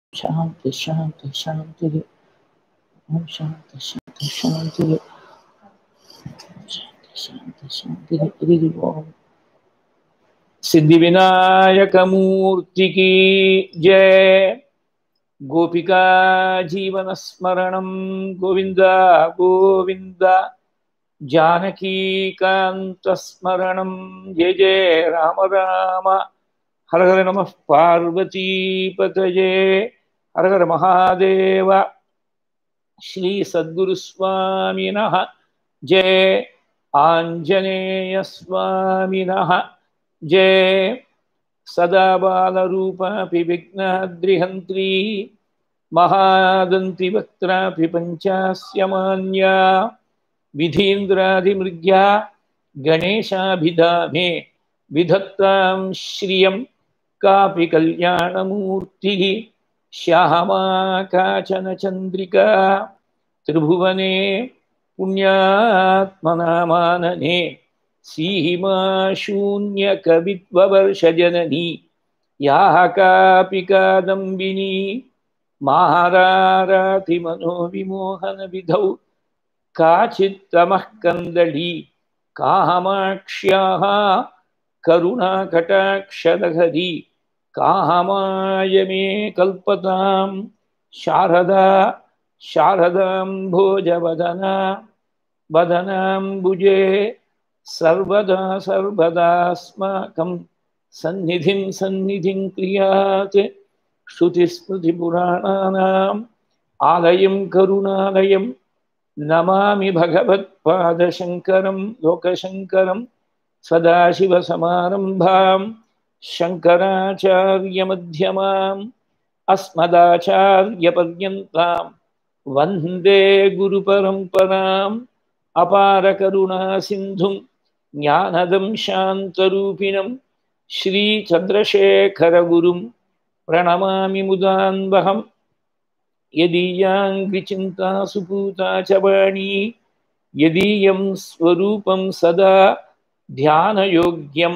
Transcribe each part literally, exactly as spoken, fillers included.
शांति शांति शांति ओम शांति शांति शांति शांति शांति शांति हरि ओम। सिद्धि विनायक मूर्ति की जय। गोपिका जीवन स्मरणं गोविंद गोविंद। जानकी कांत स्मरणं जय जय राम राम। हर हर नमः पार्वती पतये। हर हर महादेव। श्री सद्गुरु स्वामिनः जय। आंजनेय स्वामिनः जय। सदा बालरूपापि विघ्नाद्रिहन्त्री महादन्ति वक्त्रापि पञ्चास्य मान्या विधीन्द्रादिमृग्या गणेशाभिधामे विधत्तां श्रियं कापि कल्याणमूर्तिः श्यामा काचन चन्द्रिका त्रिभुवने पुण्यात्मनामानने सीमा शून्यकविद्ववर्षजननी याः कापि कादम्बिनी महारारातिमनोविमोहनविधौ काचित्तमः कन्दली कामाक्ष्याः करुणाकटाक्षलहरी कामाय मे कल्पतां शारदा शारदाम्भोजवदना वदनाम्बुजे सर्वदा सर्वदास्माकं सन्निधिं सन्निधिं क्रियात्। श्रुतिस्मृतिपुराणानाम् आलयं करुणालयं नमामि भगवत्पादशङ्करं लोकशङ्करं। सदाशिवसमारम्भां शङ्कराचार्यमध्यमाम् अस्मदाचार्यपर्यन्तां वन्दे गुरुपरम्पराम्। अपारकरुणासिन्धुं ज्ञानदं शान्तरूपिणं श्रीचन्द्रशेखरगुरुं प्रणमामि मुदान्वहम्। यदीयाङ्घ्रिचिन्ता सुपूता च वाणी यदीयं स्वरूपं सदा ध्यानयोग्यं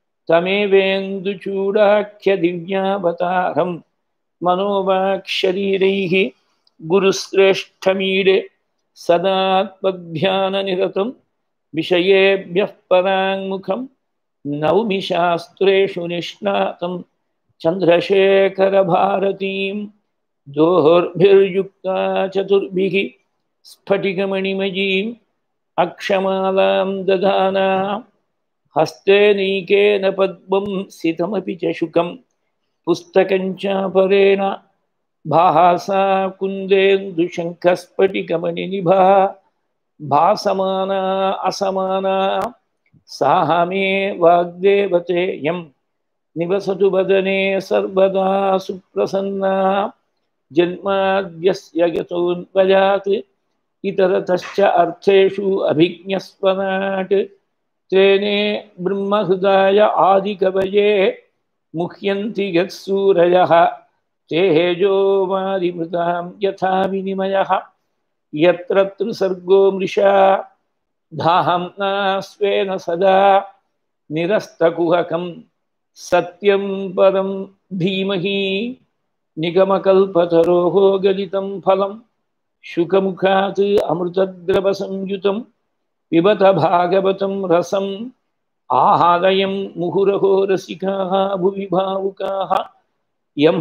तमेवेन्दुचूडाख्यदिव्यावतारं मनोवाक्शरीरैः गुरुश्रेष्ठमीडे सदात्मध्याननिरतं विषयेभ्यः पराङ्मुखं नौमि शास्त्रेषु निष्णातं चन्द्रशेखरभारतीं। दोर्भिर्युक्ता चतुर्भिः स्फटिकमणिमयीम् अक्षमालां दधाना हस्ते नीकेन पद्मं सितमपि च शुकं पुस्तकं चापरेण भासा कुन्देन्दुशङ्खस्फटिकमणिनिभा भासमाना असमाना सा मे वाग्देवतेयं निवसतु वदने सर्वदा सुप्रसन्ना। जन्माद्यस्य यतोऽन्वयात् इतरतश्च अर्थेषु अभिज्ञस्वराट् तेने ब्रह्महृदाय आदिकवये मुह्यन्ति यत्सूरयः तेजो वारिमृतां यथा विनिमयः। यत्र त्रिसर्गो मृषा धाम्ना स्वेन सदा निरस्तकुहकं सत्यं परं धीमहि। निगमकल्पतरोः गलितं फलं शुकमुखात् अमृतद्रवसंयुतं पिबत भागवतं रसम् आहारयं मुहुरहो रसिकाः भुवि भावुकाः। यं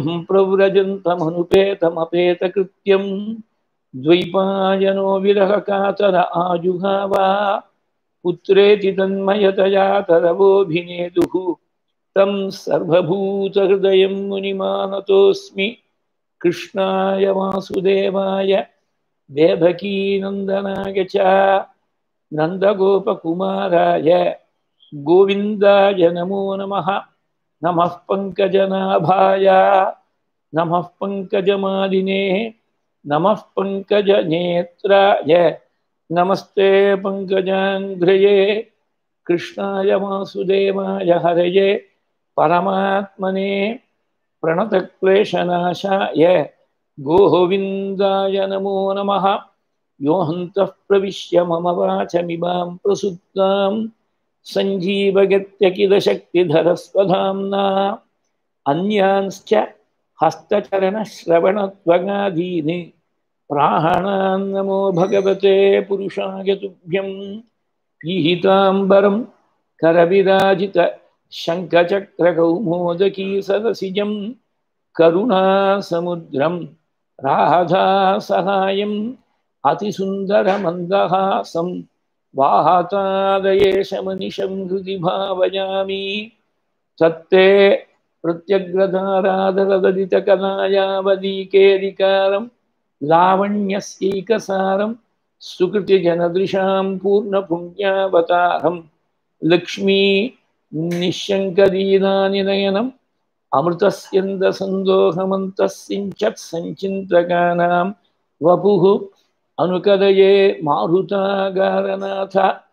प्रव्रजन्तमनुपेतमपेतकृत्यं द्वैपायनो विरहकातर आजुहाव पुत्रेति तन्मयतया तरवोऽभिनेदुः तं सर्वभूतहृदयं मुनिमानतोऽस्मि। कृष्णाय वासुदेवाय देवकीनन्दनाय च नन्दगोपकुमाराय गोविन्दाय नमो नमः। नमः पङ्कजनाभाय नमः पङ्कजमालिने नमः पङ्कजनेत्राय नमस्ते पङ्कजाङ्घ्रये। कृष्णाय वासुदेवाय हरये परमात्मने प्रणतक्लेशनाशाय गोविन्दाय नमो नमः। यो हन्तः प्रविश्य मम वाचमिमां प्रसुप्तां सञ्जीवयत्यखिलशक्तिधरस्वधाम्ना अन्यांश्च हस्तचरणश्रवणत्वगादीनि प्राणान् नमो भगवते पुरुषाय तुभ्यं पीहिताम्बरं करविराजित शङ्खचक्रकौमोदकी सदसिजं करुणासमुद्रं राधासहायम् अतिसुन्दरमन्दहासं वातादयेशमनिशं हृदि भावयामि सत्ते प्रत्यग्रधाराधरदलितकलायावलीकेदिकारं लावण्यस्यैकसारं सुकृतिजनदृशां पूर्णपुण्यावतारं लक्ष्मी निःशङ्कदीनानिनयनम् अमृतस्यन्दसन्दोहमन्तस्सिञ्चत् सञ्चिन्तकानां वपुः अनुकदये मारुतागारनाथ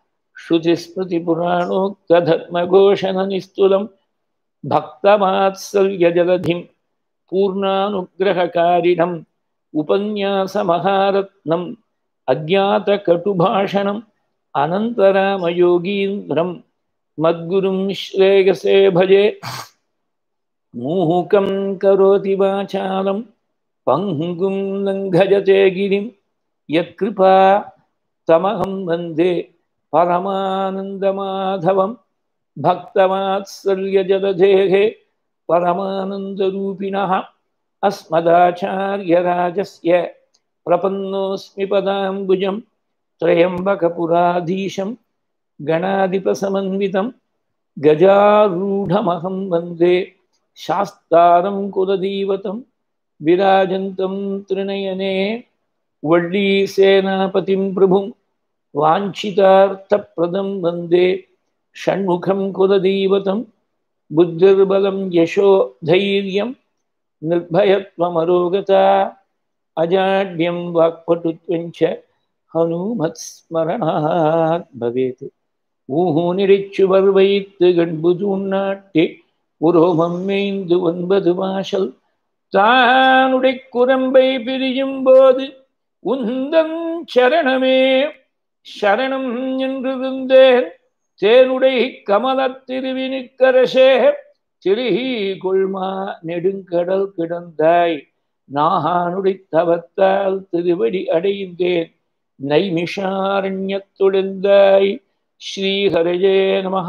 श्रुतिस्मृतिपुराणोक्तधर्मघोषणनिस्तुलं भक्तवात्सल्यजलधिं पूर्णानुग्रहकारिणम् उपन्यासमहारत्नम् अज्ञातकटुभाषणम् अनन्तरामयोगीन्द्रं मद्गुरुं श्रेयसे भजे मूहुकं करोति वाचालं पङ्गुं लङ्घयते गिरिं यत्कृपा तमहं वन्दे परमानन्दमाधवं भक्तवात्सल्यजलधेः परमानन्दरूपिणः अस्मदाचार्यराजस्य प्रपन्नोऽस्मि पदाम्बुजं त्र्यम्बकपुराधीशं गणाधिपसमन्वितं गजारूढमहं वन्दे शास्तारं कुलदैवतं विराजन्तं त्रिनयने वल्लीसेनापतिं प्रभुं वाञ्छितार्थप्रदं वन्दे षण्मुखं कुलदैवतं बुद्धिर्बलं यशो धैर्यं निर्भयत्वमरोगता अजाड्यं वाक्पटुत्वञ्च हनुमत्स्मरणात् भवेत् ஊஹூனிரிச்சுவர் வைத்து கண்புதூன் நாட்டி உரோமம் மேய்ந்து ஒன்பது வாசல் தானுடை குரம்பை பிரியும் போது உந்தன் சரணமே சரணம் என்றிருந்தேன் தேனுடை கமல திருவினுக்கரசே திருஹி கொள்மா நெடுங்கடல் கிடந்தாய் நாகானுடை தவத்தால் திருவடி அடைந்தேன் நைமிஷாரண்யத்துடந்தாய் श्री हरये नमः।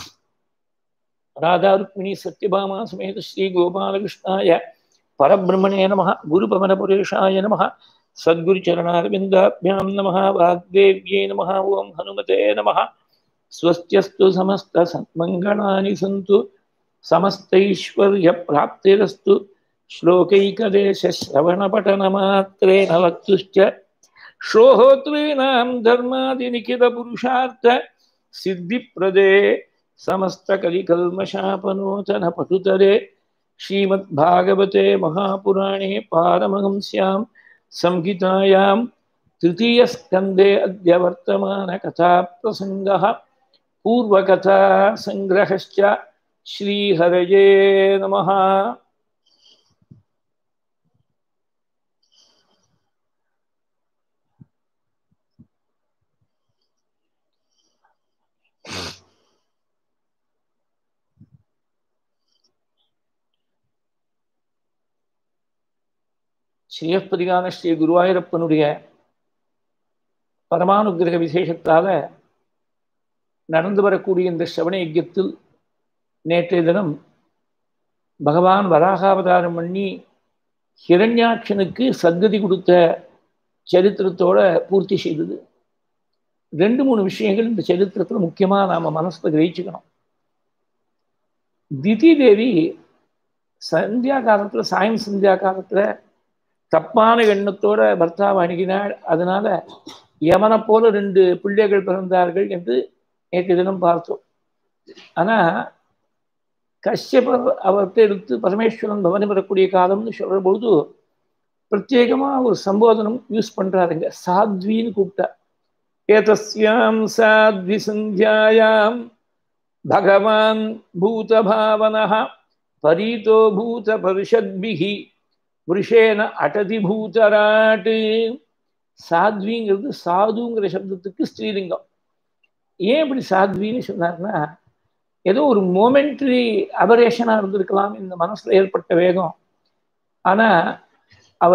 राधा रुक्मिणी सत्यभामा समेत श्री गोपालकृष्णाय परब्रह्मणे नमः। गुरुपवनपुरेशाय नमः। सद्गुरुचरणारविन्दाभ्यां नमः। वाग्देव्यै नमः। ओं हनुमते नमः। स्वस्त्यस्तु समस्त सन्मङ्गलानि सन्तु समस्तैश्वर्यप्राप्तिरस्तु श्लोकैकदेशश्रवणपठनमात्रेण वक्तुश्च श्रोतॄणां धर्मादिनिखिलपुरुषार्थ सिद्धिप्रदे समस्तकलिकल्मषापनोचन पटुतरे श्रीमद्भागवते महापुराणे पारमहंस्यां संहितायां तृतीयस्कन्धे अद्य वर्तमानकथाप्रसङ्गः पूर्वकथासङ्ग्रहश्च। श्रीहरये नमः। ஸ்ரீயப்பதிகான ஸ்ரீ குருவாயூரப்பனுடைய பரமானுகிரக விசேஷத்தால் நடந்து வரக்கூடிய இந்த ஸ்ரவண யஜ்யத்தில் நேற்றைய தினம் பகவான் வராகாவதாரம் பண்ணி ஹிரண்யாட்சனுக்கு சத்கதி கொடுத்த சரித்திரத்தோட பூர்த்தி செய்தது. ரெண்டு மூணு விஷயங்கள் இந்த சரித்திரத்தில் முக்கியமாக நாம் மனசில் கிரகிச்சுக்கணும். திதி தேவி சந்தியா காலத்தில் சாயம் சந்தியா காலத்தில் தப்பான எண்ணத்தோட பர்த்தாவை அணுகினாள். அதனால யமனை போல ரெண்டு பிள்ளைகள் பிறந்தார்கள் என்று நேற்று தினம் பார்த்தோம். ஆனால் கஷ்யபர் அவர்கிட்ட எடுத்து பரமேஸ்வரன் பவனி வரக்கூடிய காலம்னு சொல்கிற பொழுது பிரத்யேகமாக ஒரு சம்போதனம் யூஸ் பண்ணுறாருங்க. சாத்வின்னு கூப்பிட்டா. ஏதஸ்யாம் சாத்வி சந்தியாயாம் பகவான் பூதபாவனः பரீதோ பூத பரிஷத்பிஹி புருஷேன அடதி பூதராட். சாத்விங்கிறது சாதுங்கிற சப்தத்துக்கு ஸ்ரீலிங்கம். ஏன் இப்படி சாத்வின்னு சொன்னார்னா, ஏதோ ஒரு மோமெண்ட்ரி அபரேஷனாக இருந்திருக்கலாம் இந்த மனசில் ஏற்பட்ட வேகம். ஆனா அவ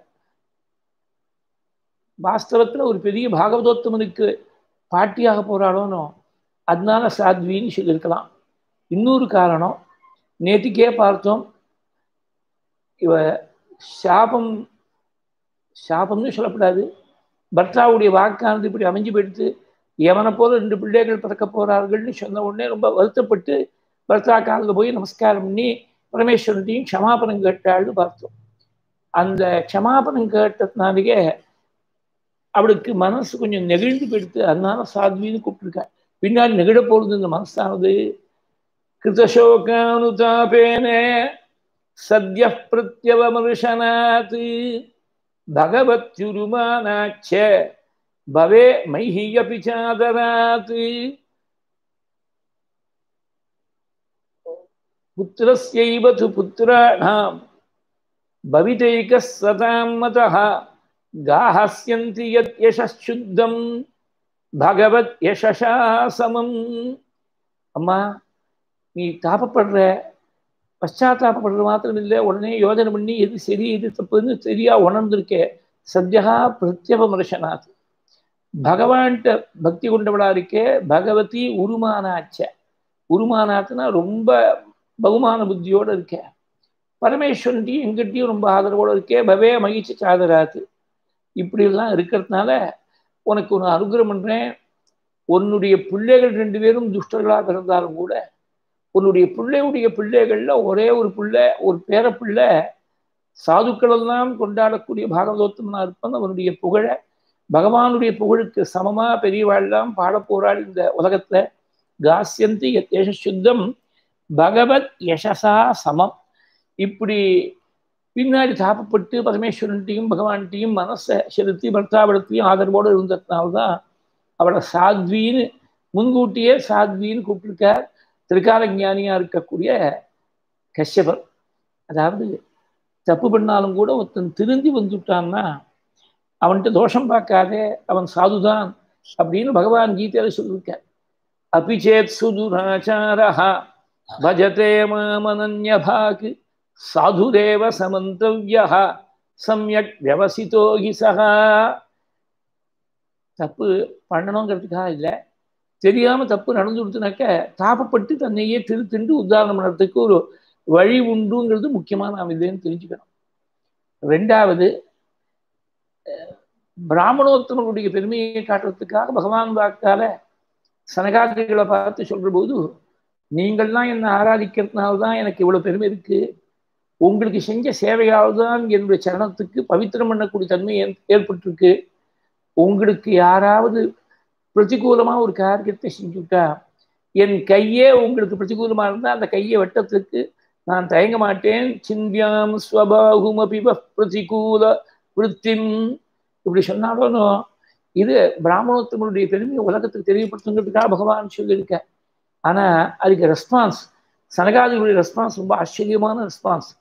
வாஸ்தவத்துல ஒரு பெரிய பாகவதோத்தமனுக்கு பாட்டியாக போறாளோனோ, அதனால சாத்வின்னு சொல்லியிருக்கலாம். இன்னொரு காரணம், நேற்றுக்கே பார்த்தோம், இவ சாபம் சாபம்னு சொல்லப்படாது, பர்த்தாவுடைய வாக்கானது இப்படி அமைஞ்சு போயிடுத்து, எவனை போல ரெண்டு பிள்ளைகள் பிறக்க போறார்கள்னு சொன்ன உடனே ரொம்ப வருத்தப்பட்டு பர்த்தா காலில் போய் நமஸ்காரம் பண்ணி பரமேஸ்வரன்டையும் க்ஷமாபனம் கேட்டாள்னு பார்த்தோம். அந்த க்ஷமாபனம் கேட்டதுனாலேயே அவளுக்கு மனசு கொஞ்சம் நெகிழ்ந்து போயிடுத்து, அதனால சாத்வின்னு கூப்பிட்டுருக்கா. பின்னாடி நெகிழ போறது இந்த மனசானது. கிருதசோகானுதாபேன சத்ய பிரத்யவமர்ஷனாத் பகவத்யுருமானாச்ச பவே மைஹியபி சாதராத் புத்திரஸ்யைவ து புத்திராணாம் பவிதைக சதாம் மதஹ காஹஸ்யந்தி யத் யசச்சுத்தம் பகவத் யசஷா சமம். அம்மா, நீ தாபப்படுற, பశ్చాத்தாபப்படுற மாத்திரம் இல்லை, உடனே யோஜனை பண்ணி எது சரி எது தப்புன்னு சரியா உணர்ந்திருக்கே. சத்யா பிரத்யவமர்ஷனாத், பகவான்கிட்ட பக்தி கொண்டவளா இருக்கே. பகவதி உருமானாச்ச, உருமானாத்துனா ரொம்ப பகுமான புத்தியோடு இருக்க. பரமேஸ்வரன்ட்டையும் எங்கிட்டையும் ரொம்ப ஆதரவோடு இருக்கே. பவே மகிழ்ச்சி சாதராத்து, இப்படிலாம் இருக்கிறதுனால உனக்கு ஒன்று அனுகிரகம் பண்றேன். உன்னுடைய பிள்ளைகள் ரெண்டு பேரும் துஷ்டர்களாக பிறந்தாலும் கூட உன்னுடைய பிள்ளையுடைய பிள்ளைகள்ல ஒரே ஒரு பிள்ளை, ஒரு பேர பிள்ளை சாதுக்கள் எல்லாம் கொண்டாடக்கூடிய பாகவதோத்தமனா இருப்பான். அவனுடைய புகழ, பகவானுடைய புகழுக்கு சமமா பெரியவாழ்லாம் பாட போராள் இந்த உலகத்துல. காஸ்யந்தி யசசுத்தம் பகவத் யசசா சமம். இப்படி பின்னாடி தாப்பப்பட்டு பரமேஸ்வரன்ட்டையும் பகவான்கிட்டையும் மனசை செலுத்தி பர்த்தாவிடத்தையும் ஆதரவோடு இருந்ததுனால்தான் அவளை சாத்வின்னு முன்கூட்டியே சாத்வின்னு கூப்பிட்டுருக்கார் திரிகால ஞானியா இருக்கக்கூடிய கஷ்யபர். அதாவது தப்பு பண்ணாலும் கூட ஒருத்தன் திருந்தி வந்துட்டான்னா அவன்கிட்ட தோஷம் பார்க்காதே, அவன் சாதுதான் அப்படின்னு பகவான் கீதையில சொல்லியிருக்கார். அபிச்சேத் சுதுராச்சாரஹா பஜதே மாமனன்யபாக் சாதுதேவ சமந்தவ்யஹ சம்யக் வியவசிதோ ஹி சஹா. தப்பு பண்ணணுங்கிறதுக்காக இல்லை, தெரியாம தப்பு நடந்து கொடுத்துனாக்க தாப்பப்பட்டு தன்னையே திருத்திண்டு உதாரணம் பண்ணுறதுக்கு ஒரு வழி உண்டுங்கிறது முக்கியமான நாம் இல்லைன்னு தெரிஞ்சுக்கணும். ரெண்டாவது, பிராமணோத்தமனுடைய பெருமையை காட்டுறதுக்காக பகவான் வாக்கால சனகாதிகளை பார்த்து சொல்ற போது, நீங்கள்லாம் என்னை ஆராதிக்கிறதுனால்தான் எனக்கு இவ்வளவு பெருமை இருக்கு, உங்களுக்கு செஞ்ச சேவையால் தான் என்னுடைய சரணத்துக்கு பவித்திரம் பண்ணக்கூடிய தன்மை ஏற்பட்டிருக்கு. உங்களுக்கு யாராவது பிரதிகூலமா ஒரு காரியத்தை செஞ்சுட்டா, என் கையே உங்களுக்கு பிரதிகூலமா இருந்தா அந்த கையை வெட்டத்துக்கு நான் தயங்க மாட்டேன். சிந்தியாம் ஸ்வபாகுமபிப பிரதிகூல விருத்திம், இப்படி சொன்னாலும் இது பிராமணோத்தமனுடைய பெருமையை உலகத்துக்கு தெரியப்படுத்துங்கிறதுக்காக பகவான் சொல்லியிருக்க. ஆனா அதுக்கு ரெஸ்பான்ஸ், சனகாதிகளுடைய ரெஸ்பான்ஸ் ரொம்ப ஆச்சரியமான ரெஸ்பான்ஸ்.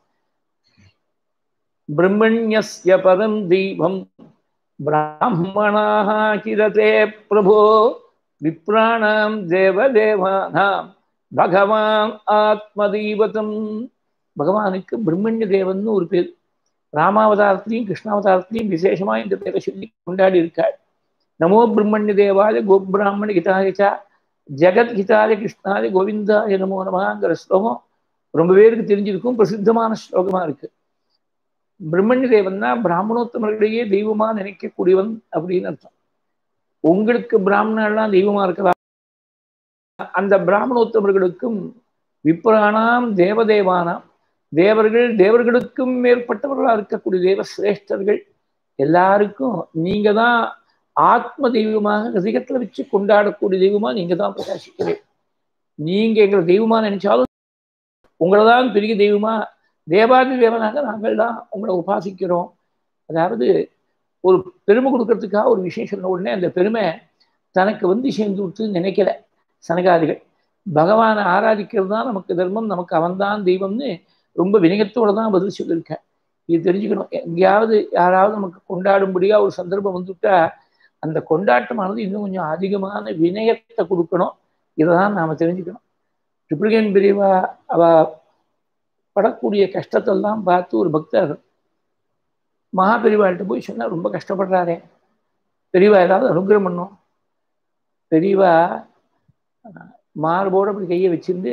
பிரம்மண்யஸ்ய பரம் தெய்வம் பிராமணாஹ கிரதே பிரபோ விப்ராணாம் தேவதேவானாம் பகவான் ஆத்மதெய்வதம். பகவானுக்கு பிரம்மண்ய தேவன் ஒரு பேர். ராமாவதாரத்திலையும் கிருஷ்ணாவதாரத்திலையும் விசேஷமா இந்த பேரை சொல்லி கொண்டாடி இருக்காள். நமோ பிரம்மண்ய தேவாய கோபிராமண ஹிதாயச்சா ஜெகத்ஹிதாய கிருஷ்ணாய கோவிந்தாய நமோ நமங்கிற ஸ்லோகம் ரொம்ப பேருக்கு தெரிஞ்சிருக்கும், பிரசித்தமான ஸ்லோகமா இருக்கு. பிரம்மண்ய தேவன்னா பிராமணோத்தமர்களிடையே தெய்வமா நினைக்கக்கூடியவன் அப்படின்னு அர்த்தம். உங்களுக்கு பிராமணர்லாம் தெய்வமா இருக்கலாம், அந்த பிராமணோத்தமர்களுக்கும் விப்ராணாம் தேவதேவானாம், தேவர்கள் தேவர்களுக்கும் மேற்பட்டவர்களா இருக்கக்கூடிய தேவ சிரேஷ்டர்கள் எல்லாருக்கும் நீங்க தான் ஆத்ம தெய்வமாக ஹிருதயத்துல வச்சு கொண்டாடக்கூடிய தெய்வமா நீங்க தான் பிரகாசிக்கிறீங்க. நீங்க எங்களை தெய்வமா நினைச்சாலும் உங்களை தான் பெரிய தெய்வமா, தேவாதி தேவனாக நாங்கள் தான் உங்களை உபாசிக்கிறோம். அதாவது ஒரு பெருமை கொடுக்கறதுக்காக ஒரு விஷயம் சொன்ன உடனே அந்த பெருமை தனக்கு வந்து சேர்ந்து விட்டு நினைக்கல சனகாதிகள். பகவானை ஆராதிக்கிறது தான் நமக்கு தர்மம், நமக்கு அவன்தான் தெய்வம்னு ரொம்ப வினயத்தோட தான் பதில் சொல்லியிருக்கேன். இது தெரிஞ்சுக்கணும். எங்கேயாவது யாராவது நமக்கு கொண்டாடும்படியா ஒரு சந்தர்ப்பம் வந்துவிட்டா அந்த கொண்டாட்டமானது இன்னும் கொஞ்சம் அதிகமான வினயத்தை கொடுக்கணும். இதை தான் நாம தெரிஞ்சுக்கணும். ட்ரிபிள்கேன் பிரிவா அவ படக்கூடிய கஷ்டத்தெல்லாம் பார்த்து ஒரு பக்தர் மகா பெரியவாள்கிட்ட போய் சொன்னா, ரொம்ப கஷ்டப்படுறாரே, பெரியவா ஏதாவது அனுகிரகம் பண்ணும். பெரியவா மார்போடு அப்படி கையை வச்சிருந்து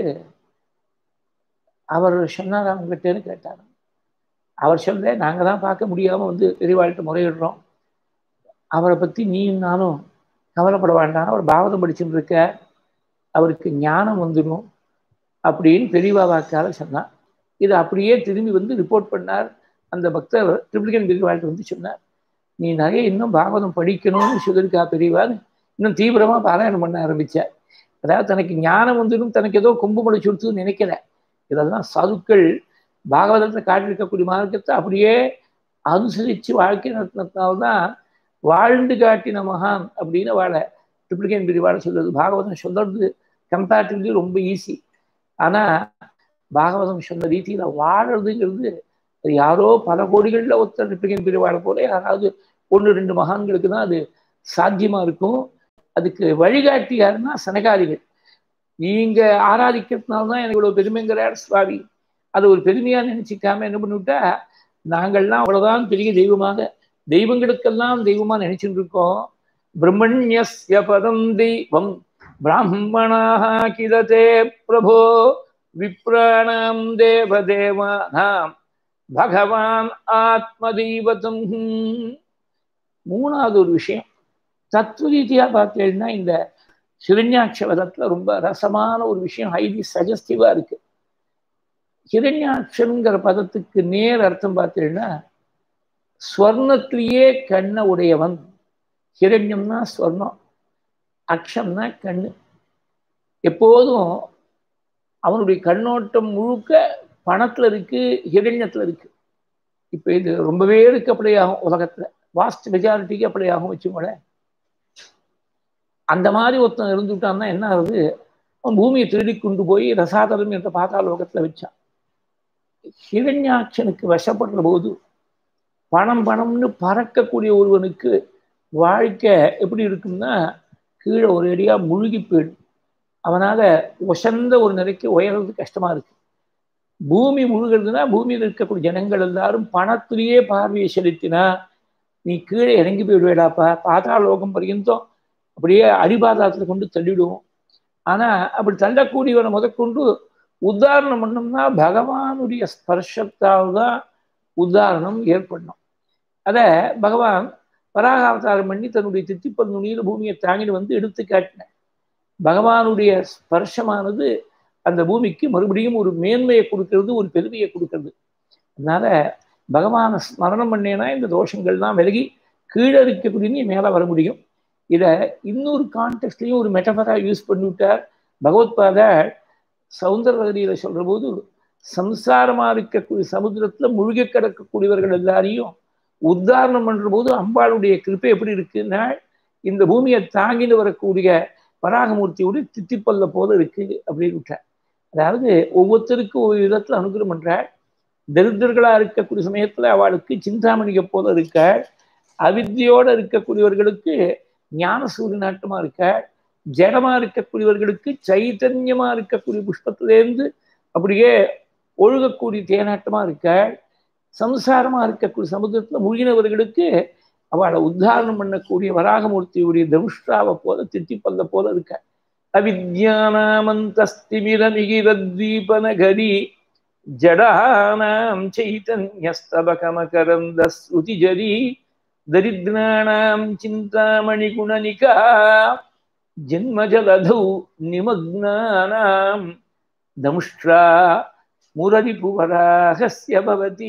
அவர் சொன்னார் அவங்ககிட்டன்னு கேட்டார். அவர் சொல்ல, நாங்கள் தான் பார்க்க முடியாமல் வந்து பெரியவாள்கிட்ட முறையிடுறோம், அவரை பற்றி நீயும் நானும் கவலைப்பட வேண்டாம், அவர் பாவதம் படிச்சுட்டு இருக்க, அவருக்கு ஞானம் வந்துடும் அப்படின்னு பெரியவா வாக்கால சொன்னார். இதை அப்படியே திரும்பி வந்து ரிப்போர்ட் பண்ணார் அந்த பக்தர். ட்ரிப்ளிகன் பெரியவாள்கிட்ட வந்து சொன்னார், நீ நிறைய இன்னும் பாகவதம் படிக்கணும்னு சொல்லியிருக்கா பெரியவான்னு இன்னும் தீவிரமாக பாராயணம் பண்ண ஆரம்பித்தார். அதாவது தனக்கு ஞானம் வந்துடும், தனக்கு ஏதோ கொம்பு மொழி சுடுத்துன்னு நினைக்கல. இதெல்லாம் சாதுக்கள் பாகவதத்தை காட்டியிருக்கக்கூடிய மார்க்கத்தை அப்படியே அனுசரித்து வாழ்க்கை நடத்தினதுனால்தான் வாழ்ந்து காட்டின மகான் அப்படின்னு வாழை ட்ரிப்ளிகன் பெரியவாளை சொல்லுது. பாகவதம் சொல்றது கம்பேரிட்டிவ்லி ரொம்ப ஈஸி. ஆனால் பாகவதம் சொன்ன ரீதியில் வாழறதுங்கிறது அது யாரோ பல கோடிகளில் ஒருத்தர் ட்ரிப்ளிகன் பெரியவாளை போல யாராவது ஒன்று ரெண்டு மகான்களுக்கு தான் அது சாத்தியமாக இருக்கும். அதுக்கு வழிகாட்டி யாருன்னா சனகாதிகள். நீங்க ஆராதிக்கிறதுனால்தான் எனக்கு இவ்வளவு பெருமைங்கிறார் சுவாமி. அதை ஒரு பெருமையா நினைச்சிக்காம என்ன பண்ணிவிட்டா, நாங்கள்லாம் அவ்வளவுதான் பெரிய தெய்வமாக, தெய்வங்களுக்கெல்லாம் தெய்வமா நினைச்சுட்டு இருக்கோம். பிரம்மண்யஸ்ய பதம் தெய்வம் பிராமணாஹ கிலதே பிரபோ விப்ராணாம் தேவதேவானாம் பகவான் ஆத்மதெய்வதம். மூணாவது ஒரு விஷயம் தத்துவ ரீதியா பார்த்தீங்கன்னா, இந்த ஹிரண்யாட்சவதத்துல ரொம்ப ரசமான ஒரு விஷயம், ஹைலி சஜஸ்டிவா இருக்கு. ஹிரண்யாட்சங்கிற பதத்துக்கு நேர் அர்த்தம் பார்த்தீங்கன்னா, ஸ்வர்ணத்திலேயே கண்ண உடையவன். ஹிரண்யம்னா ஸ்வர்ணம், அக்ஷம்னா கண்ணு. எப்போதும் அவனுடைய கண்ணோட்டம் முழுக்க பணத்துல இருக்கு, ஹிரண்யத்துல இருக்கு. இப்ப இது ரொம்பவே இருக்கு அப்படியாகும் உலகத்துல, வாஸ்ட் மெஜாரிட்டிக்கு அப்படியாகும் வச்சுக்கோங்களேன். அந்த மாதிரி ஒருத்தன் இருந்துட்டான்னா என்ன ஆகுது, அவன் பூமியை திருடி கொண்டு போய் ரசாதலம் என்ற பாதாள லோகத்துல வச்சான். ஹிரண்யாட்சனுக்கு வசப்படுற போது பணம் பணம்னு பறக்கக்கூடிய ஒருவனுக்கு வாழ்க்கை எப்படி இருக்கும்னா, கீழே ஒரு அடியா முழுகி போயிடும். அவனால உசந்த ஒரு நிலைக்கு உயர்றது கஷ்டமா இருக்கு. பூமி முழுகிறதுனா பூமியில் இருக்கக்கூடிய ஜனங்கள் எல்லாரும் பணத்திலேயே பார்வையை செலுத்தினா நீ கீழே இறங்கி போயிடுவேடாப்பா, பாதாள லோகம் பர்யந்தம் அப்படியே அடிபாதாளத்துல கொண்டு தள்ளிடுவோம். ஆனா அப்படி தள்ளக்கூடியவனை முதற்கொண்டு உதாரணம் பண்ணோம்னா பகவானுடைய ஸ்பர்ஷத்தால் தான் உதாரணம் ஏற்படணும். அத பகவான் வராக அவதாரம் பண்ணி தன்னுடைய தித்திப்பல் நுனியில பூமியை தாங்கிட்டு வந்து எடுத்து காட்டின. பகவானுடைய ஸ்பர்ஷமானது அந்த பூமிக்கு மறுபடியும் ஒரு மேன்மையை கொடுக்கறது, ஒரு பெருமையை கொடுக்கறது. அதனால பகவானை ஸ்மரணம் பண்ணேன்னா இந்த தோஷங்கள் தான் விலகி கீழே இருக்கக்கூடிய மேலே வர முடியும். இதை இன்னொரு கான்டெக்ட்லையும் ஒரு மெட்டபரா யூஸ் பண்ணிவிட்டார் பகவத்பாத. சௌந்தரவதியில சொல்ற போது, சம்சாரமா இருக்கக்கூடிய சமுத்திரத்துல முழுகி கிடக்கக்கூடியவர்கள் எல்லாரையும் உத்தாரணம் பண்ற போது அம்பாளுடைய கிருப்பை எப்படி இருக்குன்னா, இந்த பூமியை தாங்கிட்டு வரக்கூடிய வராகமூர்த்தியோட தித்திப்பல்ல போல இருக்கு அப்படின்னு விட்டார். அதாவது ஒவ்வொருத்தருக்கும் ஒரு விதத்துல அனுகிரகம் பண்றாள். தரித்திரர்களா இருக்கக்கூடிய சமயத்துல அவளுக்கு சிந்தாமணிக போல இருக்க, அவித்தியோட இருக்கக்கூடியவர்களுக்கு ஞான சூரியநாட்டமா இருக்க, ஜடமா இருக்கக்கூடியவர்களுக்கு சைத்தன்யமா இருக்கக்கூடிய புஷ்பத்திலேருந்து அப்படியே ஒழுகக்கூடிய தேனாட்டமா இருக்க, சம்சாரமா இருக்கக்கூடிய சமுதிரத்துல முழுகினவர்களுக்கு அவளை உத்தாரணம் பண்ணக்கூடிய வராகமூர்த்தியுடைய தனுஷ்டாவை போல தித்திப்பல்ல போல இருக்க. அவித்யானாமந்தஸ்திமிரமிகிரத்வீபநகரி ஜடானாம் சைதன்யஸ்தபகமகரந்த ஸ்ருதிஜரி தரித்ராணாம் சிந்தாமணி குணனிகா ஜன்மஜலதௌ நிமக்னானாம் தமுஷ்ட்ரா முரரிபுவராகஸ்ய பவதி.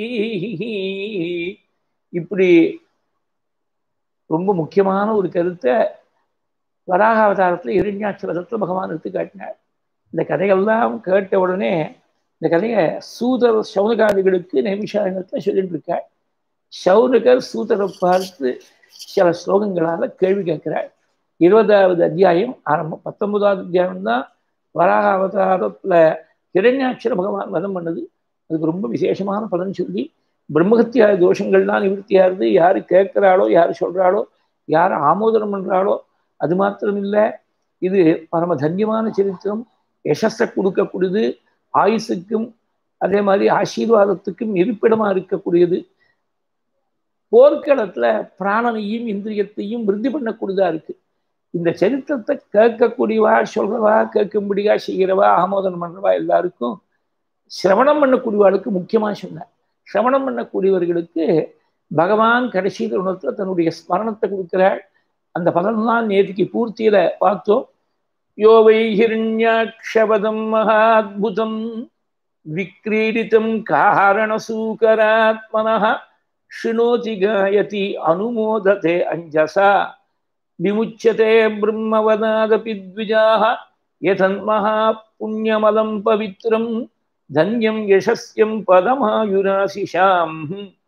இப்படி ரொம்ப முக்கியமான ஒரு கருத்தை வராக அவதாரத்துல இரண்யாட்சவதத்துல பகவான் எடுத்து காட்டினார். இந்த கதைகள்லாம் கேட்ட உடனே இந்த கதையை சூதர் சௌனகாதிகளுக்கு நைமிஷாரண்யத்துல சொல்லிட்டு இருக்கார். சௌனகர் சூதரை பார்த்து சில ஸ்லோகங்களால கேள்வி கேட்கிறார். இருபதாவது அத்தியாயம் ஆரம்பம். பத்தொன்பதாவது அத்தியாயம் தான் வராக அவதாரத்துல இரண்யாட்சர பகவான் வதம் பண்ணது. அதுக்கு ரொம்ப விசேஷமான பலன் சொல்லி பிரம்மஹத்தியா தோஷங்கள்லாம் நிவர்த்தியாருது. யாரு கேட்கிறாளோ, யாரு சொல்றாளோ, யார் ஆமோதனம் பண்றாளோ, அது மாத்திரம் இல்லை, இது பரம தன்யமான சரித்திரம், யசஸை கொடுக்கக்கூடியது, ஆயுசுக்கும் அதே மாதிரி ஆசீர்வாதத்துக்கும் இருப்பிடமா இருக்கக்கூடியது. போர்க்களத்துல பிராணனையும் இந்திரியத்தையும் விருத்தி பண்ணக்கூடியதா இருக்கு. இந்த சரித்திரத்தை கேட்கக்கூடியவா, சொல்றவா, கேட்கும்படியா, செய்கிறவா, ஆமோதனம் பண்றவா எல்லாருக்கும் சிரவணம் பண்ணக்கூடியவாளுக்கு முக்கியமா சொன்னார். சிரவணம் பண்ணக்கூடியவர்களுக்கு பகவான் கடைசி தருணத்துல தன்னுடைய ஸ்மரணத்தை கொடுக்கிறாள். அந்த பலன்தான் நேற்றுக்கு பூர்த்தியில பார்த்தோம். யோவை ஹிரண்யாக்ஷபதம் மகாத்புதம் விக்ரீடிதம் காரணசூகராத்மனः ஷிணோதி காயதி அனுமோததே அஞ்சசா விமுச்சதே பிரம்மவதாதபி த்விஜாः யதன்மஹா புண்ணியமலம் பவித்ரம் தன்யம் யசஸ்யம் பதமாயுராசிஷாம்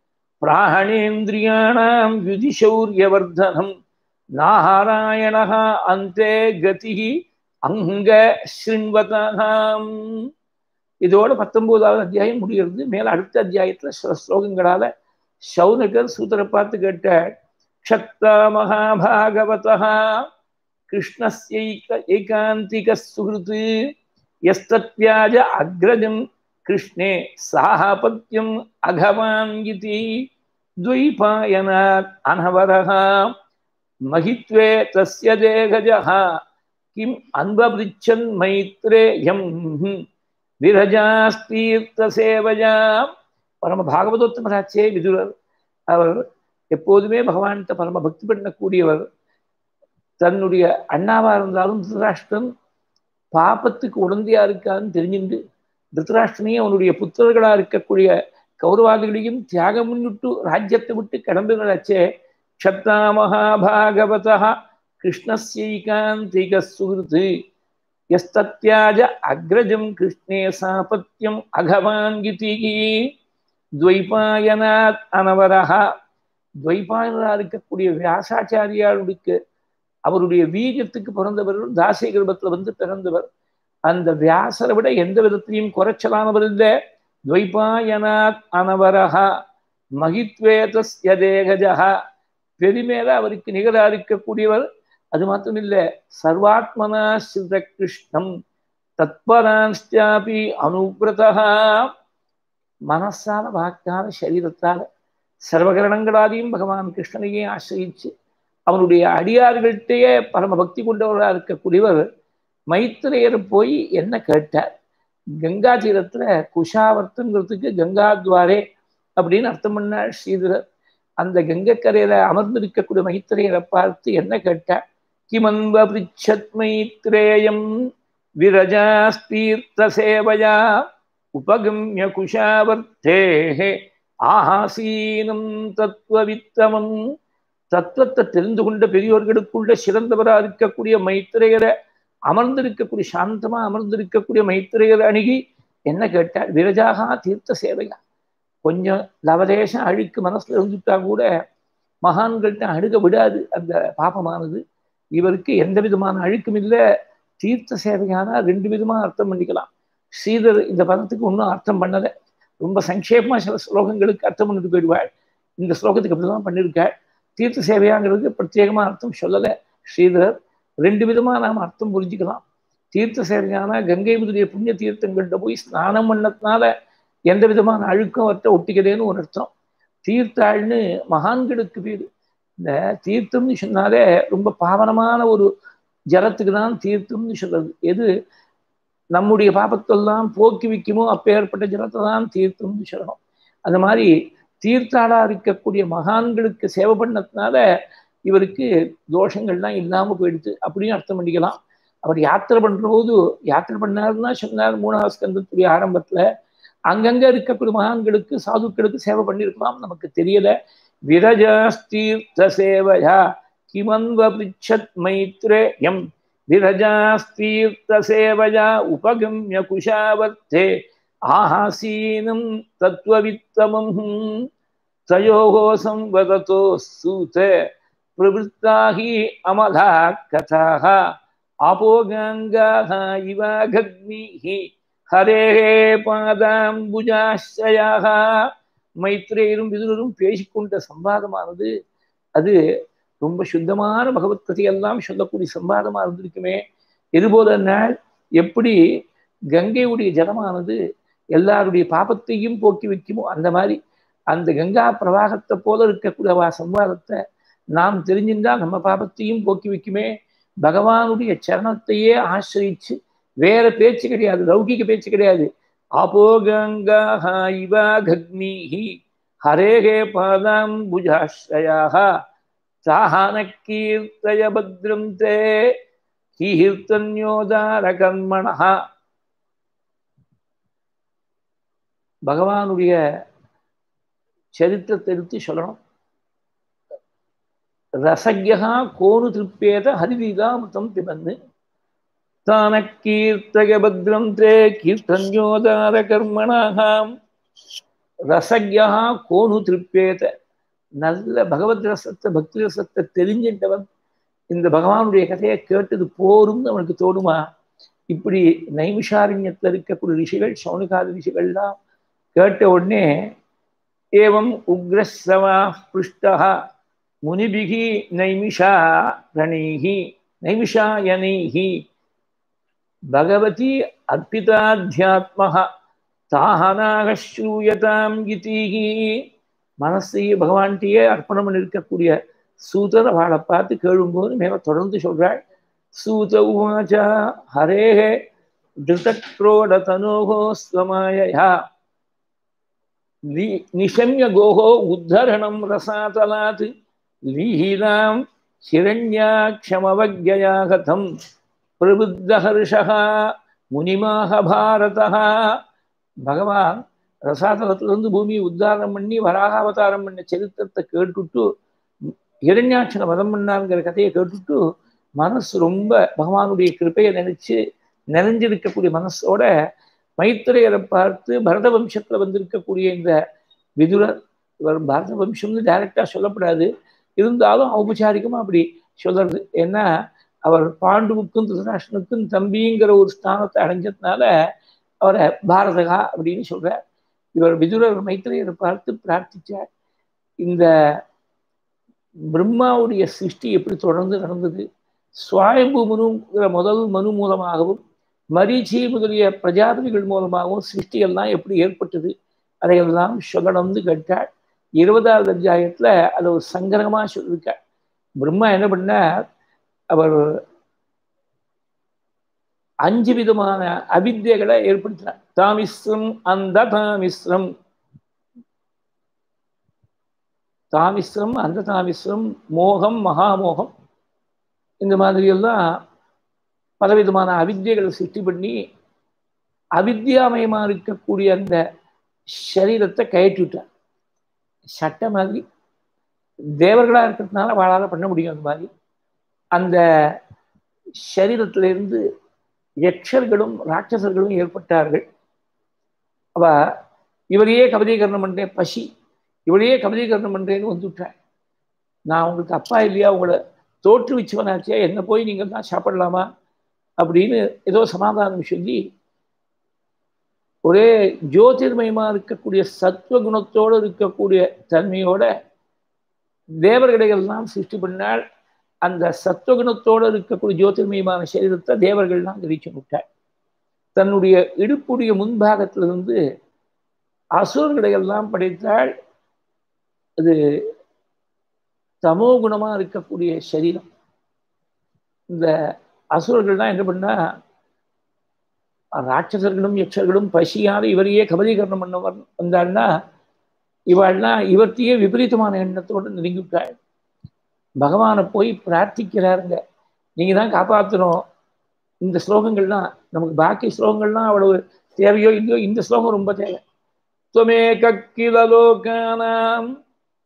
பிராணேந்திரியாணாம் யுதிஷௌர்யவர்தனம் நாராயணः அந்தே கதிஹி அங்க ஸ்ருண்வதாம். இதோட பத்தொன்பதாவது அத்தியாயம் முடிகிறது. மேல அடுத்த அத்தியாயத்துல சில ஸ்லோகங்களால சௌனகர் சூத்திர பார்த்து கேட்ட க்ஷத்ரா மகாபாகவதः கிருஷ்ணஸ்ய ஏகாந்திக சுஹ்ருத் யஸ்தத்யாஜ அக்ரஜம் கிருஷ்ணே சாஹபத்யம் அகவான் இதி த்வைபாயனாத் அனவரஹ மஹித்வே தஸ்ய தேகஜஹ கிம் அன்பப்ரிச்சன் மைத்ரேயம் விரஜாஸ்தீர்த்த சேவஜா. பரம பாகவதோத்தமராச்சே விதுரர். அவர் எப்போதுமே பகவான்கிட்ட பரம பக்தி பண்ணக்கூடியவர். தன்னுடைய அண்ணாவா இருந்தாலும் திருதராஷ்டிரன் பாபத்துக்கு உடந்தையா இருக்கான்னு தெரிஞ்சுட்டு திருதராஷ்டிரனையும் அவனுடைய புத்திரர்களா இருக்கக்கூடிய கௌரவாதிகளையும் தியாகம் முன்னிட்டு ராஜ்யத்தை விட்டு கிளம்புகிறாச்சே. க்ஷத்ரா மகாபாகவதः கிருஷ்ணஸ்யைகாந்திக சுஹ்ருத் யஸ்தத்யாஜ அக்ரஜம் கிருஷ்ணே சாபத்யம் அகவான் இதி த்வைபாயனாத் அனவரஹ. துவைபாயனராக இருக்கக்கூடிய வியாசாச்சாரியாருக்கு அவருடைய வீரியத்துக்கு பிறந்தவர், தாசிய கர்ப்பத்தில் வந்து பிறந்தவர். அந்த வியாசரை விட எந்த விதத்திலையும் குறைச்சலானவர் இல்லை. துவைபாயனாத் அனவரஹ மகித்வேதஸ்ய தேகஜஹ. பெருமேல அவருக்கு நிகராக இருக்கக்கூடியவர். அது மாத்திரம் இல்லை, சர்வாத்மனா ஸ்ருத கிருஷ்ணம் தத்பரான்ஸ்யாபி அனுப்ரதஹ. மனசால வாக்கான சரீரத்தால சர்வகரணங்களாலையும் பகவான் கிருஷ்ணனையே ஆசிரியிச்சு அவனுடைய அடியார்கள்ட்டையே பரம பக்தி கொண்டவர்களாக இருக்கக்கூடியவர். மைத்திரேயர் போய் என்ன கேட்டார்? கங்கா தீரத்துல குஷாவர்த்தங்கிறதுக்கு கங்காத்வாரே அப்படின்னு அர்த்தம் பண்ணார் ஸ்ரீதரர். அந்த கங்கக்கரையில அமர்ந்திருக்கக்கூடிய மைத்திரேயரை பார்த்து என்ன கேட்டார்? கிமன்ப பிரிச்சத் மைத்ரேயம் விரஜாஸ்தீர்த்த சேவயா உபகம்ய குஷாவர்த்தேஹே ஆஹாசீனம் தத்துவவித்தமம். தத்துவத்தை தெரிந்து கொண்ட பெரியோர்களுக்குள்ள சிறந்தவராக இருக்கக்கூடிய மைத்திரேயரை அமர்ந்திருக்கக்கூடிய சாந்தமா அமர்ந்திருக்கக்கூடிய மைத்திரேயரை அணுகி என்ன கேட்டார்? விரஜாகா தீர்த்த சேவையா. கொஞ்சம் லவலேசம் அழுக்கு மனசுல இருந்துட்டா கூட மகான்கள்கிட்ட அழுக விடாது அந்த பாபமானது. இவருக்கு எந்த விதமான அழுக்கும் இல்லை. தீர்த்த சேவையானா ரெண்டு விதமா அர்த்தம் பண்ணிக்கலாம். ஸ்ரீதர் இந்த பதத்துக்கு ஒன்றும் அர்த்தம் பண்ணலை. ரொம்ப சங்கேபமா சில ஸ்லோகங்களுக்கு அர்த்தம் பண்ணிட்டு போயிடுவாள். இந்த ஸ்லோகத்துக்கு அப்படிதான் பண்ணியிருக்காள். தீர்த்த சேவையாங்கிறது பிரத்யேகமா அர்த்தம் சொல்லலை ஸ்ரீதரர். ரெண்டு விதமா நாம் அர்த்தம் புரிஞ்சுக்கலாம். தீர்த்த சேவையானா கங்கை முதலிய புண்ணிய தீர்த்தங்கள்கிட்ட போய் ஸ்நானம் பண்ணதுனால எந்த விதமான அழுக்கம் அவர்கிட்ட ஒட்டிக்கிறேன்னு ஒரு அர்த்தம். தீர்த்தாள்னு மகான்களுக்கு பேரு. இந்த தீர்த்தம்னு சொன்னாலே ரொம்ப பாவனமான ஒரு ஜலத்துக்கு தான் தீர்த்தம்னு சொல்றது. எது நம்முடைய பாபத்தெல்லாம் போக்கி வைக்குமோ அப்பேற்பட்ட ஜலத்தை தான் தீர்த்தம்னு சொல்லணும். அந்த மாதிரி தீர்த்தாளா இருக்கக்கூடிய மகான்களுக்கு சேவை பண்ணதுனால இவருக்கு தோஷங்கள்லாம் இல்லாம போயிடுது அப்படின்னு அர்த்தம் பண்ணிக்கலாம். அவர் யாத்திரை பண்ற போது யாத்திரை பண்ணாருன்னா சொன்னார் மூணாவது ஸ்கந்தத்துடைய ஆரம்பத்துல அங்கங்க இருக்கக்கூடிய மகான்களுக்கு சாதுக்களுக்கு சேவை பண்ணியிருக்கலாம், நமக்கு தெரியல. விரஜாஸ்தீர்த்த சேவையா கிமன்வ பிரிச்சத் மைத்ரேயம் விரஜாஸ்தீர்த்த சேவையா உபகம்ய குஷாவர்த்தே ஆஹாசீனம் தத்துவவித்தமம் தயோகோ சம்வததோ சூத பிரவృత్తాஹி அமலா கதாஹ ஆபோகங்காஹ இவாகக்னிஹி ஹரேஹே பாதாம்புஜாஸ்ரயாஹ. மைத்ரேயரும் விதுரரும் பேசிக்கொண்ட சம்பாதமானது அது ரொம்ப சுத்தமான பகவத் கதையெல்லாம் சொல்லக்கூடிய சம்பாதமா இருந்திருக்குமே. எது போல நாள் எப்படி கங்கையுடைய ஜலமானது எல்லாருடைய பாபத்தையும் போக்கி வைக்குமோ அந்த மாதிரி அந்த கங்கா பிரவாகத்தை போல இருக்கக்கூடிய சம்வாதத்தை நாம் தெரிஞ்சிருந்தா நம்ம பாபத்தையும் போக்கி வைக்குமே. பகவானுடைய சரணத்தையே ஆசிரியிச்சு வேற பேச்சு கிடையாது, லௌகிக பேச்சு கிடையாது. ஆபோ கங்கா இவா கக்னிஹி ஹரேகே பாதாம் புஜாஸ்ரயாக சாஹான கீர்த்தய பத்ரம் தே கீர்த்தன்யோதார கர்மணஹா. பகவானுடைய சரித்திரத்தை எடுத்து சொல்லணும். ரசக்யா கோனு திருப்பேத ஹரிதீதாமிருதம் பிபந்து தான கீர்த்தய பத்ரம் தே கீர்த்தன்யோதார கர்மணாம். ரசக்யா கோனு திருப்பேத, நல்ல பகவத் ரசத்தை பக்தி ரசத்தை தெரிஞ்சின்றவன் இந்த பகவானுடைய கதையை கேட்டது போரும்னு அவனுக்கு தோணுமா? இப்படி நைமிஷாரண்யத்தில் இருக்கக்கூடிய ரிஷிகள் சௌனகாதி ரிஷிகள்லாம் கேட்ட உடனே ஏவம் உக்ரஸ்ரவா புஷ்டா முனிபிகி நைமிஷா ரணீஹி நைமிஷாயனைஹி பகவதி அர்ப்பிதாத்யாத்மஹ தாஹனாக ஸ்ரூயதாம் கீதிஹி. மனசையே பகவான்கிட்டயே அர்ப்பணம் பண்ணி இருக்கக்கூடிய சூதர் அவளை பார்த்து கேளும்போது மேல தொடர்ந்து சொல்றாள். சூத உவாச்சா ஹரேஹே திருதக்ரோட தனோகோ ஸ்வமாயயா நிஷம்ய கோஹோ உத்தரணம் ரசாதலாத் லீஹிதாம் ஹிரண்யாக்ஷமவக்யயாகதம் பிரபுத்தஹர்ஷஹ முனிமாக பாரதஹ. பகவான் ரசாதலத்திலிருந்து பூமியை உத்தாரணம் பண்ணி வராக அவதாரம் பண்ண சரித்திரத்தை கேட்டுட்டு ஹிரண்யாட்சனை வதம் பண்ணாங்கிற கதையை கேட்டுட்டு மனசு ரொம்ப பகவானுடைய கிருப்பையை நினைச்சு நிறைஞ்சிருக்கக்கூடிய மனசோட மைத்திரையரை பார்த்து பரத வம்சத்துல வந்திருக்கக்கூடிய இந்த விதுரர், இவர் பாரத வம்சம்னு டைரக்டா சொல்லப்படாது, இருந்தாலும் ஔபச்சாரிகமா அப்படி சொல்றது. ஏன்னா அவர் பாண்டுவுக்கும் திருதராஷ்டனுக்கும் தம்பிங்கிற ஒரு ஸ்தானத்தை அடைஞ்சதுனால அவரை பாரதகா அப்படின்னு சொல்றார். இவர் விதுரர் மைத்திரையரை பார்த்து பிரார்த்திச்சார். இந்த பிரம்மாவுடைய சிருஷ்டி எப்படி தொடர்ந்து நடந்தது, சுவாயம்பு மனுங்கிற முதல் மனு மூலமாகவும் மரீச்சி முதலிய பிரஜாபதிகள் மூலமாகவும் சிருஷ்டிகள்லாம் எப்படி ஏற்பட்டது அதையெல்லாம் சொல்லணும்னு கேட்டாள். இருபதாவது அத்தியாயத்துல அதை ஒரு சங்கரமா சொல்லியிருக்காள். பிரம்மா என்ன பண்ணார், அவர் அஞ்சு விதமான அவித்யைகளை ஏற்படுத்தினார். தாமிஸ்ரம் அந்த தாமிஸ்ரம் தாமிஸ்ரம் அந்த தாமிஸ்ரம் மோகம் மகாமோகம் இந்த மாதிரியெல்லாம் பலவிதமான அவித்யைகளை சிருஷ்டி பண்ணி அவித்யாமயமா இருக்கக்கூடிய அந்த சரீரத்தை கயற்றி விட்டார். சட்ட மாதிரி தேவர்களா இருக்கிறதுனால வாழாத பண்ண முடியும். அந்த மாதிரி அந்த சரீரத்திலிருந்து யக்ஷர்களும் ராட்சசர்களும் ஏற்பட்டார்கள். அவ இவரையே கபதீகரணம் பண்றேன், பசி இவளையே கபதீகரணம் பண்றேன்னு வந்துவிட்டேன். நான் உங்களுக்கு அப்பா இல்லையா, உங்களை தோற்றுவிச்சவனாச்சியா, என்ன போய் நீங்கள் தான் சாப்பிடலாமா அப்படின்னு ஏதோ சமாதானம் சொல்லி ஒரே ஜோதிர்மயமா இருக்கக்கூடிய சத்வகுணத்தோடு இருக்கக்கூடிய தன்மையோட தேவர்களையெல்லாம் சிருஷ்டி பண்ணால் அந்த சத்வகுணத்தோடு இருக்கக்கூடிய ஜோதிர்மயமான சரீரத்தை தேவர்கள்லாம் கிரகிச்சு விட்டாள். தன்னுடைய இடுப்புடைய முன்பாகத்திலிருந்து அசுரர்களையெல்லாம் படைத்தாள். அது தமோ குணமா இருக்கக்கூடிய சரீரம். இந்த அசுரர்கள்லாம் என்ன பண்ணா, ராட்சசர்களும் யக்ஷர்களும் பசியால் இவரையே கபலீகரணம் பண்ண வந்தாள்னா இவாள்லாம் இவர்த்தையே விபரீதமான எண்ணத்தோடு நெருங்கிவிட்டாள். பகவானை போய் பிரார்த்திக்கிறாருங்க, நீங்க தான் காப்பாற்றணும். இந்த ஸ்லோகங்கள்லாம் நமக்கு பாக்கி ஸ்லோகங்கள்லாம் அவ்வளவு தேவையோ இல்லையோ, இந்த ஸ்லோகம் ரொம்ப தேவை. துவமே கக்கிலலோகானாம்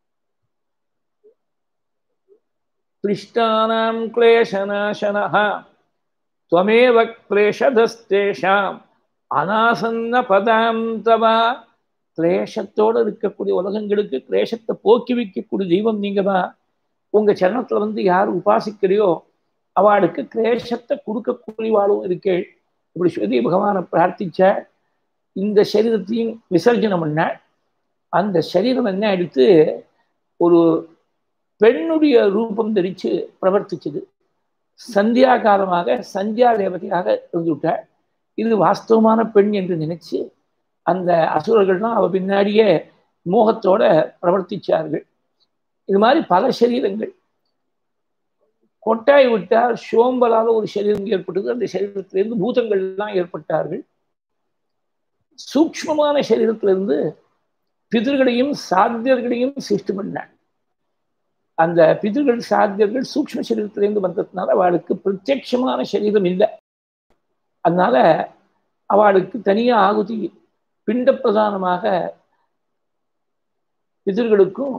கிளிஷ்டானாம் கிளேசநாசனஹ துவமேவ கிளேஷதஸ்தேஷாம் அனாசன்ன பதாம் தவா. கிளேசத்தோடு இருக்கக்கூடிய உலகங்களுக்கு கிளேசத்தை போக்கி வைக்கக்கூடிய தெய்வம் நீங்க தான். உங்க சரணத்துல வந்து யார் உபாசிக்கிறையோ அவளுக்கு கிளேசத்தை கொடுக்கக்கூடியவாளும் இருக்கேள். இப்படி சொல்லி பகவானை பிரார்த்திச்ச இந்த சரீரத்தையும் விசர்ஜனம் பண்ண அந்த சரீரம் என்ன எடுத்து ஒரு பெண்ணுடைய ரூபம் தரிச்சு பிரவர்த்திச்சது. சந்தியா காலமாக சந்தியா தேவதையாக இருந்துவிட்டாள். இது வாஸ்தவமான பெண் என்று நினைச்சு அந்த அசுரர்கள்லாம் அவ பின்னாடியே மோகத்தோட பிரவர்த்திச்சார்கள். இது மாதிரி பல சரீரங்கள். கொட்டாய் விட்டால் சோம்பலால ஒரு சரீரம் ஏற்பட்டது. அந்த சரீரத்திலிருந்து பூதங்கள்லாம் ஏற்பட்டார்கள். சூக்ஷ்மமான சரீரத்திலிருந்து பிதர்களையும் சாத்தியர்களையும் சிருஷ்டி பண்ணார். அந்த பிதர்கள் சாத்தியர்கள் சூக்ஷ்ம சரீரத்திலிருந்து வந்ததுனால அவளுக்கு பிரத்யட்சமான சரீரம் இல்லை. அதனால அவளுக்கு தனியா ஆகுதி பிண்ட பிரதானமாக பிதர்களுக்கும்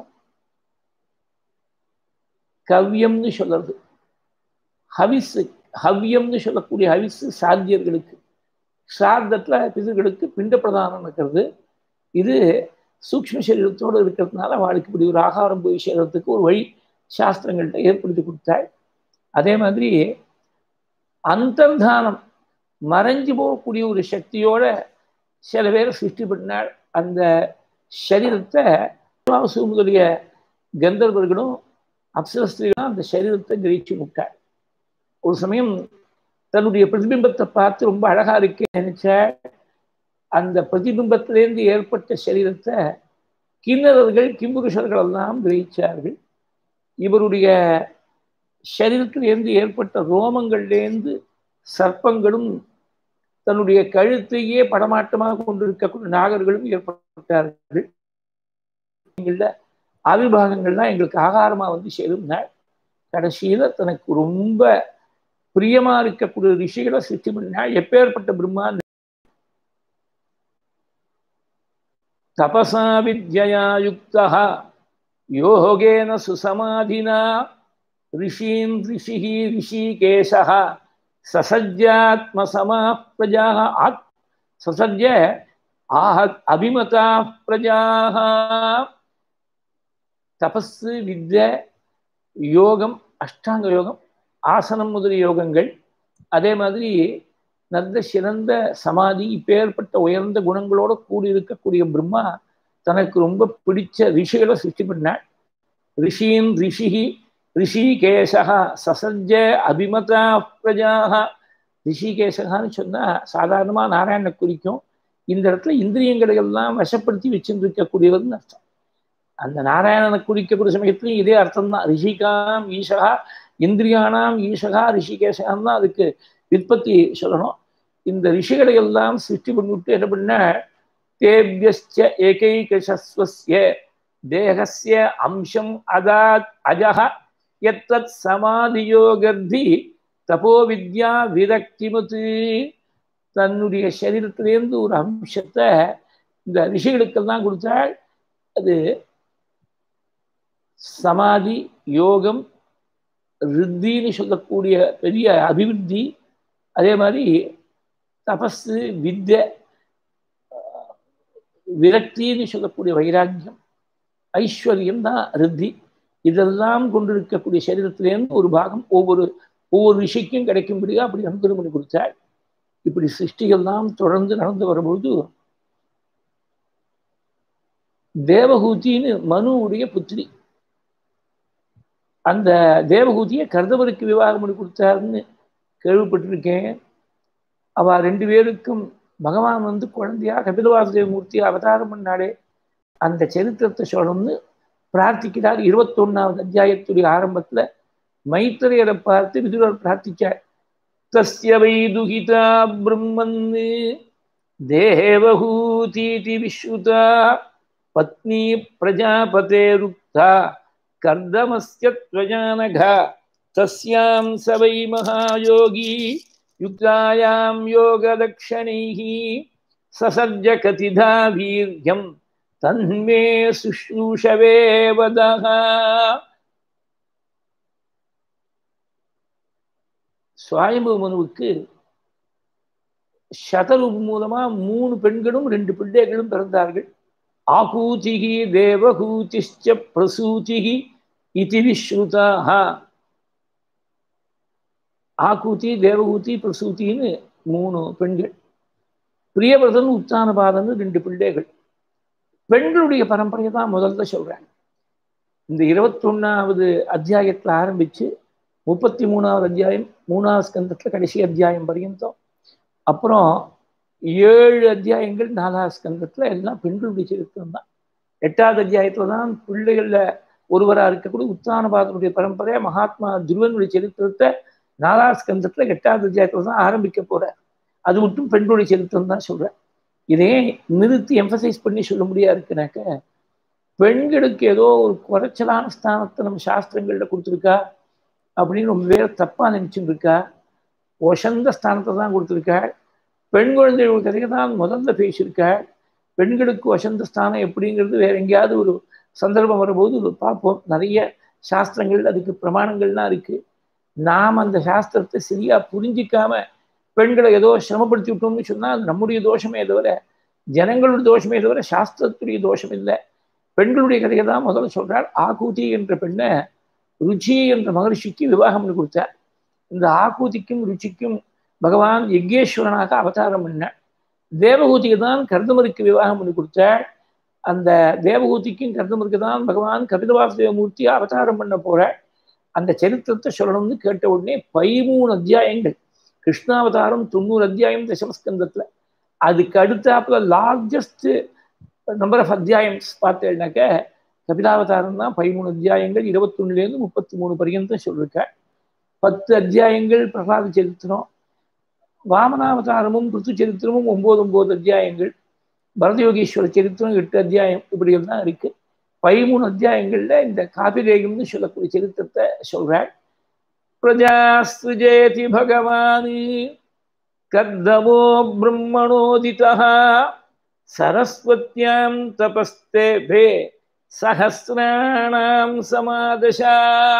கவ்யம்னு சொல்றது, ஹவிஸ் ஹவ்யம்னு சொல்லக்கூடிய ஹவிஸ் சாத்தியர்களுக்கு, சார்த்தத்துல பிதர்களுக்கு பிண்ட பிரதானம் இருக்கிறது. இது சூக்ஷ்ம சரீரத்தோடு இருக்கிறதுனால அவளுக்கு இப்படி ஒரு ஆகாரம் போய் சேர்றதுக்கு ஒரு வழி சாஸ்திரங்கள்ட்ட ஏற்படுத்தி கொடுத்தாள். அதே மாதிரி அந்தர்தானம் மறைஞ்சு போகக்கூடிய ஒரு சக்தியோட சில பேரை சிருஷ்டி பண்ணாள். அந்த சரீரத்தை முதலிய கந்தர்வர்களும் அப்சரஸ்திரிகளும் அந்த சரீரத்தை கிரகிச்சு விட்டாள். ஒரு சமயம் தன்னுடைய பிரதிபிம்பத்தை பார்த்து ரொம்ப அழகா இருக்கே நினைச்ச அந்த பிரதிபிம்பத்திலேருந்து ஏற்பட்ட சரீரத்தை கிண்ணறர்கள் கிம்புருஷர்கள் எல்லாம் கிரகிச்சார்கள். இவருடைய சரீரத்திலிருந்து ஏற்பட்ட ரோமங்கள்லேருந்து சர்ப்பங்களும் தன்னுடைய கழுத்தையே படமாட்டமாக கொண்டிருக்கக்கூடிய நாகர்களும் ஏற்பட்டார்கள். ஆவிர்வாகங்கள்லாம் எங்களுக்கு ஆகாரமா வந்து சேரும்னாள். கடைசியில தனக்கு ரொம்ப பிரியமா இருக்கக்கூடிய ரிஷிகளை சிருஷ்டி பண்ணாள். எப்பேற்பட்ட பிரம்மா தபசா வித்யா யுக்தா யோகேன சுசமாதினா ரிஷீன் ரிஷிஹி ரிஷிகேஷः சசஜ்யாத்மசமா பிரஜாः ஆத் சசஜ்ய ஆஹத் அபிமதா பிரஜாः. தபஸு, வித்யா, யோகம், அஷ்டாங்க யோகம், ஆசனம் முதலிய யோகங்கள், அதே மாதிரி நல்ல சிறந்த சமாதி, இப்பேற்பட்ட உயர்ந்த குணங்களோட கூடி இருக்கக்கூடிய பிரம்மா தனக்கு ரொம்ப பிடிச்ச ரிஷிகளை சிருஷ்டி பண்ணாள். ரிஷீன் ரிஷிஹி ரிஷிகேஷா சசஜ்ஜ அபிமதா பிரஜாக. ரிஷிகேஷகான்னு சொன்னா சாதாரணமா நாராயணனை குறிக்கும். இந்த இடத்துல இந்திரியங்களை எல்லாம் வசப்படுத்தி வச்சுருக்கக்கூடியவர்னு அர்த்தம். அந்த நாராயணனை குறிக்கக்கூடிய சமயத்திலையும் இதே அர்த்தம் தான். ரிஷிகாம் ஈஷகா இந்திரியானாம் ஈஷகா ரிஷிகேஷகான் தான் அதுக்கு விற்பத்தி சொல்லணும். இந்த ரிஷிகளை எல்லாம் சிருஷ்டி பண்ணிவிட்டு என்ன பண்ண, தேவ்யஸ்ச ஏகைகசஸ்வஸ்ய தேகஸ்ய அம்சம் அதாத் அஜஹ யத்தத் சமாதியோகர்தி தபோ வித்யா விரக்திமுத்து. தன்னுடைய சரீரத்திலேருந்து ஒரு அம்சத்தை இந்த ரிஷிகளுக்கெல்லாம் கொடுத்தாள். அது சமாதி யோகம் ரித்தின்னு சொல்லக்கூடிய பெரிய அபிவிருத்தி, அதே மாதிரி தபஸு வித்ய விரக்தின்னு சொல்லக்கூடிய வைராக்கியம், ஐஸ்வர்யம் தான் ரித்தி. இதெல்லாம் கொண்டிருக்கக்கூடிய சரீரத்திலேருந்து ஒரு பாகம் ஒவ்வொரு ஒவ்வொரு ரிஷிக்கும் கிடைக்கும்படியா அப்படி அனுகிரகம் பண்ணி கொடுத்தாள். இப்படி சிருஷ்டிகள்லாம் தொடர்ந்து நடந்து வரும்பொழுது தேவகூத்தின்னு மனுவுடைய புத்திரி, அந்த தேவகூதியை கர்தவருக்கு விவாகம் பண்ணி கொடுத்தாருன்னு கேள்விப்பட்டிருக்கேன். அவ ரெண்டு பேருக்கும் பகவான் வந்து குழந்தையா கபிலவாசுதேவ மூர்த்தி அவதாரம் பண்ணாலே அந்த சரித்திரத்தை சொல்லணும்னு பிரார்த்திக்கிறார். இருபத்தொன்னாவது அத்தியாயத்துடைய ஆரம்பத்துல மைத்திரையரை பார்த்து விதுரர் பிரார்த்திச்சார். தஸ்ய வை துகிதா பிரம்மன்னு தேவஹூதீதி விஸ்ருதா பத்னி பிரஜாபதேருக்தா கர்தமஸ்ய த்வஜானகா தஸ்யாம் சவை மகாயோகி யுக்தாயாம் யோகதக்ஷணைஹி சசர்ஜ கதிதா வீர்யம் தன்மே சுஷ்ரூஷவே வதஹ. சுவாயம்பு மனுவுக்கு சதரூப மூலமா மூணு பெண்களும் ரெண்டு பிள்ளைகளும் பிறந்தார்கள். ஆகூதிகி தேவகூதிஷ்ச பிரசூதிகி இதி விஸ்ருதாஹ. ஆகூதி தேவகூதி பிரசூதின்னு மூணு பெண்கள், பிரியவர்தன் உத்தானபாதன் ரெண்டு பிள்ளைகள். பெண்களுடைய பரம்பரையை தான் முதல்ல சொல்றாங்க. இந்த இருபத்தி ஒன்னாவது அத்தியாயத்துல ஆரம்பிச்சு முப்பத்தி மூணாவது அத்தியாயம் மூணாவது ஸ்கந்தத்துல கடைசி அத்தியாயம் பர்யந்தம், அப்புறம் ஏழு அத்தியாயங்கள் நாலாவது ஸ்கந்தத்தில் எல்லாம் பெண்களுடைய சரித்திரம் தான். எட்டாவது அத்தியாயத்தில் தான் பிள்ளைகளில் ஒருவராக இருக்கக்கூடிய உத்தானபாதனுடைய பரம்பரை மகாத்மா துருவனுடைய சரித்திரத்தை நாலாவது ஸ்கந்தத்தில் எட்டாவது அத்தியாயத்தில் தான் ஆரம்பிக்க போகிறார். அது மட்டும் பெண்களுடைய சரித்திரம் தான் சொல்கிறேன். இதே நிறுத்தி எம்பசைஸ் பண்ணி சொல்ல முடியாது இருக்குனாக்க, பெண்களுக்கு ஏதோ ஒரு குறைச்சலான ஸ்தானத்தை நம்ம சாஸ்திரங்களில் கொடுத்துருக்கா அப்படின்னு ரொம்ப பேர் தப்பாக நினச்சிட்டு இருக்கா. ஒசந்த ஸ்தானத்தை தான் கொடுத்துருக்கா. பெண் குழந்தைகள் கதையை தான் முதல்ல பேசியிருக்காள். பெண்களுக்கு வசந்த ஸ்தானம் எப்படிங்கிறது வேற எங்கேயாவது ஒரு சந்தர்ப்பம் வரும்போது பார்ப்போம். நிறைய சாஸ்திரங்கள் அதுக்கு பிரமாணங்கள்லாம் இருக்கு. நாம் அந்த சாஸ்திரத்தை சரியா புரிஞ்சிக்காம பெண்களை ஏதோ சிரமப்படுத்தி விட்டோம்னு சொன்னால் அது நம்முடைய தோஷமே தவிர, ஜனங்களுடைய தோஷமே தவிர சாஸ்திரத்துடைய தோஷம் இல்லை. பெண்களுடைய கதையை தான் முதல்ல சொல்றாள். ஆகூதி என்ற பெண்ணை ருச்சி என்ற மகர்ஷிக்கு விவாகம் பண்ணி கொடுத்தார். இந்த ஆகூதிக்கும் ருச்சிக்கும் பகவான் யக்ஞேஸ்வரனாக அவதாரம் பண்ணார். தேவகூதிக்கு தான் கர்தமருக்கு விவாகம் பண்ணி கொடுத்தாள். அந்த தேவகூதிக்கும் கர்தமருக்கு தான் பகவான் கபிலவாசுதேவமூர்த்தி அவதாரம் பண்ண போறாள். அந்த சரித்திரத்தை சொல்லணும்னு கேட்ட உடனே பதிமூணு அத்தியாயங்கள், கிருஷ்ணாவதாரம் தொண்ணூறு அத்தியாயம் தசமஸ்கந்தத்துல. அதுக்கு அடுத்தாப்புல லார்ஜஸ்ட் நம்பர் ஆஃப் அத்தியாயம்ஸ் பார்த்தேன்னாக்க கபிலாவதாரம் தான். பதிமூணு அத்தியாயங்கள் இருபத்தொன்னுலேருந்து முப்பத்தி மூணு பர்யந்தம் சொல்லிருக்க. பத்து அத்தியாயங்கள் பிரகலாத சரித்திரம். வாமனாவதாரமும் பிருத்து சரித்திரமும் ஒன்பது ஒன்பது அத்தியாயங்கள். பரதயோகீஸ்வர சரித்திரம் எட்டு அத்தியாயம். இப்படிகள் தான் இருக்கு. பதிமூணு அத்தியாயங்கள்ல இந்த காபிரேகம்னு சொல்லக்கூடிய சரித்திரத்தை சொல்றாள். பிரஜாஸ்துஜேதி பகவானி கர்தமோ பிரம்மணோதிதா சரஸ்வத்யாம் தபஸ்தேபே சஹஸ்ராணாம் சமாதசா.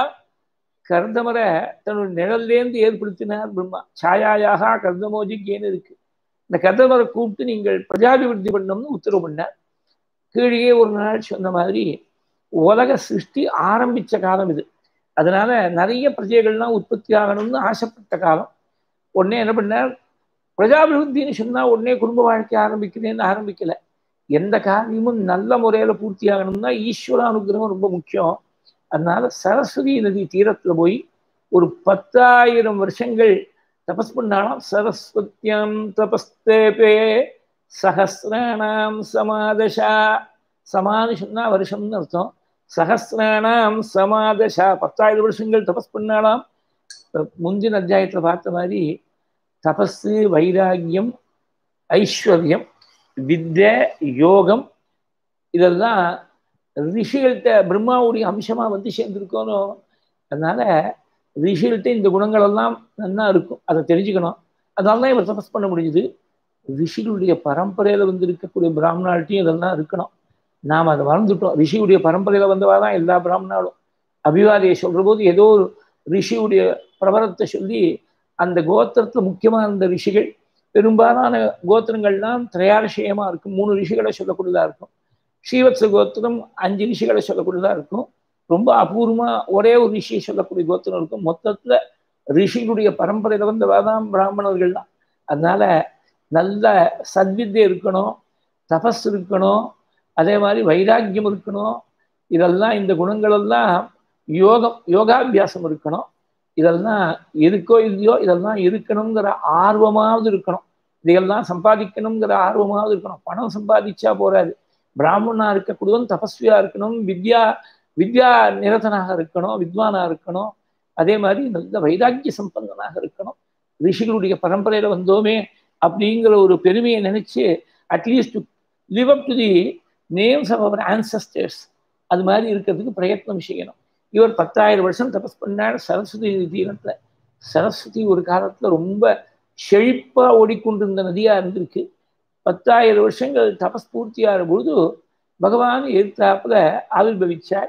கர்தமரை தன்னுடைய நிழல்லேருந்து ஏற்படுத்தினார் பிரம்மா. சாயாயாக கர்தமோஜிக்கேன்னு இருக்கு. இந்த கர்தமரை கூப்பிட்டு நீங்கள் பிரஜாபிவிருத்தி பண்ணணும்னு உத்தரவு பண்ணார். கீழே ஒரு நாள் சொன்ன மாதிரி உலக சிருஷ்டி ஆரம்பித்த காலம் இது. அதனால நிறைய பிரஜைகள்லாம் உற்பத்தி ஆகணும்னு ஆசைப்பட்ட காலம். உடனே என்ன பண்ணார், பிரஜாபிவிருத்தின்னு சொன்னால் உடனே குடும்ப வாழ்க்கை ஆரம்பிக்கிறேன்னு ஆரம்பிக்கல. எந்த காரியமும் நல்ல முறையில் பூர்த்தி ஆகணும்னா ஈஸ்வர அனுகிரகம் ரொம்ப முக்கியம். அதனால சரஸ்வதி நதி தீரத்தில் போய் ஒரு பத்தாயிரம் வருஷங்கள் தபஸ் பண்ணாலும். சரஸ்வத்யாம் தபஸ்தேபே சஹஸ்ராணாம் சமாதசா. சமான்னு சொன்னா வருஷம்னு அர்த்தம். சஹஸ்ராணாம் சமாதசா, பத்தாயிரம் வருஷங்கள் தபஸ் பண்ணாலாம். முந்தின அத்தியாயத்தில் பார்த்த மாதிரி தபஸு, வைராகியம், ஐஸ்வர்யம், வித்யை, யோகம் இதெல்லாம் ரிஷிகள்கிட்ட பிரம்மாவுடைய அம்சமா வந்து சேர்ந்துருக்கணும். அதனால ரிஷிகள்கிட்ட இந்த குணங்கள் எல்லாம் நல்லா இருக்கும், அதை தெரிஞ்சுக்கணும். அதனால தான் இவர் தபஸ் பண்ண முடியுது. ரிஷிகளுடைய பரம்பரையில வந்து இருக்கக்கூடிய பிராமணால்ட்டையும் இதெல்லாம் இருக்கணும். நாம் அதை மறந்துட்டோம். ரிஷியுடைய பரம்பரையில வந்தவா தான் எல்லா பிராமணாலும். அபிவாதியை சொல்ற போது ஏதோ ஒரு ரிஷியுடைய பிரபலத்தை சொல்லி அந்த கோத்திரத்துல முக்கியமான அந்த ரிஷிகள், பெரும்பாலான கோத்திரங்கள்லாம் திரையாரஷயமா இருக்கும். மூணு ரிஷிகளை சொல்லக்கூடியதா இருக்கும். ஸ்ரீவத்ச கோத்திரம் அஞ்சு ரிஷிகளை சொல்லக்கூடியதா இருக்கும். ரொம்ப அபூர்வமா ஒரே ஒரு ரிஷியை சொல்லக்கூடிய கோத்திரம் இருக்கும். மொத்தத்துல ரிஷிகளுடைய பரம்பரையில வந்து வேதாம் பிராமணர்கள் தான். அதனால நல்ல சத்வித்யை இருக்கணும், தபஸ் இருக்கணும், அதே மாதிரி வைராக்கியம் இருக்கணும். இதெல்லாம் இந்த குணங்களெல்லாம் யோகம் யோகாபியாசம் இருக்கணும். இதெல்லாம் இருக்கோ இல்லையோ இதெல்லாம் இருக்கணுங்கிற ஆர்வமாவது இருக்கணும். இதையெல்லாம் சம்பாதிக்கணுங்கிற ஆர்வமாவது இருக்கணும். பணம் சம்பாதிச்சா போறாது. பிராமணனா இருக்கக்கூடியவன் தபஸ்வியா இருக்கணும், வித்யா வித்யா நிரதனாக இருக்கணும், வித்வானா இருக்கணும். அதே மாதிரி நல்ல வைராக்கிய சம்பந்தனாக இருக்கணும். ரிஷிகளுடைய பரம்பரையில வந்தோமே அப்படிங்கிற ஒரு பெருமையை நினைச்சு at least live up to the names of our ancestors அது மாதிரி இருக்கிறதுக்கு பிரயத்னம் செய்யணும். இவர் பத்தாயிரம் வருஷம் தபஸ் பண்ணார் சரஸ்வதி தீரத்துல. சரஸ்வதி ஒரு காலத்துல ரொம்ப செழிப்பா ஓடிக்கொண்டிருந்த நதியா இருந்திருக்கு. பத்தாயிரம் வருஷங்கள் தபஸ் பூர்த்தியாகிற பொழுது பகவான் எதிர்த்தாப்புல ஆவிர்பவிச்சார்.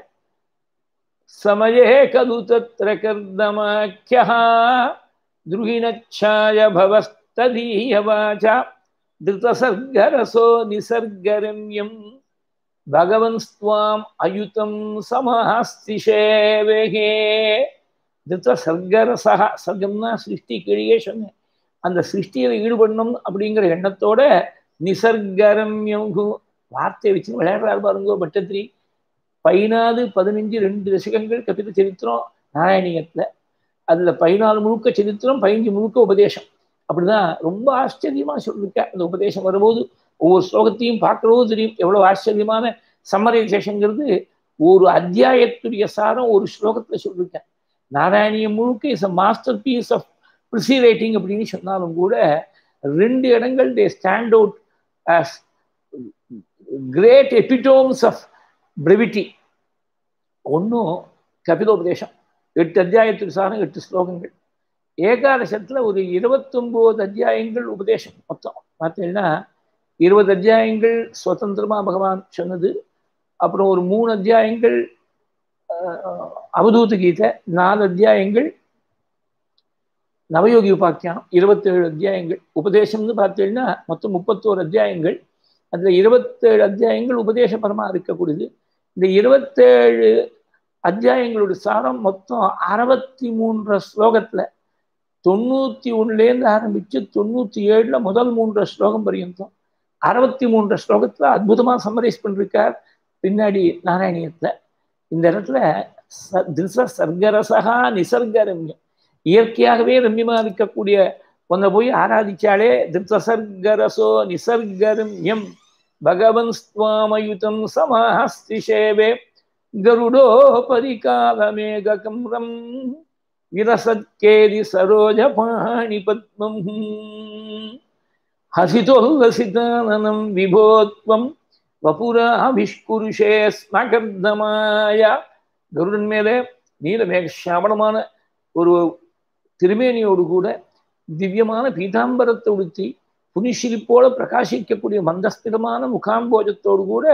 சமயே கது தத்ர கர்தமாக்கியா துருகிணச்சாய பவஸ்ததீயவாசா திருதசர்கரசோ நிசர்கரம்யம் பகவன் ஸ்வாம் அயுதம் சமாஸ்திஷேவேகே. திருத்த சர்க்கரசா, சர்க்கம்னா சிருஷ்டி, கீழே சொன்னேன். அந்த சிருஷ்டியில் ஈடுபடணும் அப்படிங்கிற எண்ணத்தோட நிசர்கரம்யம் வார்த்தையை வச்சு விளையாடுறாரு பாருங்கோ பட்டத்திரி. பதினாலு பதினஞ்சு ரெண்டு தசகங்கள் கபில சரித்திரம் நாராயணியத்துல. அதுல பதினாலு முழுக்க சரித்திரம், பதினஞ்சு முழுக்க உபதேசம். அப்படிதான் ரொம்ப ஆச்சரியமா சொல்லியிருக்கேன். அந்த உபதேசம் வரும்போது ஒவ்வொரு ஸ்லோகத்தையும் பார்க்கறதும் தெரியும் எவ்வளவு ஆச்சரியமான சம்மரைசேஷன்ங்கிறது. ஒரு அத்தியாயத்துடைய சாரம் ஒரு ஸ்லோகத்துல சொல்லியிருக்கேன். நாராயணியம் முழுக்க is a masterpiece of precis writing அப்படின்னு சொன்னாலும் கூட ரெண்டு இடங்கள் they stand out as great epitomes of brevity. ஒன்றும் கபிலோபதேசம் எட்டு அத்தியாயத்துக்கு சாரம் எட்டு ஸ்லோகங்கள். ஏகாதசத்துல ஒரு இருபத்தொன்பது அத்தியாயங்கள் உபதேசம் மொத்தம் பார்த்தீங்கன்னா இருபது அத்தியாயங்கள் சுதந்திரமா பகவான் சொன்னது. அப்புறம் ஒரு மூணு அத்தியாயங்கள் அவதூத கீதை, நாலு அத்தியாயங்கள் நவயோகி உபாக்கியானம், இருபத்தேழு அத்தியாயங்கள் உபதேசம்னு பார்த்தீங்கன்னா மொத்தம் முப்பத்தோரு அத்தியாயங்கள். அதுல இருபத்தேழு அத்தியாயங்கள் உபதேசபரமா இருக்கக்கூடியது. இந்த இருபத்தேழு அத்தியாயங்களுடைய சாரம் மொத்தம் அறுபத்தி மூன்று ஸ்லோகத்துல தொண்ணூத்தி ஒண்ணுலேருந்து ஆரம்பிச்சு தொண்ணூத்தி ஏழுல முதல் மூன்று ஸ்லோகம் பரியந்தம் அறுபத்தி மூன்று ஸ்லோகத்துல அற்புதமா சம்மரைஸ் பண்ணிருக்கார் பின்னாடி நாராயணியத்துல. இந்த இடத்துல சர்க்கரசகா நிசர்கரம்யம், இயற்கையாகவே ரம்யமா இருக்கக்கூடிய ஒன்றை போய் ஆராதிச்சாலே திருசர்கரசோ நிசர்கரம்யம் பகவன் ஸ்வாமயுதம் சமாஹஸ்தி சேவே கருடோ பரிகாலமேகம் விரசத்கேதி சரோஜ பாணி பத்மம் ஹசிதோல்லசிதானனம் விபோத்வம் வபுராவிஷ்குருஷே ஸ்மகர்தமாய. கருடன் மேலே நீலமேக சாமணமான ஒரு திருமேனியோடு கூட திவ்யமான பீதாம்பரத்தை உடுத்தி புனிஷிரிப்போட பிரகாசிக்கக்கூடிய மந்தஸ்திரமான முகாம்போஜத்தோடு கூட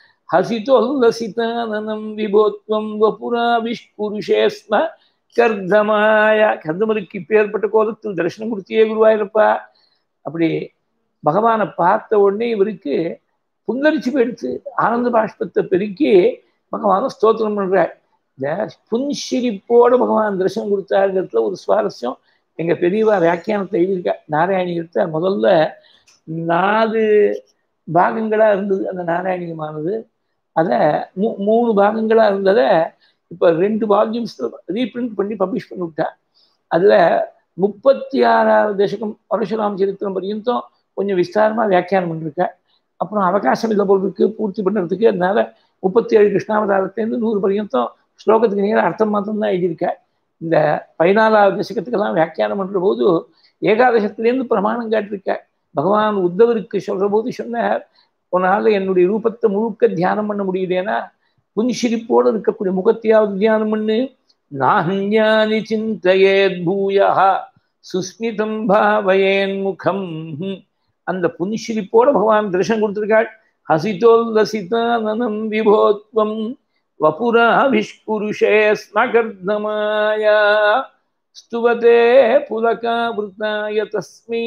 ஹசிதோல்லசிதானனம் விபோத்வம் வபுராவிஷ்குருஷே ஸ்ம கர்தமாய. கர்தமருக்கு இப்பேற்பட்ட கோலத்தில் தரிசனம் கொடுத்தியே குருவாயிருப்பா. அப்படி பகவானை பார்த்த உடனே இவருக்கு புல்லரிச்சு போயிடுச்சு. ஆனந்த பாஷ்பத்தை பெருக்கி பகவானை ஸ்தோத்திரம் பண்றார். இந்த புன்சிரிப்போட பகவான் தரிசனம் கொடுத்தாருங்கிறதுல ஒரு சுவாரஸ்யம் எங்க பெரியவா வியாக்கியானத்தை எழுதியிருக்கா. நாராயணியத்தை முதல்ல நாலு பாகங்களா இருந்தது அந்த நாராயணியமானது. அதை மூ மூணு பாகங்களா இருந்ததை இப்போ ரெண்டு வால்யூம்ஸ் ரீபிரிண்ட் பண்ணி பப்ளிஷ் பண்ணி விட்டா. அதுல முப்பத்தி ஆறாவது தசகம் பரசுராம சரித்திரம் பரியந்தம் கொஞ்சம் விஸ்தாரமா வியாக்கியானம் பண்ணிருக்கா. அப்புறம் அவகாசம் இல்லை போல் இருக்கு பூர்த்தி பண்ணுறதுக்கு. அதனால முப்பத்தி ஏழு கிருஷ்ணாவதாரத்துலேருந்து நூறு பரியந்தம் ஸ்லோகத்துக்கு நேரம் அர்த்தம் மாத்திரம் தான் எழுதியிருக்கா. இந்த பதினாலாவது தசகத்துக்கெல்லாம் வியாக்கியானம் பண்ற போது ஏகாதசத்திலேருந்து பிரமாணம் காட்டிருக்க. பகவான் உத்தவருக்கு சொல்ற போது சொன்னார், உன்னால என்னுடைய ரூபத்தை முழுக்க தியானம் பண்ண முடியுதேனா புன்சிரிப்போடு இருக்கக்கூடிய முகத்தையாவது தியானம் பண்ணு. நாஹ்ஞானி சிந்தையேத் பூயா சுஸ்மிதம் பாவயேன் முகம். அந்த புன்சிரிப்போட பகவான் தரிசனம் கொடுத்திருக்காள். ஹசிதோல்லசிதானனம் விபோத்வம் வபுராவிஷ்குருஷே ஸ்மகர்தமாய ஸ்துவதே புலகாவிருத்தாய தஸ்மை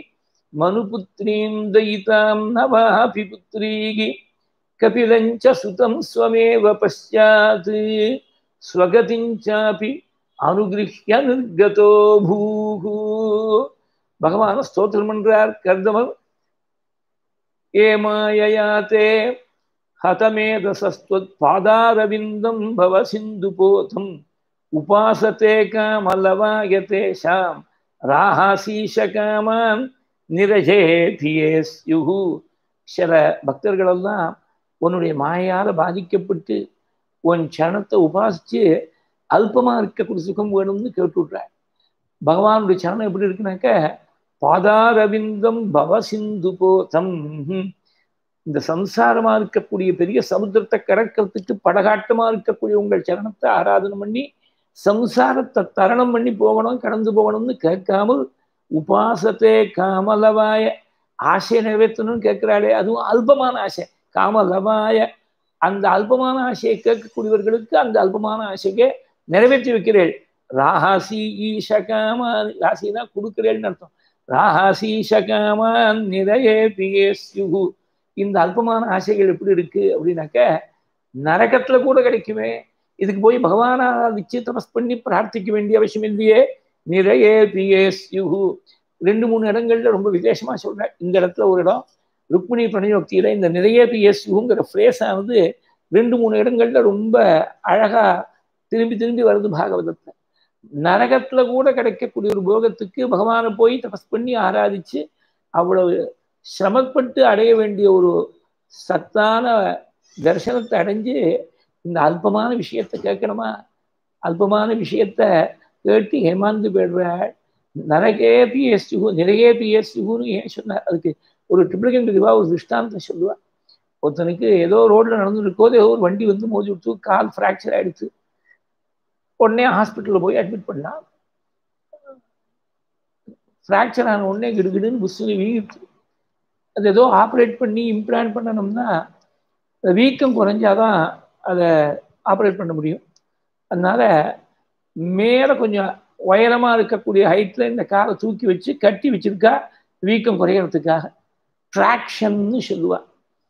மனுபுத்ரீம் தயிதாம் நவாபி புத்ரீகி கபிலஞ்ச சுதம் ஸ்வமேவ பశ్చాத் ஸ்வகதிஞ்சாபி அனுகிருஹ்ய நிர்கதோ பூஹு. பகவான் ஸ்தோத்திரம் பண்றார் கர்தமர். ஏமாயயாதே ஹதமேதசஸ்த்வத் பாதாரவிந்தம் பவ சிந்து போதம் உபாசதே காமலவாயதே ஷாம் ராஹாசீஷ காமான் நிரஜேபியே ஸ்யுஹு. சில பக்தர்களெல்லாம் உன்னுடைய மாயால பாதிக்கப்பட்டு உன் சரணத்தை உபாசிச்சு அல்பமா இருக்கக்கூடிய சுகம் வேணும்னு கேட்டு விட்றார். பகவானுடைய சரணம் எப்படி இருக்குனாக்க பாதாரவிந்தம் பவ சிந்து போதம். இந்த சம்சாரமா இருக்கக்கூடிய பெரிய சமுத்திரத்தை கடக்கிறதுக்கு படகாட்டமா இருக்கக்கூடிய உங்கள் சரணத்தை ஆராதனை பண்ணி சம்சாரத்தை தரணம் பண்ணி போகணும் கடந்து போகணும்னு கேட்காமல் உபாசத்தே காமலவாய ஆசையை நிறைவேற்றணும்னு கேட்கிறாளே, அதுவும் அல்பமான ஆசை. காமலவாய அந்த அல்பமான ஆசையை கேட்கக்கூடியவர்களுக்கு அந்த அல்பமான ஆசையை நிறைவேற்றி வைக்கிறேள். ராஹாசி ஈஷகாமான், ராசினா கொடுக்கிறேன்னு அர்த்தம். ராஹாசி ஈஷகாமான் நிறைய பியேஸ்யுஹு. இந்த அல்பமான ஆசைகள் எப்படி இருக்கு அப்படின்னாக்க நரகத்துல கூட கிடைக்குமே. இதுக்கு போய் பகவானா வச்சு தபஸ் பண்ணி பிரார்த்திக்க வேண்டிய அவசியம் இல்லையே. நிறைய பியேஸ்யுஹு. ரெண்டு மூணு இடங்கள்ல ரொம்ப விசேஷமா சொல்றேன். இந்த இடத்துல ஒரு இடம் ருக்மிணி பிரணயோக்தியில இந்த நிறைய பிஎஸ்யுங்கிற ஃப்ரேஸ் ஆனது ரெண்டு மூணு இடங்கள்ல ரொம்ப அழகா திரும்பி திரும்பி வருது பாகவதத்தை. நரகத்துல கூட கிடைக்கக்கூடிய ஒரு போகத்துக்கு பகவானை போய் தபஸ் பண்ணி ஆராதிச்சு அவ்வளவு சிரமப்பட்டு அடைய வேண்டிய ஒரு சத்தான தரிசனத்தை அடைஞ்சு இந்த அல்பமான விஷயத்தை கேட்கணுமா? அல்பமான விஷயத்த கேட்டு ஏமாந்து போயிடுறாள். நரகே பிஎஸ்டிஹூ நிறைய பிஎஸ்டிஹூன்னு ஏன் சொன்னார்? அதுக்கு ஒரு ட்ரிபிளிகன் இதுவா ஒரு திருஷ்டாந்தம் சொல்லுவா. ஒருத்தனுக்கு ஏதோ ரோட்ல நடந்துருக்கோது ஏதோ ஒரு வண்டி வந்து மோதி விட்டு கால் ஃப்ராக்சர் ஆயிடுச்சு. உடனே ஹாஸ்பிட்டலில் போய் அட்மிட் பண்ணா. ஃப்ராக்சர் ஆன உடனே கிடுகிடுன்னு புஷ்ஷுன்னு வீங்கிடுச்சு. அது ஏதோ ஆப்ரேட் பண்ணி இம்ப்ளான்ட் பண்ணணும்னா வீக்கம் குறைஞ்சாதான் அதை ஆப்ரேட் பண்ண முடியும். அதனால மேலே கொஞ்சம் உயரமாக இருக்கக்கூடிய ஹைட்டில் இந்த காலை தூக்கி வச்சு கட்டி வச்சிருக்கா வீக்கம் குறையறதுக்காக. ட்ராக்ஷன்னு சொல்லுவா.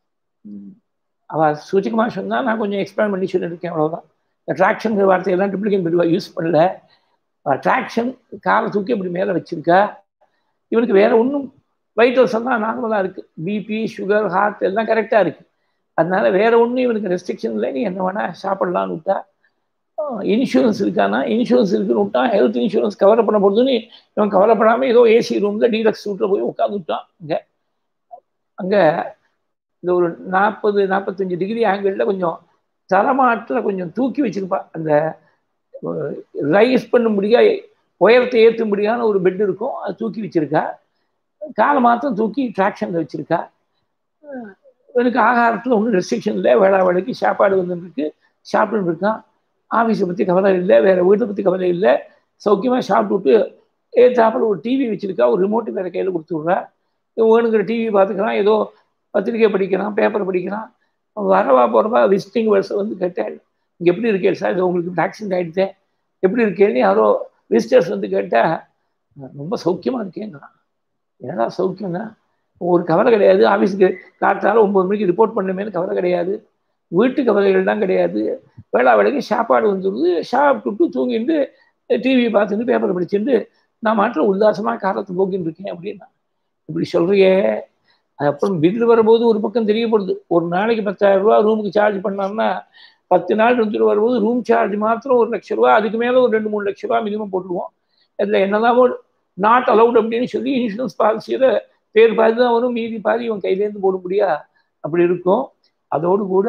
அவள் சூச்சகமாக சொன்னால் நான் கொஞ்சம் எக்ஸ்பிளைன் பண்ணி சொல்லியிருக்கேன், அவ்வளோதான். இந்த ட்ராக்ஷன் வார்த்தையெல்லாம் ட்ரிப்ளிகன் பெருவா யூஸ் பண்ணல. ட்ராக்ஷன் காலை தூக்கி அப்படி மேலே வச்சிருக்கா. இவனுக்கு வேற ஒன்றும் வைட்டல்ஸ் எல்லாம் நார்மலாக இருக்குது. பிபி சுகர் ஹார்ட் எல்லாம் கரெக்டாக இருக்குது. அதனால வேற ஒன்றும் இவனுக்கு ரெஸ்ட்ரிக்ஷன் இல்லை. நீ என்ன வேணா சாப்பிடலான்னு விட்டா. இன்சூரன்ஸ் இருக்கானா? இன்சூரன்ஸ் இருக்குன்னு விட்டான். ஹெல்த் இன்சூரன்ஸ் கவர் பண்ண போடுதுன்னு இவன் கவலைப்படாமல் ஏதோ ஏசி ரூமில் டீலக்ஸ் சூட்டில் போய் உட்காந்துட்டான். அங்கே அங்கே இந்த ஒரு நாற்பது நாற்பத்தஞ்சு டிகிரி ஆங்கிளில் கொஞ்சம் தலைமாட்டில் கொஞ்சம் தூக்கி வச்சிருப்பா. அந்த ரைஸ் பண்ணும்படியா உயரத்தை ஏற்றும்படியான ஒரு பெட் இருக்கும், அது தூக்கி வச்சிருக்கா. காலை மாத்திரம் தூக்கி ட்ராக்ஷனில் வச்சிருக்கா. எனக்கு ஆகாரத்தில் ஒன்றும் ரெஸ்ட்ரிக்ஷன் இல்லை. வேளா வேலைக்கு சாப்பாடு வந்துருக்கு, சாப்பிட்டுன்னு இருக்கான். ஆஃபீஸை பற்றி கவலை இல்லை, வேறு வீட்டை பற்றி கவலை இல்லை. சௌக்கியமாக சாப்பிட்டு விட்டு ஏற்றாப்பில் ஒரு டிவி வச்சுருக்கா. ஒரு ரிமோட்டு வேறு கையில் கொடுத்து விட்றா. வேணுங்கிற டிவி பார்த்துக்கிறான், ஏதோ பத்திரிக்கை படிக்கிறான், பேப்பர் படிக்கிறான். வரவா போகிறப்பா விசிட்டிங் வருஷம் வந்து கேட்டாள், இங்கே எப்படி இருக்கே சார், இது உங்களுக்கு ஆக்சிடென்ட் ஆகிடுச்சேன், எப்படி இருக்கேன்னு யாரோ விசிட்டர்ஸ் வந்து கேட்டால் ரொம்ப சௌக்கியமாக இருக்கேங்கிறான். ஏன்னா சௌக்கியம்னா ஒரு கவலை கிடையாது. ஆஃபீஸுக்கு காற்றால ஒம்பது மணிக்கு ரிப்போர்ட் பண்ணணுமேனு கவலை கிடையாது. வீட்டு கவலைகள் தான் கிடையாது. வேளா வேலைக்கு சாப்பாடு வந்துடுது, சாப்பிட்டு தூங்கிட்டு டிவியை பார்த்துட்டு பேப்பரை படிச்சுட்டு நான் மாட்டில் உல்லாசமாக காலத்தை போக்கின்னு இருக்கேன் அப்படின்னா. இப்படி சொல்றியே. அப்புறம் பில்லு வரும்போது ஒரு பக்கம் தெரியப்படுது. ஒரு நாளைக்கு பத்தாயிரம் ரூபா ரூமுக்கு சார்ஜ் பண்ணான்னா பத்து நாள் இருந்துட்டு வரும்போது ரூம் சார்ஜ் மாத்திரம் ஒரு லட்ச ரூபா, அதுக்கு மேலே ஒரு ரெண்டு மூணு லட்ச ரூபா மினிமம் போட்டுருவோம். அதில் என்னதான் நாட் அலவுட் அப்படின்னு சொல்லி இன்சூரன்ஸ் பாலிசியில் பேர் பாதி தான் வரும், மீதி பாதி இவன் கையிலேருந்து போட முடியா அப்படி இருக்கும். அதோடு கூட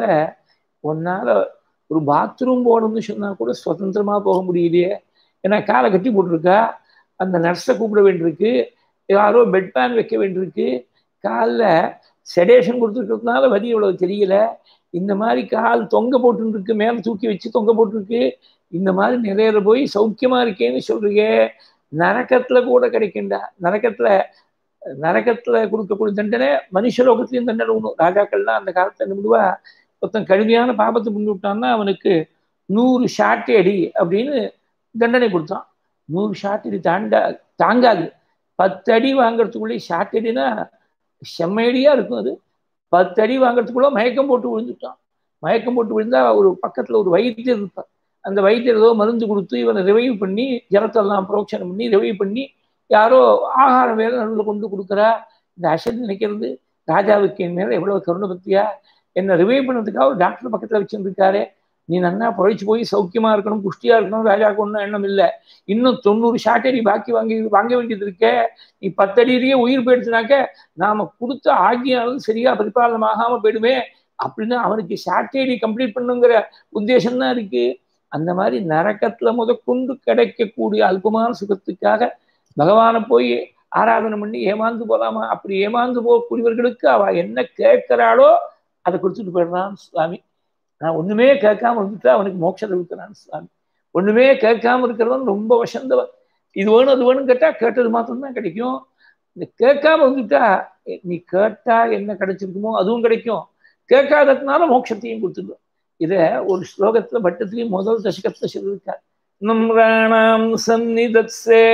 ஒன்னால் ஒரு பாத்ரூம் போகணும்னு சொன்னால் கூட சுதந்திரமாக போக முடியலையே. ஏன்னா காலை கட்டி போட்டிருக்கா. அந்த நர்ஸை கூப்பிட வேண்டியிருக்கு, யாரோ பெட் பேன் வைக்க வேண்டியிருக்கு. காலில் செடேஷன் கொடுத்துருக்கிறதுனால வலி இவ்வளவு தெரியல. இந்த மாதிரி கால் தொங்க போட்டுருக்கு, மேலே தூக்கி வச்சு தொங்க போட்டிருக்கு. இந்த மாதிரி நிறைய போய் சௌக்கியமாக இருக்கேன்னு சொல்றீங்க. நரக்கத்தில் கூட கிடைக்கின்றா. நரக்கத்தில் நரக்கத்தில் கொடுக்கக்கூடிய தண்டனை மனுஷலோகத்திலையும் தண்டனை ஒன்றும். ராஜாக்கள்லாம் அந்த காலத்தை நிமிடுவா. ஒருத்தன் கடுமையான பாபத்தை பண்ணி விட்டான்னா அவனுக்கு நூறு ஷாட்டி அடி அப்படின்னு தண்டனை கொடுத்தான். நூறு ஷாட் அடி தாண்டா தாங்காது. பத்து அடி வாங்கறதுக்குள்ளே ஷாட் அடினா செம்மையடியா இருக்கும். அது பத்து அடி வாங்கறதுக்குள்ள மயக்கம் போட்டு விழுந்துட்டான். மயக்கம் போட்டு விழுந்தா ஒரு பக்கத்துல ஒரு வைத்தியர் இருப்பார். அந்த வைத்தியர் ஏதோ மருந்து கொடுத்து இவனை ரிவைவ் பண்ணி ஜலத்தெல்லாம் புரோக்ஷனம் பண்ணி ரிவைவ் பண்ணி யாரோ ஆகாரம் வேலை நடுவில் கொண்டு கொடுக்குறா. இந்த அசன் நினைக்கிறது ராஜாவுக்கு என் மேலே எவ்வளவு கருணை பத்தியா. என்னை ரிவைவ் பண்ணதுக்காக ஒரு டாக்டர் பக்கத்தில் வச்சுருக்காரு. நீ நன்னா பொழைச்சு போய் சௌக்கியமா இருக்கணும், புஷ்டியா இருக்கணும், ராஜாவுக்கு ஒன்றும் எண்ணம் இல்லை. இன்னும் தொண்ணூறு ஷாட்டடி பாக்கி வாங்கி வாங்க வேண்டியது இருக்க. நீ பத்தடியிலேயே உயிர் போயிடுச்சுனாக்க நாம கொடுத்த ஆகியாலும் சரியா பரிபாலனம் ஆகாம போயிடுமே அப்படின்னு அவனுக்கு ஷாட்டடி கம்ப்ளீட் பண்ணுங்கிற உத்தேசம் தான் இருக்கு. அந்த மாதிரி நரக்கத்துல முதற்கொண்டு கிடைக்கக்கூடிய அல்பமான சுகத்துக்காக பகவானை போய் ஆராதனை பண்ணி ஏமாந்து போகலாமா? அப்படி ஏமாந்து போகக்கூடியவர்களுக்கு அவ என்ன கேட்கிறாளோ அதை கொடுத்துட்டு போயிடுறான் சுவாமி. நான் ஒண்ணுமே கேட்காம இருந்துட்டா அவனுக்கு மோட்சத்தை கொடுக்குறான் சுவாமி. ஒண்ணுமே கேட்காம இருக்கிறவன் ரொம்ப வசந்தவன். இது வேணும் அது வேணும் கேட்டா கேட்டது மாத்திரம்தான் கிடைக்கும். இந்த கேட்காம வந்துட்டா நீ கேட்டா என்ன கிடைச்சிருக்குமோ அதுவும் கிடைக்கும், கேட்காததுனால மோட்சத்தையும் கொடுத்துடும். இத ஒரு ஸ்லோகத்துல பட்டத்திலையும் முதல் தசகத்துல சொல்லியிருக்கார். நம்ராணாம் சந்நிதத்ஸே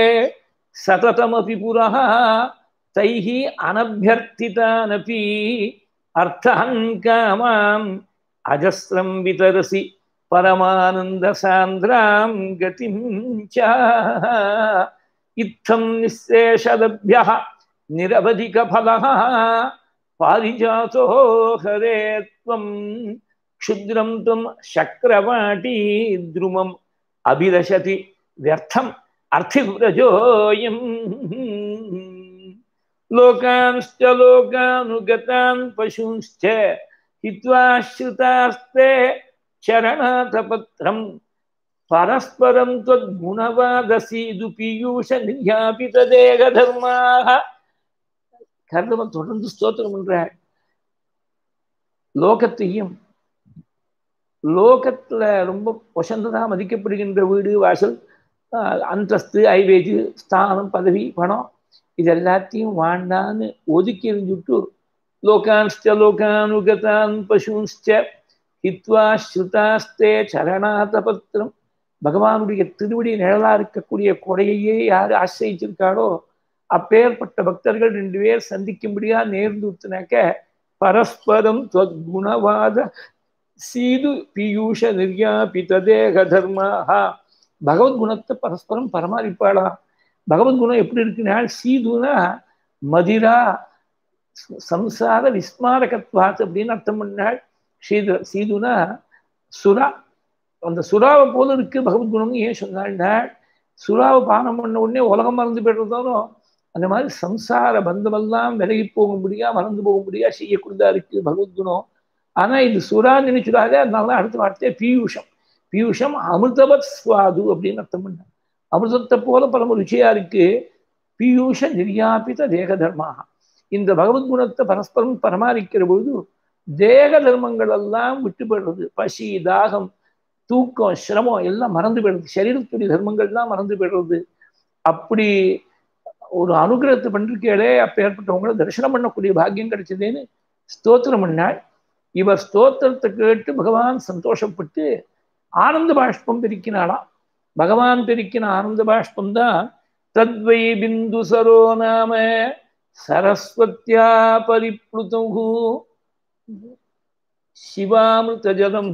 சததமபி புரஹ தைஹி அனபியர்த்திதானபி அர்த்தஹன் காமாம் அஜஸ்ரம் விதரசி பரமானந்த சாந்திராம் கதிம் ச இத்தம் நிசேஷதப்யஹ நிரவதிக ஃபலஹ பாரிஜாதோ ஹரே த்வம் க்ஷுத்ரம் த்வம் சக்ரவாட்டி த்ருமம் அபிலஷதி व्यर्थम अर्थिव्रजोऽयम् लोकांश्च लोकानुगतान् पशूंश्च हित्वा श्रुतास्ते चरणातपत्रम् परस्परं त्वद्गुणवादसीदु पीयूष निर्यापितदेहधर्माः. கர்ணவன் தொடர்ந்து ஸ்தோத்திரம் பண்றார். லோகத்தையும் லோகத்துல ரொம்ப பொசந்ததா மதிக்கப்படுகின்ற வீடு வாசல் அந்தஸ்து ஐவேஜ் ஸ்தானம் பதவி பணம் இது எல்லாத்தையும் வாண்டான்னு ஒதுக்கி எறிஞ்சுட்டு லோகான்ஸ்ட லோகானுகதான் பசூன்ஸ்ட ஹித்வா ஸ்ருதாஸ்தே சரணாதபத்திரம் பகவானுடைய திருவடி நிழலா இருக்கக்கூடிய கொடையையே யாரு ஆசிரியிருக்காளோ அப்பேற்பட்ட பக்தர்கள் ரெண்டு பேர் சந்திக்கும்படியா நேர்ந்து ஊத்துனாக்க பரஸ்பரம் குணவாத சீது பீயூஷ நிர்யாபித தேக தர்மாஹா. பகவத்குணத்தை பரஸ்பரம் பரமாரிப்பாளா. பகவத்குணம் எப்படி இருக்குன்னா சீதுனா மதிரா சம்சார விஸ்மாரகத்வாத் அப்படின்னு அர்த்தம் பண்ணாள். சீது சீதுனா சுரா, அந்த சுறாவை போல இருக்கு பகவத்குணம்னு ஏன் சொன்னாள்னா சுறாவை பானம் பண்ண உடனே உலகம் மறந்து போயிடுறதாலும் அந்த மாதிரி சம்சார பந்தமெல்லாம் விலகி போகும்படியா மறந்து போகும்படியா செய்யக்கூடியதா இருக்கு பகவத்குணம். ஆனா இது சுறா நினைச்சுடாத, அதனால அடுத்த வார்த்தையே பீயூஷம். பீயூஷம் அமிர்தவத் சுவாது அப்படின்னு அர்த்தம் பண்ண. அமிர்தத்தை போல பரம ருச்சியா இருக்கு. பீயூஷ நிர்யாபித தேக தர்மாக. இந்த பகவத்குணத்தை பரஸ்பரம் பரமாரிக்கிற பொழுது தேக தர்மங்கள் எல்லாம் விட்டு போயிடுறது. பசி, தாகம், தூக்கம், சிரமம் எல்லாம் மறந்து போயிடுறது. சரீரத்துடைய தர்மங்கள்லாம் மறந்து போயிடுறது. அப்படி ஒரு அனுகிரகத்தை பண்ணிருக்கே அப்ப ஏற்பட்டவங்களை தரிசனம் பண்ணக்கூடிய பாக்கியம் கிடைச்சதுன்னு ஸ்தோத்திரம் பண்ணாள். இவர் ஸ்தோத்திரத்தை கேட்டு பகவான் சந்தோஷப்பட்டு ஆனந்த பாஷ்பம் பெருக்கினாளாம். பகவான் பெருக்கின ஆனந்த பாஷ்பம் தான் தத்வை பிந்து சரோ நாம சரஸ்வத்யா பரிப்ளுதகு சிவாமிருத ஜலம்.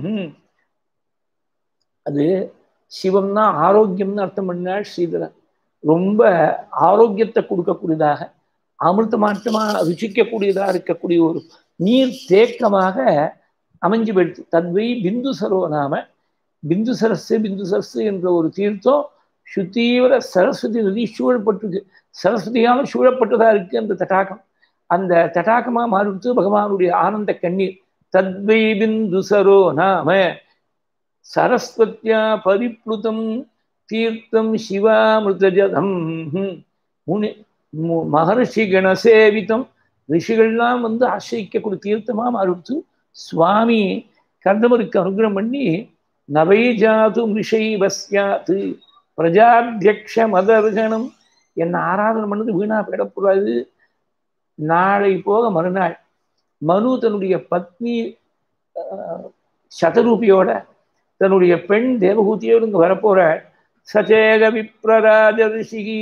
அது சிவம்னா ஆரோக்கியம்னு அர்த்தம் பண்ணாள் ஸ்ரீதரன். ரொம்ப ஆரோக்கியத்தை கொடுக்கக்கூடியதாக அமிர்தமாட்டமா ருச்சிக்கக்கூடியதாக இருக்கக்கூடிய ஒரு நீர் தேக்கமாக அமைஞ்சு போயிடுச்சு. தத்வை பிந்து சரோ நாம. பிந்து சரஸ்ஸு பிந்து சரஸ்ஸு என்ற ஒரு தீர்த்தம் சுத்தீவிர சரஸ்வதி நதி சூழப்பட்டிருக்கு. சரஸ்வதியால சூழப்பட்டதா இருக்கு அந்த தடாகம். அந்த தடாகமா மாறிடுத்து பகவானுடைய ஆனந்த கண்ணீர். தத்வை பிந்து சரோ நாம சரஸ்வத்யா பரிப்ளுதம் தீர்த்தம் சிவாமிருதஜலம் முனி மகர்ஷி கணசேவிதம். ரிஷிகள்லாம் வந்து ஆசிரிக்கக்கூடிய தீர்த்தமா மாறிடுத்து. சுவாமி கர்தமருக்கு அனுகிரகம் பண்ணி நவை ஜாது ரிஷை வஸ்யாத்து பிரஜாத்தியக்ஷ மதர்கணம். என்னை ஆராதனை பண்ணது வீணா போயிடக்கூடாது. நாளை போக மறுநாள் மனு தன்னுடைய பத்னி சதரூபியோட தன்னுடைய பெண் தேவகூதியோடு இங்க வரப்போறாள். சச்சேக விப்ரராஜ ரிஷிகி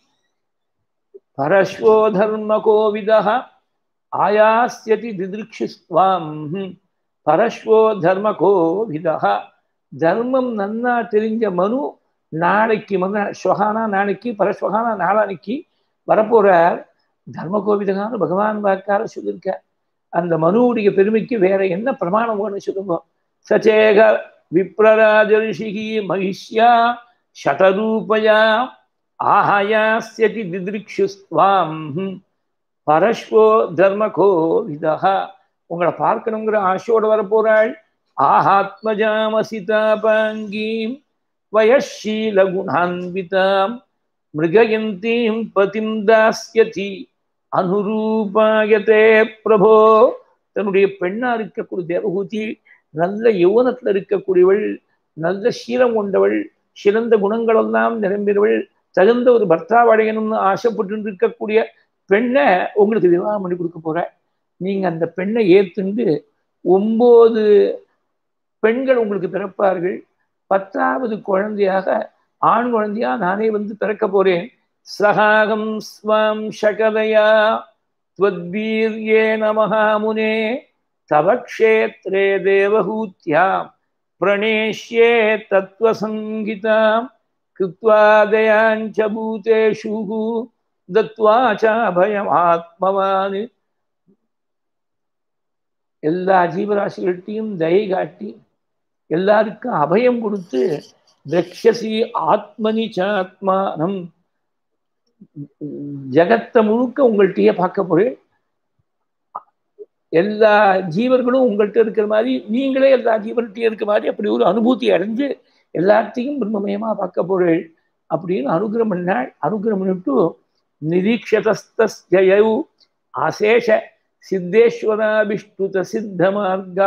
பரஸ்வோ தர்ம கோவிதா ஆயாஸ்யதி திதிருக்ஷிஸ்வாம். பரஸ்வோ தர்ம கோவிதா. தர்மம் நன்னா தெரிஞ்ச மனு நாளைக்கு மன ஸ்வகானா நாளைக்கு பரஸ்வகானா நாளானைக்கு வரப்போறார். தர்ம கோவிதகான பகவான் வாக்கார சொல்லியிருக்க. அந்த மனுவுடைய பெருமைக்கு வேற என்ன பிரமாணம் வேணும்னு சொல்லுங்க. சச்சேக விப்ரராஜ ரிஷிகி மகிஷ்யா சதரூபயா ஆஹயாஸ்யதி திதிருக்ஷுஸ்வாம் பரஸ்வோ தர்ம கோவிதா. உங்களை பார்க்கணுங்கிற ஆசையோட வரப்போறாள். ஆஹாத்மஜாமசிதாபாங்கீம் வயஷீல குணான்விதாம் மிருகயந்தீம் பதிம் தாஸ்யதி அனுரூபாயதே பிரபோ. தன்னுடைய பெண்ணா இருக்கக்கூடிய தேவகூதி நல்ல யௌவனத்துல இருக்கக்கூடியவள், நல்ல சீலம் கொண்டவள், சிறந்த குணங்களெல்லாம் நிரம்பினவள், தகுந்த ஒரு பர்த்தாவடையணும்னு ஆசைப்பட்டு இருக்கக்கூடிய பெண்ணை உங்களுக்கு விவாகம் பண்ணி கொடுக்க போற. நீங்க அந்த பெண்ணை ஏத்துண்டு ஒன்பது பெண்கள் உங்களுக்கு பிறப்பார்கள். பத்தாவது குழந்தையாக ஆண் குழந்தையா நானே வந்து பிறக்க போறேன். சகாகம் ஸ்வம் சகதயா த்வத்வீர்யேன மகாமுனே தவ க்ஷேத்ரே தேவஹூத்யாம் பிரணேஷ்யே தத்வசங்கிதாம் கிருத்வா தயாஞ்ச பூதேஷு தத்வா ச அபயம் ஆத்மவான். எல்லா ஜீவராசிகள்கிட்டையும் தயை காட்டி எல்லாருக்கும் அபயம் கொடுத்து திரக்ஷசி ஆத்மனி சாத்மானம், ஜகத்தை முழுக்க உங்கள்கிட்டயே பார்க்க போறேன். எல்லா ஜீவர்களும் உங்கள்கிட்ட இருக்கிற மாதிரி நீங்களே எல்லா ஜீவர்கிட்டயும் இருக்கிற மாதிரி அப்படி ஒரு அனுபூதி அடைஞ்சு எல்லாத்தையும் பிரம்மமயமா பார்க்க போறேன் அப்படின்னு அனுகிரகம் பண்ணாள். அனுகிரகம் பண்ணிட்டு நிரீக்ஷதஸ்தஸ்யயௌ ஆசேஷ சித்தேஸ்வராபிஷ்டுத சித்த மார்கா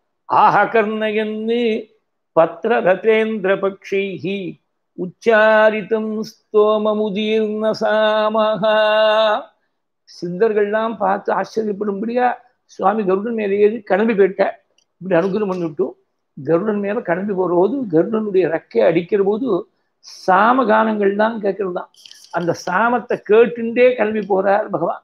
ஆஹகர்ணயன்னு பத்ரரதேந்திர பக்ஷைஹி உச்சாரிதம் ஸ்தோமமுதீர்ண சாமஹா. சித்தர்கள்லாம் பார்த்து ஆச்சரியப்படும்படியா சுவாமி கருடன் மேலே ஏறி கிளம்பி போயிட்டார். இப்படி அனுகிரகம் பண்ணிவிட்டு கருடன் மேல கிளம்பி போற போது கருடனுடைய ரெக்கையை அடிக்கிற போது சாம கானங்கள் தான் கேட்கறது தான். அந்த சாமத்தை கேட்டுண்டே கிளம்பி போறார் பகவான்.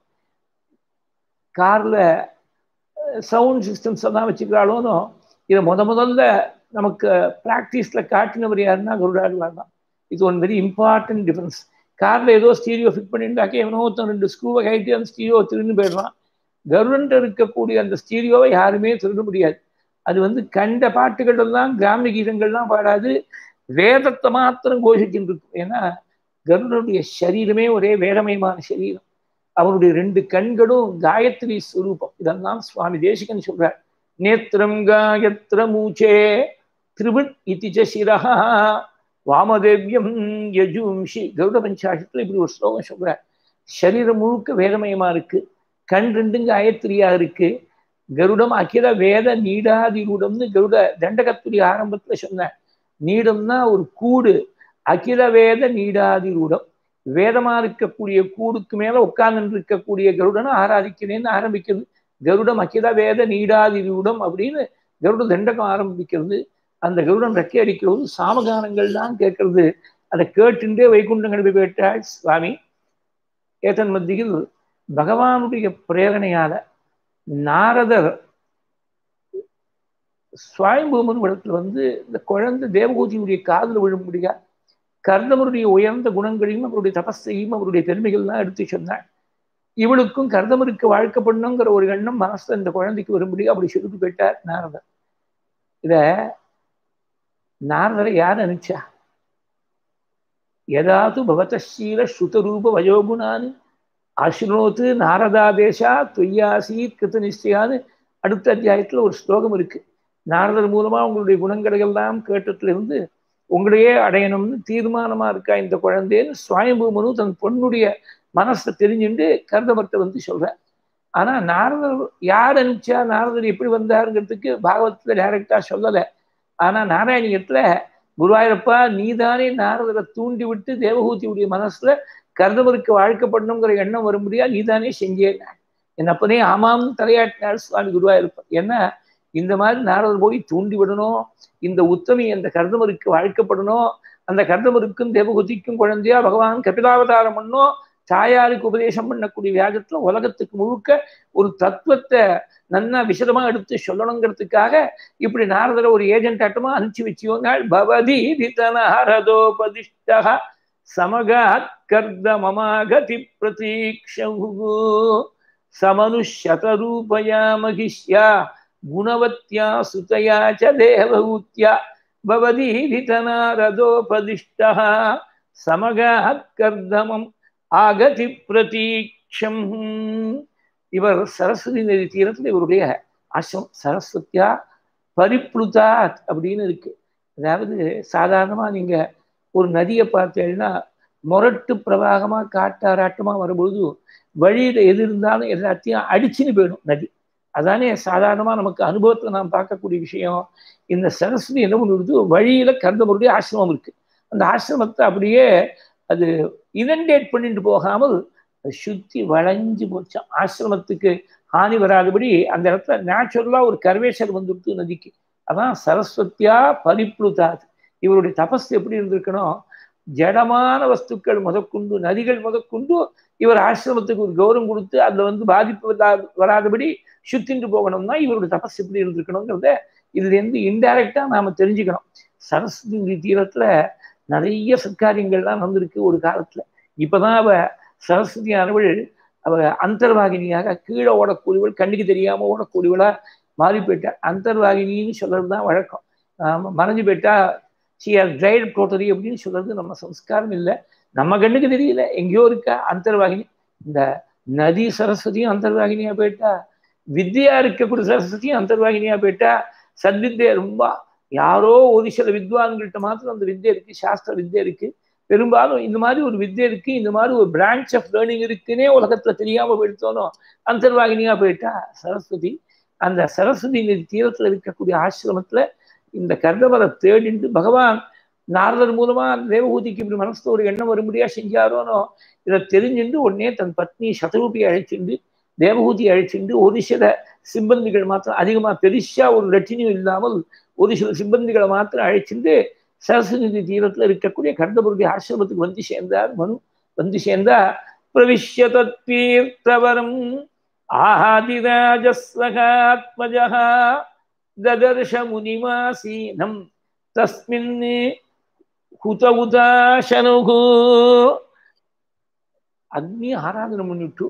கார்ல சவுண்ட் சிஸ்டம்ஸ் எல்லாம் வச்சுக்கிறாளோனோ இதை முத முதல்ல நமக்கு பிராக்டிஸ்ல காட்டினவர் யாருன்னா கருடாடுலாம் தான். இது ஒன் வெரி இம்பார்ட்டன்ட் டிஃபரன்ஸ். கார்ல ஏதோ ஸ்டீரியோ ஃபிட் பண்ணிட்டாக்கே எவனோ ஒருத்தன் ரெண்டு ஸ்க்ரூவை கைட்டு அந்த ஸ்டீரியோ திருன்னு போயிடுறான். கருடன் இருக்கக்கூடிய அந்த ஸ்டீரியோவை யாருமே திருட முடியாது. அது வந்து கண்ட பாட்டுகள் எல்லாம் கிராமிய கீதங்கள்லாம் பாடாது, வேதத்தை மாத்திரம் கோஷிச்சுட்டு இருக்கும். ஏன்னா கருடனுடைய சரீரமே ஒரே வேதமயமான சரீரம். அவருடைய ரெண்டு கண்களும் காயத்ரி ஸ்வரூபம். இதெல்லாம் சுவாமி தேசிகன் சொல்றார். நேத்திரம் காயத்ர மூச்சே திரிவிட் இதிச்ச சிரஹா வாமதேவியம் யஜும்ஷி. கருட பஞ்சாசத்துல இப்படி ஒரு ஸ்லோகம் சொல்றார். சரீரம் முழுக்க வேதமயமா இருக்கு, கண் ரெண்டும் காயத்ரியா இருக்கு. கருடம் அகில வேத நீடாதிரூடம்னு கருட தண்டகத்துடைய ஆரம்பத்துல சொன்னார். நீடம்னா ஒரு கூடு, அகில வேத நீடாதிரூடம். வேதமா இருக்கக்கூடிய கூடுக்கு மேல உட்கார்ந்து இருக்கக்கூடிய கருடனை ஆராதிக்கிறேன்னு ஆரம்பிக்கிறது. கருடம் அகில வேத நீடாதிரூடம் அப்படின்னு கருட தண்டகம் ஆரம்பிக்கிறது. அந்த கருடன் ரெக்கை அடிக்கிறது, சாமகானங்கள் தான் கேட்கறது. அதை கேட்டுண்டே வைகுண்டம் கிளம்பி போயிட்டாள் சுவாமி. ஏதன் மத்தியில் பகவானுடைய பிரேரணையால நாரதர் சுவாயம்பூமன் இடத்துல வந்து இந்த குழந்தை தேவகூதியுடைய காதல் விழும்படியா கர்தமருடைய உயர்ந்த குணங்களையும் அவருடைய தபஸையும் அவருடைய பெருமைகள்லாம் எடுத்து சொன்னாள். இவளுக்கும் கர்தமருக்கு வாழ்க்கப்படணுங்கிற ஒரு எண்ணம் மனசுல இந்த குழந்தைக்கு வரும்படியா அப்படி சொல்லிட்டு போயிட்டார் நாரதர். இத நாரதரை யார் அனுப்பிச்சா? ஏதாவது பவதீல ஸ்ருதரூப வயோகுணான்னு அஸ்ருணோத்து நாரதாதேசா தொய்யாசீத் கிருத்த நிச்சயான்னு அடுத்த அத்தியாயத்துல ஒரு ஸ்லோகம் இருக்கு. நாரதர் மூலமா உங்களுடைய குணங்களை எல்லாம் கேட்டதுல இருந்து உங்களையே அடையணும்னு தீர்மானமா இருக்கா இந்த குழந்தைன்னு சுவாயம்பூமனு தன் பொண்ணுடைய மனசை தெரிஞ்சுட்டு கர்தமர்த்தை வந்து சொல்ற. ஆனா நாரதர் யார் அனுப்பிச்சா, நாரதர் எப்படி வந்தாருங்கிறதுக்கு பாகவத்துல டைரக்டா சொல்லலை. ஆனா நாராயணியத்துல குருவாயூரப்பா நீதானே நாரதரை தூண்டி விட்டு தேவகூதியுடைய மனசுல கர்தமருக்கு வாழ்க்கப்படணுங்கிற எண்ணம் வரும்படியா நீதானே செஞ்சேன் என் அப்பனே ஆமாம் தலையாட்டினார் சுவாமி குருவாயூரப்பா. ஏன்னா இந்த மாதிரி நாரதர் போய் தூண்டி விடணும், இந்த உத்தமி அந்த கர்தமருக்கு வாழ்க்கப்படணும், அந்த கர்தமருக்கும் தேவகூதிக்கும் குழந்தையா பகவான் கபிலாவதாரம் பண்ணோம், தாயாருக்கு உபதேசம் பண்ணக்கூடிய வியாஜத்துல உலகத்துக்கு முழுக்க ஒரு தத்துவத்தை நன்னா விசதமா எடுத்து சொல்லணுங்கிறதுக்காக இப்படி நாரதரை ஒரு ஏஜென்ட் ஆட்டமா அனுப்பிச்சு வச்சுக்கோங்க. பவதி நாரதோபதிஷ்டா சமகாத் கர்த மமாகதி பிரதீக்ஷு சமனுஷதரூபயா மகிஷ்யா குணவத்யா சுதயா ச தேவகூத்யா பவதி நாரதோபதிஷ்டா சமகாத் கர்தமம் ஆகதி பிரதீக்ஷம். இவர் சரஸ்வதி நதி தீரத்துல இவருடைய ஆசிரம் சரஸ்வத்தியா பரிப்ளுதாத் அப்படின்னு இருக்கு. அதாவது சாதாரணமா நீங்க ஒரு நதியை பார்த்தீங்கன்னா முரட்டு பிரவாகமா காட்டாராட்டமா வரும்பொழுது வழியில எது இருந்தாலும் எல்லாத்தையும் அடிச்சுன்னு போயிடும் நதி. அதானே சாதாரணமா நமக்கு அனுபவத்துல நாம் பார்க்கக்கூடிய விஷயம். இந்த சரஸ்வதி என்ன பண்ணுறது, வழியில கர்தமருடைய ஆசிரமம் இருக்கு. அந்த ஆசிரமத்தை அப்படியே அது இனண்டேட் பண்ணிட்டு போகாமல் சுத்தி வளைஞ்சு போச்சான். ஆசிரமத்துக்கு ஹானி வராதபடி அந்த இடத்துல நேச்சுரலா ஒரு கர்வேச்சர் வந்துடுது நதிக்கு. அதான் சரஸ்வத்தியா பரிப்ளுதாத். இவருடைய தபஸ் எப்படி இருந்திருக்கணும், ஜடமான வஸ்துக்கள் முதற்கொண்டு நதிகள் முதற்கொண்டு இவர் ஆசிரமத்துக்கு ஒரு கௌரவம் கொடுத்து அதுல வந்து பாதிப்பு வராதபடி சுத்திட்டு போகணும்னா இவருடைய தபஸ் எப்படி இருந்திருக்கணுங்கிறத இதுல இருந்து இன்டைரக்டா நாம தெரிஞ்சுக்கணும். சரஸ்வதி தீரத்துல நிறைய சத்காரியங்கள்லாம் வந்திருக்கு ஒரு காலத்துல. இப்பதான் அவ சரஸ்வதியானவள் அவ அந்தர்வாகினியாக கீழே ஓடக்கூடியவள், கண்ணுக்கு தெரியாம ஓடக்கூடியவளா மாறி போயிட்டா. அந்தர்வாகினின்னு சொல்றதுதான் வழக்கம். மறைஞ்சு போயிட்டா ஷி ஹஸ் டைட் டோட்டலி அப்படின்னு சொல்றது நம்ம சம்ஸ்காரம் இல்லை, நம்ம கண்ணுக்கு தெரியல, எங்கேயோ இருக்கா அந்தர்வாகினி. இந்த நதி சரஸ்வதியும் அந்தர்வாகினியா போயிட்டா, வித்யா இருக்கக்கூடிய சரஸ்வதியும் அந்தர்வாகினியா போயிட்டா. சத்வித்யா ரொம்ப யாரோ ஒரு சில வித்வான்கள்ட்ட மாத்திரம் அந்த வித்யா இருக்கு, சாஸ்திர வித்யா இருக்கு. பெரும்பாலும் இந்த மாதிரி ஒரு வித்யா இருக்கு, இந்த மாதிரி ஒரு பிரான்ச் ஆஃப் லேர்னிங் இருக்குன்னே உலகத்துல தெரியாம போயிடுத்தோனோ அந்தர்வாகினியா போயிட்டா சரஸ்வதி. அந்த சரஸ்வதி நதி தீரத்துல இருக்கக்கூடிய ஆசிரமத்துல இந்த கர்தவரை தேடிண்டு பகவான் நாரதர் மூலமா தேவகூதிக்கு இப்படி மனசுல ஒரு எண்ணம் வரும்படியா செஞ்சாரோனோ இதை தெரிஞ்சுண்டு உடனே தன் பத்னி சதரூபியை அழைச்சிண்டு தேவகூதியை அழைச்சிண்டு ஒரு சில சிப்பந்திகள் மாத்திரம், அதிகமா பெருசா ஒரு லட்சணியும் இல்லாமல் ஒரு சில சிப்பந்திகளை மாத்திரம் அழைச்சிண்டு சரஸ்வதி நதி தீரத்துல இருக்கக்கூடிய கர்தவருடைய ஆசிரமத்துக்கு வந்து சேர்ந்தார் மனு. வந்து சேர்ந்தா பிரவிஷ்ய தீர்த்தவரம் ஆதிராஜஸ்வகாத்மஜா ததர்ஷ முனிமாசீனம் தஸ்மின் ஹுத உதாசனுகு. அக்னி ஆராதனை பண்ணிட்டு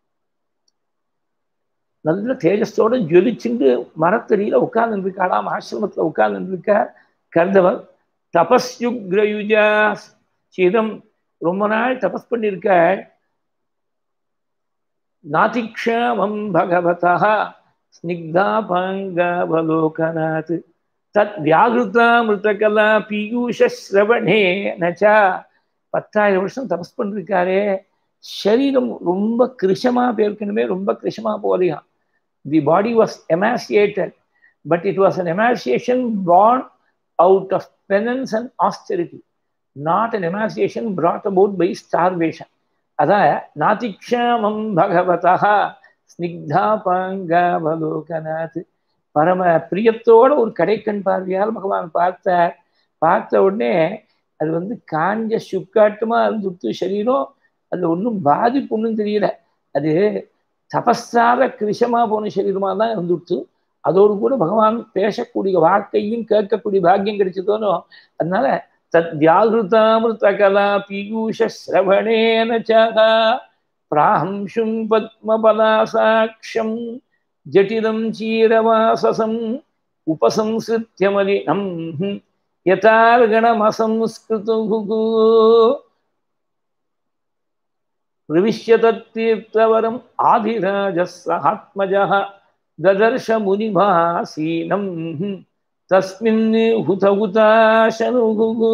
நல்ல தேஜஸோட ஜொலிச்சுண்டு மரத்தடியில உட்கார்ந்து இருக்காளாம், ஆசிரமத்துல உட்கார்ந்து இருக்கார் கர்தவர். தபஸ்யுக்ரயுஜா சிதம், ரொம்ப நாள் தபஸ் பண்ணியிருக்காள். நாதிக்ஷாமம் பகவதா ஸ்னிக்தாபாங்காவலோகனாத் தத் வியாகிருதாமிருதகலா பீயூஷஸ்ரவணே நச்சா. பத்தாயிரம் வருஷம் தபஸ் பண்ணிருக்காரே, சரீரம் ரொம்ப கிருஷமா பேருக்கணுமே, ரொம்ப கிருஷமா போலையாம். The body was emaciated, but it was an emaciation born out of penance and austerity, not an emaciation brought about by starvation. அதான் நாதிக்ஷாமம் பகவதா ஸ்னிக்தாபாங்காவலோகனாத். பரம பிரியத்தோட ஒரு கடைக்கண் பார்வையால் பகவான் பார்த்தார். பார்த்த உடனே அது வந்து காஞ்ச சுக்காட்டுமா இருந்துட்டு சரீரம், அதுல ஒன்றும் பாதிப்பு ஒன்றும் தெரியல. அது தபஸால கிருஷமா போன சரீரமா தான் இருந்துட்டு, அதோடு கூட பகவான் பேசக்கூடிய வார்த்தையும் கேட்கக்கூடிய பாக்கியம் கிடைச்சதோனோ. அதனால தத் வியாகிருதாமிருதகலா பீயூஷஸ்ரவணேன சகா பிராஹம்சும் பத்மபலாசாக்ஷம் ஜடிலம் சீரவாசசம் உபசம்ஸ்ருத்யமலினம் யதார்கணமசம்ஸ்கிருதுகு. பிரவிஷ்ய தத்தீர்த்தவரம் ஆதிராஜஸ்ஸஹாத்மஜः ததர்ஷ முனிமாசீனம் தஸ்மின் ஹுத உதாசனுகு.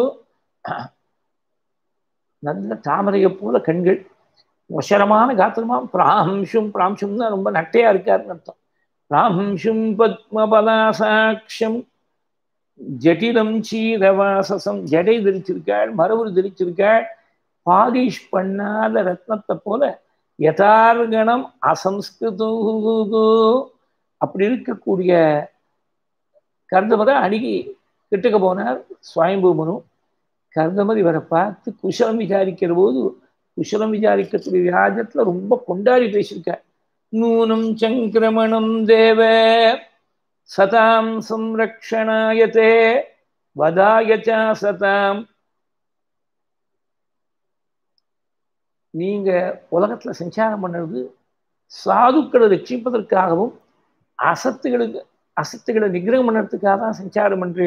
நல்ல தாமரையை போல கண்கள், ஒசரமான காத்திரமா, பிராஹம்சும், பிராம்சும்னா ரொம்ப நட்டையா இருக்காருன்னு அர்த்தம். பிராஹம்சும் பத்மபலாசாட்சம் ஜடிலம் சீரவாசசம், ஜடை தரிச்சிருக்காள், மரபுரு தரிச்சிருக்காள், பாலிஷ் பண்ணாத ரத்னத்தை போல. யதார்கணம் அசம்ஸ்கிருது, அப்படி இருக்கக்கூடிய கர்தமரை அணுகி கிட்டுக்க போனார் சுவாயம்பு மனு. கர்தமர் இவரை பார்த்து குஷலம் விசாரிக்கிற போது, குஷலம் விசாரிக்கக்கூடிய வியாஜத்துல ரொம்ப கொண்டாடி பேசியிருக்கார். நூனம் சங்கிரமணம் தேவ சதாம் சம்ரக்ஷணாயதே வதாயச்சா சதாம். நீங்க உலகத்துல சஞ்சாரம் பண்ணுறது சாதுக்களை ரட்சிப்பதற்காகவும் அசத்துகளுக்கு அசத்துகளை நிகிரகம் பண்ணுறதுக்காக தான் சஞ்சாரம் பண்று.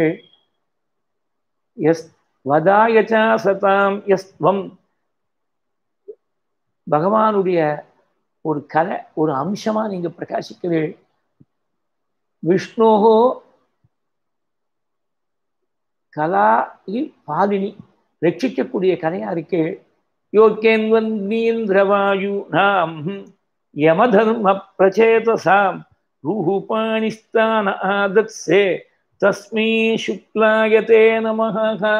S வதாயச்சா Saddam எஸ்வம். பகவானுடைய ஒரு கலை, ஒரு அம்சமா நீங்க பிரகாசிக்கவே. விஷ்ணோகோ கலா பாலினி, ரட்சிக்கக்கூடிய கலையா இருக்கே. யோகேன்வந்தீந்திரவாயு நாம் யமதர்ம பிரச்சேதசாம் ரூபாணிஸ்தான ஆதத்சே தஸ்மை சுக்லாயதே நமஹ.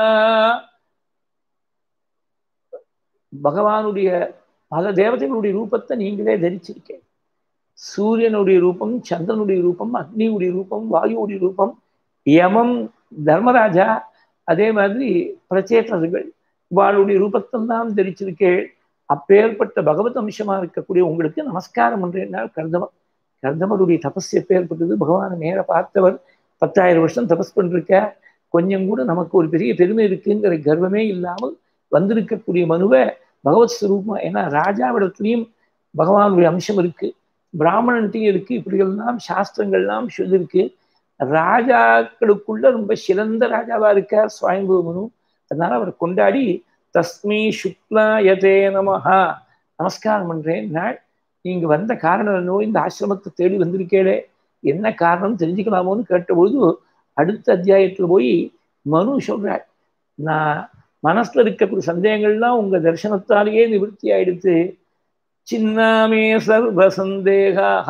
பகவானுடைய பல தேவதைகளுடைய ரூபத்தை நீங்களே தரிச்சிருக்கேன். சூரியனுடைய ரூபம், சந்திரனுடைய ரூபம், அக்னியுடைய ரூபம், வாயுடைய ரூபம், யமம் தர்மராஜா, அதே மாதிரி பிரச்சேதர்கள் வாளுடைய ரூபத்தெல்லாம் தரிச்சிருக்கேள். அப்பேற்பட்ட பகவத் அம்சமா இருக்கக்கூடிய உங்களுக்கு நமஸ்காரம் பண்றேன்னா கர்தமர். கர்தமருடைய தபஸ் எப்பேற்பட்டது, பகவானை நேர பார்த்தவர், பத்தாயிரம் வருஷம் தபஸ் பண்ணிருக்க. கொஞ்சம் கூட நமக்கு ஒரு பெரிய பெருமை இருக்குங்கிற கர்வமே இல்லாமல் வந்திருக்கக்கூடிய மனுவை பகவத் ஸ்வரூபமா, ஏன்னா ராஜாவிடத்துலையும் பகவானுடைய அம்சம் இருக்கு, பிராமணன்ட்டையும் இருக்கு, இப்படியெல்லாம் சாஸ்திரங்கள்லாம் சொல்லியிருக்கு. ராஜாக்களுக்குள்ள ரொம்ப சிறந்த ராஜாவா இருக்கார் சுவாயம்பூமனு. அதனால அவரை கொண்டாடி தஸ்மி சுக்லாயதே நமஹா நமஸ்காரம் பண்றேன். நாள் நீங்க வந்த காரணம் என்னவோ, இந்த ஆசிரமத்தை தேடி வந்திருக்கேளே, என்ன காரணம் தெரிஞ்சுக்கலாமோன்னு கேட்டபொழுது அடுத்த அத்தியாயத்துல போய் மனு சொல்றாள், நான் மனசுல இருக்கக்கூடிய சந்தேகங்கள்லாம் உங்க தரிசனத்தாலேயே நிவர்த்தி ஆயிடுத்து. சின்னாமே சர்வ சந்தேகாஹ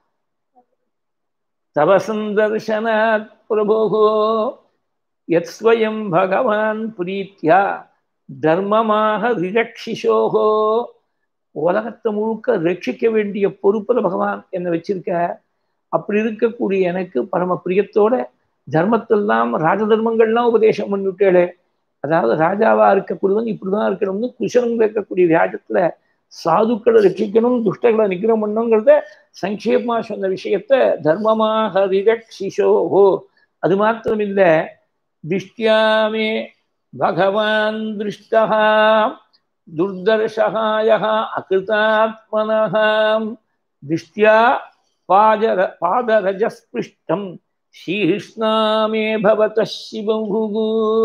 தவ சந்தர்சனாத் பிரபோகோ யத் ஸ்வயம் பகவான் பிரீத்யா தர்மமாக ரிரக்ஷிஷோகோ. உலகத்தை முழுக்க ரட்சிக்க வேண்டிய பொறுப்புல பகவான் என்னை வச்சிருக்க. அப்படி இருக்கக்கூடிய எனக்கு பரம பிரியத்தோட தர்மத்தெல்லாம் ராஜ தர்மங்கள்லாம் உபதேசம் பண்ணிவிட்டேளே. அதாவது ராஜாவா இருக்கக்கூடியவன் இப்படிதான் இருக்கணும்னு குஷலம் கேட்கக்கூடிய வியாஜத்துல சாதுக்களை ரட்சிக்கணும், துஷ்டங்களை நிகிரம் பண்ணுங்கிறத சங்கேபமா சொன்ன விஷயத்த தர்மமாக ரிரக்ஷிஷோஹோ. அது மாத்திரம் இல்ல, திஷ்டியாமே பகவான் திருஷ்டா துர்தர்ஷகாய அகிருதாத்மனஹ திஷ்டியா பாஜர பாதரஜஸ்பிருஷ்டம் ஸ்ரீகிருஷ்ணாமே பவத சிவபுகு.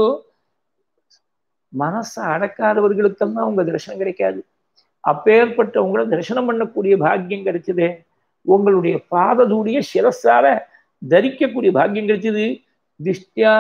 மனசை அடக்காதவர்களுக்கெல்லாம் உங்க தரிசனம் கிடைக்காது. அப்பேற்பட்ட உங்களை தரிசனம் பண்ணக்கூடிய பாக்கியம் கிடைச்சது. உங்களுடைய பாததூடிய சிரசால தரிக்கக்கூடிய பாக்கியம் கிடைச்சது. திஷ்டியா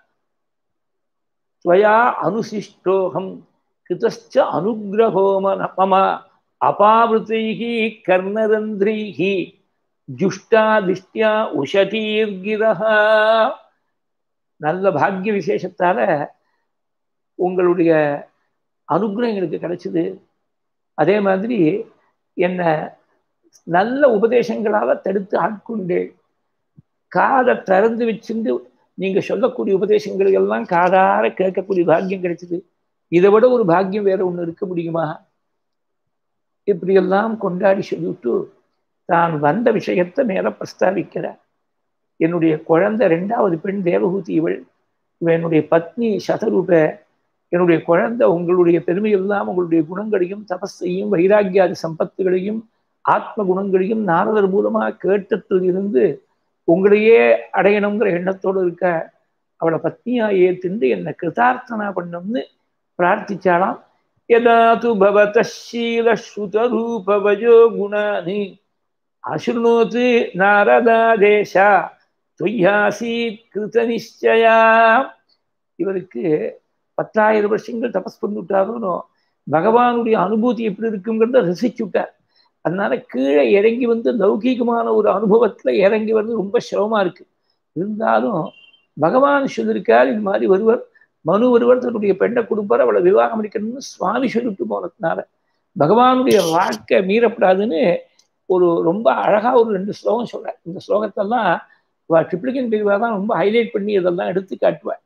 ஸ்வயா அனுசிஷ்டோகம் கிருதஸ்ச அனுகிரகோ மம அபாவிருதைஹி கர்ணரந்திரைஹி ஜுஷ்டா திஷ்டியா உஷதீர்கிரஹ. நல்ல பாக்கிய விசேஷத்தால உங்களுடைய அனுகிரகம் எங்களுக்கு கிடைச்சது. அதே மாதிரி என்ன நல்ல உபதேசங்களால தடுத்து ஆட்கொண்டேன். காதை திறந்து வச்சிருந்து நீங்க சொல்லக்கூடிய உபதேசங்கள் எல்லாம் காதார கேட்கக்கூடிய பாக்கியம் கிடைச்சது. இதை விட ஒரு பாக்கியம் வேற ஒண்ணு இருக்க முடியுமா? இப்படியெல்லாம் கொண்டாடி சொல்லிவிட்டு தான் வந்த விஷயத்தை மேல பிரஸ்தாபிக்கிறார். என்னுடைய குழந்தை ரெண்டாவது பெண் தேவகூதி, இவள் இவன் என்னுடைய பத்னி சதரூப. என்னுடைய குழந்தை உங்களுடைய பெருமையெல்லாம் உங்களுடைய குணங்களையும் தபஸையும் வைராக்கியாதி சம்பத்துகளையும் ஆத்ம குணங்களையும் நாரதர் மூலமாக கேட்டத்தில் இருந்து உங்களையே அடையணுங்கிற எண்ணத்தோடு இருக்க. அவளை பத்னியா ஏத்திண்டு என்னை கிருதார்த்தனா பண்ணணும்னு பிரார்த்திச்சாலாம். யதா து பவத ஷீல ஸ்ருதரூபவஜோ குணானி அசுர்ணோத்து நாரதாதேஷா தொய்யாசீத் கிருத நிச்சயா. இவருக்கு பத்தாயிரம் வருஷங்கள் தபஸ் பண்ணிவிட்டாருன்னு பகவானுடைய அனுபூதி எப்படி இருக்குங்கிறத ரசிச்சு விட்டார். அதனால கீழே இறங்கி வந்து லௌகீகமான ஒரு அனுபவத்துல இறங்கி வந்து ரொம்ப சிரமமா இருக்கு. இருந்தாலும் பகவான் சொல்லியிருக்கார், இது மாதிரி ஒருவர் மனு ஒருவர் தன்னுடைய பெண்ணை கொடுப்பார், அவளை விவாகம் அளிக்கணும்னு சுவாமி சொல்லிட்டு போனதுனால பகவானுடைய வாக்கை மீறப்படாதுன்னு ஒரு ரொம்ப அழகா ஒரு ரெண்டு ஸ்லோகம் சொல்றார். இந்த ஸ்லோகத்தெல்லாம் ட்ரிப்ளிகன் பிரிவா தான் ரொம்ப ஹைலைட் பண்ணி இதெல்லாம் எடுத்து காட்டுவார்.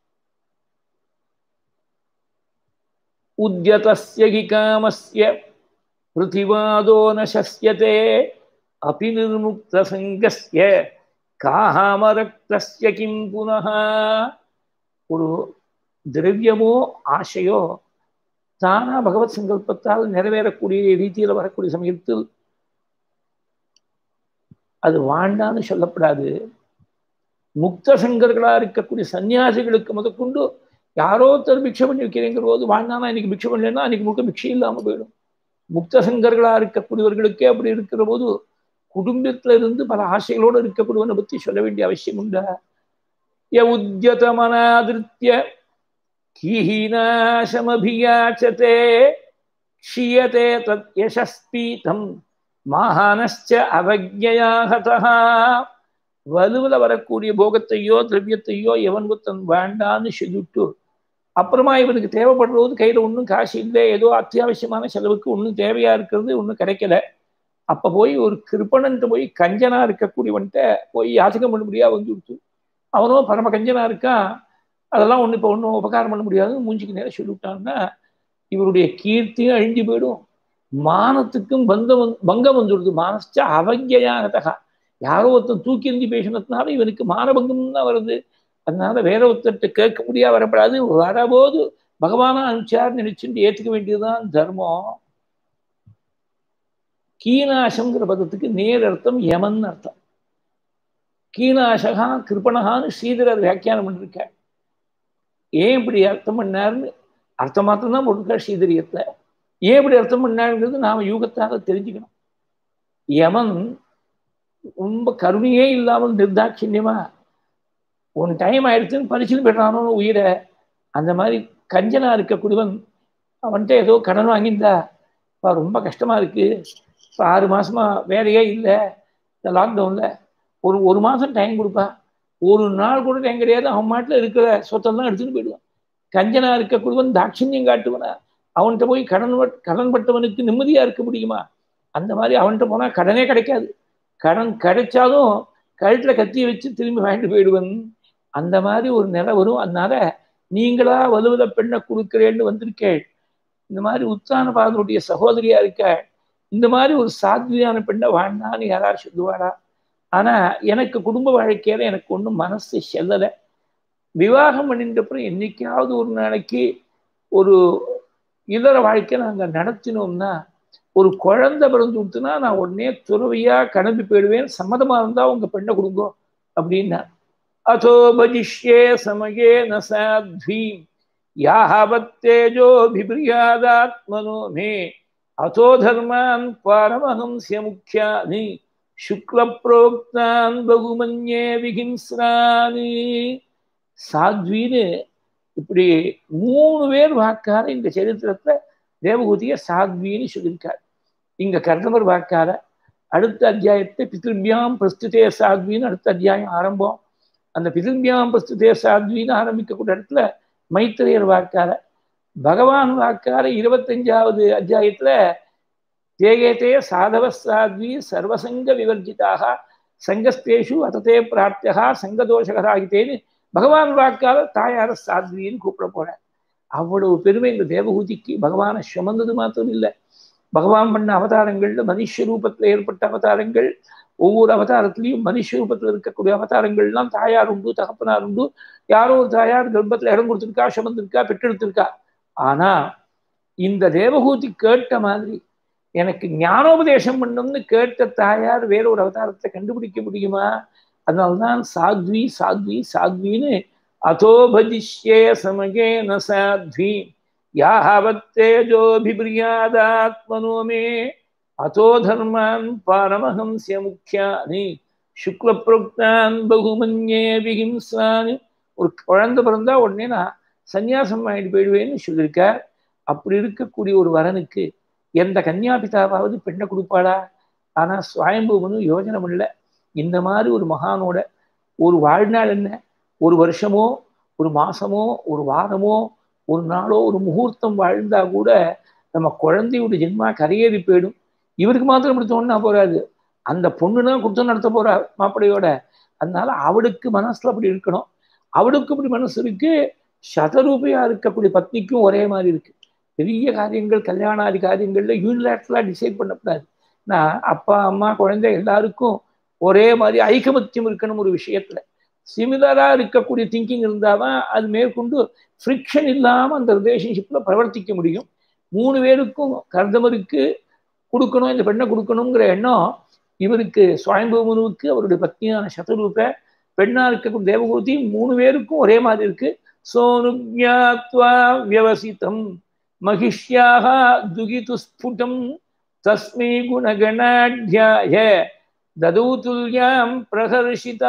உத்யதஸ்ய ஹி காமஸ்ய பிருத்திவாதோ ந சஸ்யதே அபி நிர்முக்த சங்கஸ்ய காமரக்தஸ்ய கிம் புனஹ. ஒரு திரவியமோ ஆசையோ தானா பகவத் சங்கல்பத்தால் நிறைவேறக்கூடிய ரீதியில் வரக்கூடிய சமயத்தில் அது வாண்டான்னு சொல்லப்படாது. முக்த சங்கர்களா இருக்கக்கூடிய சன்னியாசிகளுக்கு முதற்கொண்டு யாரோ ஒருத்தர் பிக்ஷை பண்ணி வைக்கிறேங்கிற போது வாழ்ந்தானா இன்னைக்கு பிக்ஷை பண்ணலன்னா அன்னைக்கு முழுக்க பிக்ஷை இல்லாமல் போயிடும். முக்த சங்கர்களா இருக்கக்கூடியவர்களுக்கே அப்படி இருக்கிற போது குடும்பத்துல இருந்து பல ஆசைகளோடு இருக்கக்கூடியவனை பற்றி சொல்ல வேண்டிய அவசியம் உண்டா? ய உத்யதமனாதிருத்ய கீஹீனாசமபியாச்சதே க்ஷியதே தத் யசஸ்பீதம் மகானஸ்ச அவக்ஞயாஹதஹ. வலுவில வரக்கூடிய போகத்தையோ திரவியத்தையோ எவன் புத்தன் வேண்டான்னு சொல்லிவிட்டு அப்புறமா இவனுக்கு தேவைப்படுறது கையில ஒன்றும் காசு இல்லை, ஏதோ அத்தியாவசியமான செலவுக்கு ஒன்றும் தேவையா இருக்கிறது ஒன்றும் கிடைக்கல. அப்ப போய் ஒரு கிருப்பணன்ட்டு போய் கஞ்சனா இருக்கக்கூடியவன்ட்ட போய் யாசகம் பண்ண முடியாது வந்து கொடுத்து அவனோ பரம கஞ்சனா இருக்கான், அதெல்லாம் ஒண்ணு இப்போ ஒன்றும் உபகாரம் பண்ண முடியாதுன்னு மூஞ்சிக்கு நேரம் சொல்லிவிட்டான்னா இவருடைய கீர்த்தியும் அழிஞ்சு போயிடும், மானத்துக்கும் பந்தம் பங்கம் வந்துடுது. மானச்ச அவக்ஞயாகதஹ. யாரோ ஒருத்தன் தூக்கி எறிஞ்சு பேசினதுனால இவனுக்கு மானபங்கம் தான் வருது. அதனால வேற ஒருத்தர்கிட்ட கேட்க முடியாது, வரப்படாது. வரபோது பகவானா அனுப்பிச்சார் நினைச்சுட்டு ஏற்றுக்க வேண்டியதுதான் தர்மம். கீனாசம்ங்கிற பதத்துக்கு நேர் அர்த்தம் யமன் அர்த்தம். கீனாசகா கிருப்பணகான்னு ஸ்ரீதரர் வியாக்கியானம் பண்ணிருக்கார். ஏன் இப்படி அர்த்தம் பண்ணாருன்னு அர்த்தம் மாத்திரம்தான் போட்டிருக்கார் ஸ்ரீதரியத்துல. ஏன் இப்படி அர்த்தம் பண்ணாருங்கிறது நாம யூகத்தாக தெரிஞ்சுக்கணும். யமன் ரொம்ப கருணையே இல்லாமல் நிர்தாட்சியமா ஒன் டைம் ஆயிடுச்சுன்னு பரிசுன்னு பெறானோ உயிரை. அந்த மாதிரி கஞ்சனா இருக்கக்கூடியவன் அவன்கிட்ட ஏதோ கடன் வாங்கியிருந்தா இப்போ ரொம்ப கஷ்டமா இருக்கு, இப்போ ஆறு மாசமா வேலையே இல்லை, இந்த லாக்டவுன்ல ஒரு ஒரு மாசம் டைம் கொடுப்பா, ஒரு நாள் கூட டைம் கிடையாது, அவன் மாட்டில் இருக்கிற சொத்தெல்லாம் எடுத்துன்னு போயிடுவான். கஞ்சனா இருக்கக்கூடியவன் தாட்சியம் காட்டுவனா, அவன்கிட்ட போய் கடன் கடன் பட்டவனுக்கு நிம்மதியா இருக்க முடியுமா? அந்த மாதிரி அவன்கிட்ட போனா கடனே கிடைக்காது, கடன் கிடைச்சாலும் கழுத்துல கத்தியை வச்சு திரும்பி வாங்கிட்டு போயிடுவன். அந்த மாதிரி ஒரு நிலை வரும். அதனால நீங்களா வலுவல பெண்ணை கொடுக்கிறேன்னு வந்திருக்கேள், இந்த மாதிரி உத்தான பாதனுடைய சகோதரியா இருக்க, இந்த மாதிரி ஒரு சாத்வியான பெண்ணை வாழ்ந்தான்னு யாராவது சொல்லுவாரா? ஆனா எனக்கு குடும்ப வாழ்க்கையில எனக்கு ஒன்றும் மனசு செல்லலை. விவாகம் பண்ணின்றப்புறம் என்னைக்காவது ஒரு நாளைக்கு ஒரு இதர வாழ்க்கை நாங்கள் நடத்தினோம்னா, ஒரு குழந்தை பிறந்து விட்டுனா நான் உடனே துறவியா கிளம்பி போயிடுவேன், சம்மதமா இருந்தா உங்க பெண்ணை கொடுங்க அப்படின்னா. அதோ பஜிஷ்யே சமயே நசாத்வீம் யாவத்தேஜோபிபிரியாதாத்மனோ மே அதோ தர்மான் பாரமஹம்ஸ்ய முக்கியானி சுக்ல புரோக்தான் பகுமன்யே விகிம்ஸ்ரானி. சாத்வின்னு இப்படி மூணு பேர் வாக்கார இந்த சரித்திரத்துல தேவகூதிய சாத்வின்னு சொல்லியிருக்கார். இங்க கர்தமர் வாக்கார அடுத்த அத்தியாயத்தை பிதிருபியாம் பிரஸ்துதே சாத்வின்னு அடுத்த அத்தியாயம் ஆரம்பம். அந்த பிதிருபியாம் பிரஸ்துதே சாத்வின்னு ஆரம்பிக்கக்கூடிய இடத்துல மைத்திரையர் வாக்கார, பகவான் வாக்கார இருபத்தஞ்சாவது அத்தியாயத்துல தேகேதே சாதவ சாத்வி சர்வசங்க விவர்ஜிதாக சங்கஸ்தேஷு அததே பிரார்த்தியா சங்கதோஷகராகித்தேன்னு பகவான் வாக்கால தாயார சாத்வின்னு கூப்பிட போறேன். அவ்வளவு பெருமை இந்த தேவகூதிக்கு. பகவானை சுமந்தது மாத்திரம் இல்லை, பகவான் பண்ண அவதாரங்கள்ல மனுஷ ரூபத்துல ஏற்பட்ட அவதாரங்கள், ஒவ்வொரு அவதாரத்திலையும் மனுஷ ரூபத்துல இருக்கக்கூடிய அவதாரங்கள்லாம் தாயார் உண்டு, தகப்பனார் உண்டு. யாரோ ஒரு தாயார் கர்ப்பத்துல இடம் கொடுத்துருக்கா, சுமந்திருக்கா, பெற்றெடுத்திருக்கா. ஆனா இந்த தேவகூதி கேட்ட மாதிரி எனக்கு ஞானோபதேசம் பண்ணணும்னு கேட்ட தாயார் வேற ஒரு அவதாரத்தை கண்டுபிடிக்க முடியுமா? அதனால்தான் சாத்வி சாத்வி சாத்வின்னு அதோ பஜிஷ்யே சமகே ந சாத்வி யாவத்தேஜோபிபிரியாதாத்மனோ மே அதோ தர்மான் பாரமஹம்ஸ்ய முக்கியானி சுக்ல புரோக்தான் பகுமன்யே விகிம்சானி. ஒரு குழந்தை பிறந்தா உடனே நான் சன்னியாசம் ஆகிட்டு போயிடுவேன்னு சொல்லியிருக்கார். அப்படி இருக்கக்கூடிய ஒரு வரனுக்கு எந்த கன்யாபிதாவாவது பெண்ணை கொடுப்பாளா? ஆனா சுவாயம்பூமனு யோஜனை பண்ணல. இந்த மாதிரி ஒரு மகானோட ஒரு வாழ்நாள் என்ன, ஒரு வருஷமோ ஒரு மாசமோ ஒரு வாரமோ ஒரு நாளோ ஒரு முகூர்த்தம் வாழ்ந்தா கூட நம்ம குழந்தையோட ஜென்மா கரையேறி போயிடும். இவருக்கு மாத்திரம் கொடுத்தோன்னா போறாது, அந்த பொண்ணுனா கொடுத்தோம் நடத்த போறா மாப்பிள்ளையோட. அதனால அவளுக்கு மனசுல அப்படி இருக்கணும். அவளுக்கு அப்படி மனசு இருக்கு. சதரூபையா இருக்கக்கூடிய பத்னிக்கும் ஒரே மாதிரி இருக்கு. பெரிய காரியங்கள் கல்யாணாதி காரியங்கள்ல யூனிலாட்ரலா டிசைட் பண்ணக்கூடாது. நான் அப்பா அம்மா குழந்தை எல்லாருக்கும் ஒரே மாதிரி ஐகமத்தியம் இருக்கணும். ஒரு விஷயத்துல சிமிலரா இருக்கக்கூடிய திங்கிங் இருந்தாதான் அது மேற்கொண்டு ஃப்ரிக்ஷன் இல்லாம அந்த ரிலேஷன்ஷிப்ல பிரவர்த்திக்க முடியும். மூணு பேருக்கும் கர்தமருக்கு கொடுக்கணும், இந்த பெண்ணை கொடுக்கணுங்கிற எண்ணம் இவருக்கு சுவாயம்பூமனுவுக்கு அவருடைய பத்னியான சதரூப பெண்ணா இருக்கக்கூடிய தேவகூதி மூணு பேருக்கும் ஒரே மாதிரி இருக்கு. சோனுஜ்ஞாத்வா வியவசிதம் மகிஷ்யாக துகிது ஸ்புடம் தஸ்மை குணகணாத்யாய ததூதுல்யாம் பிரகர்ஷிதா.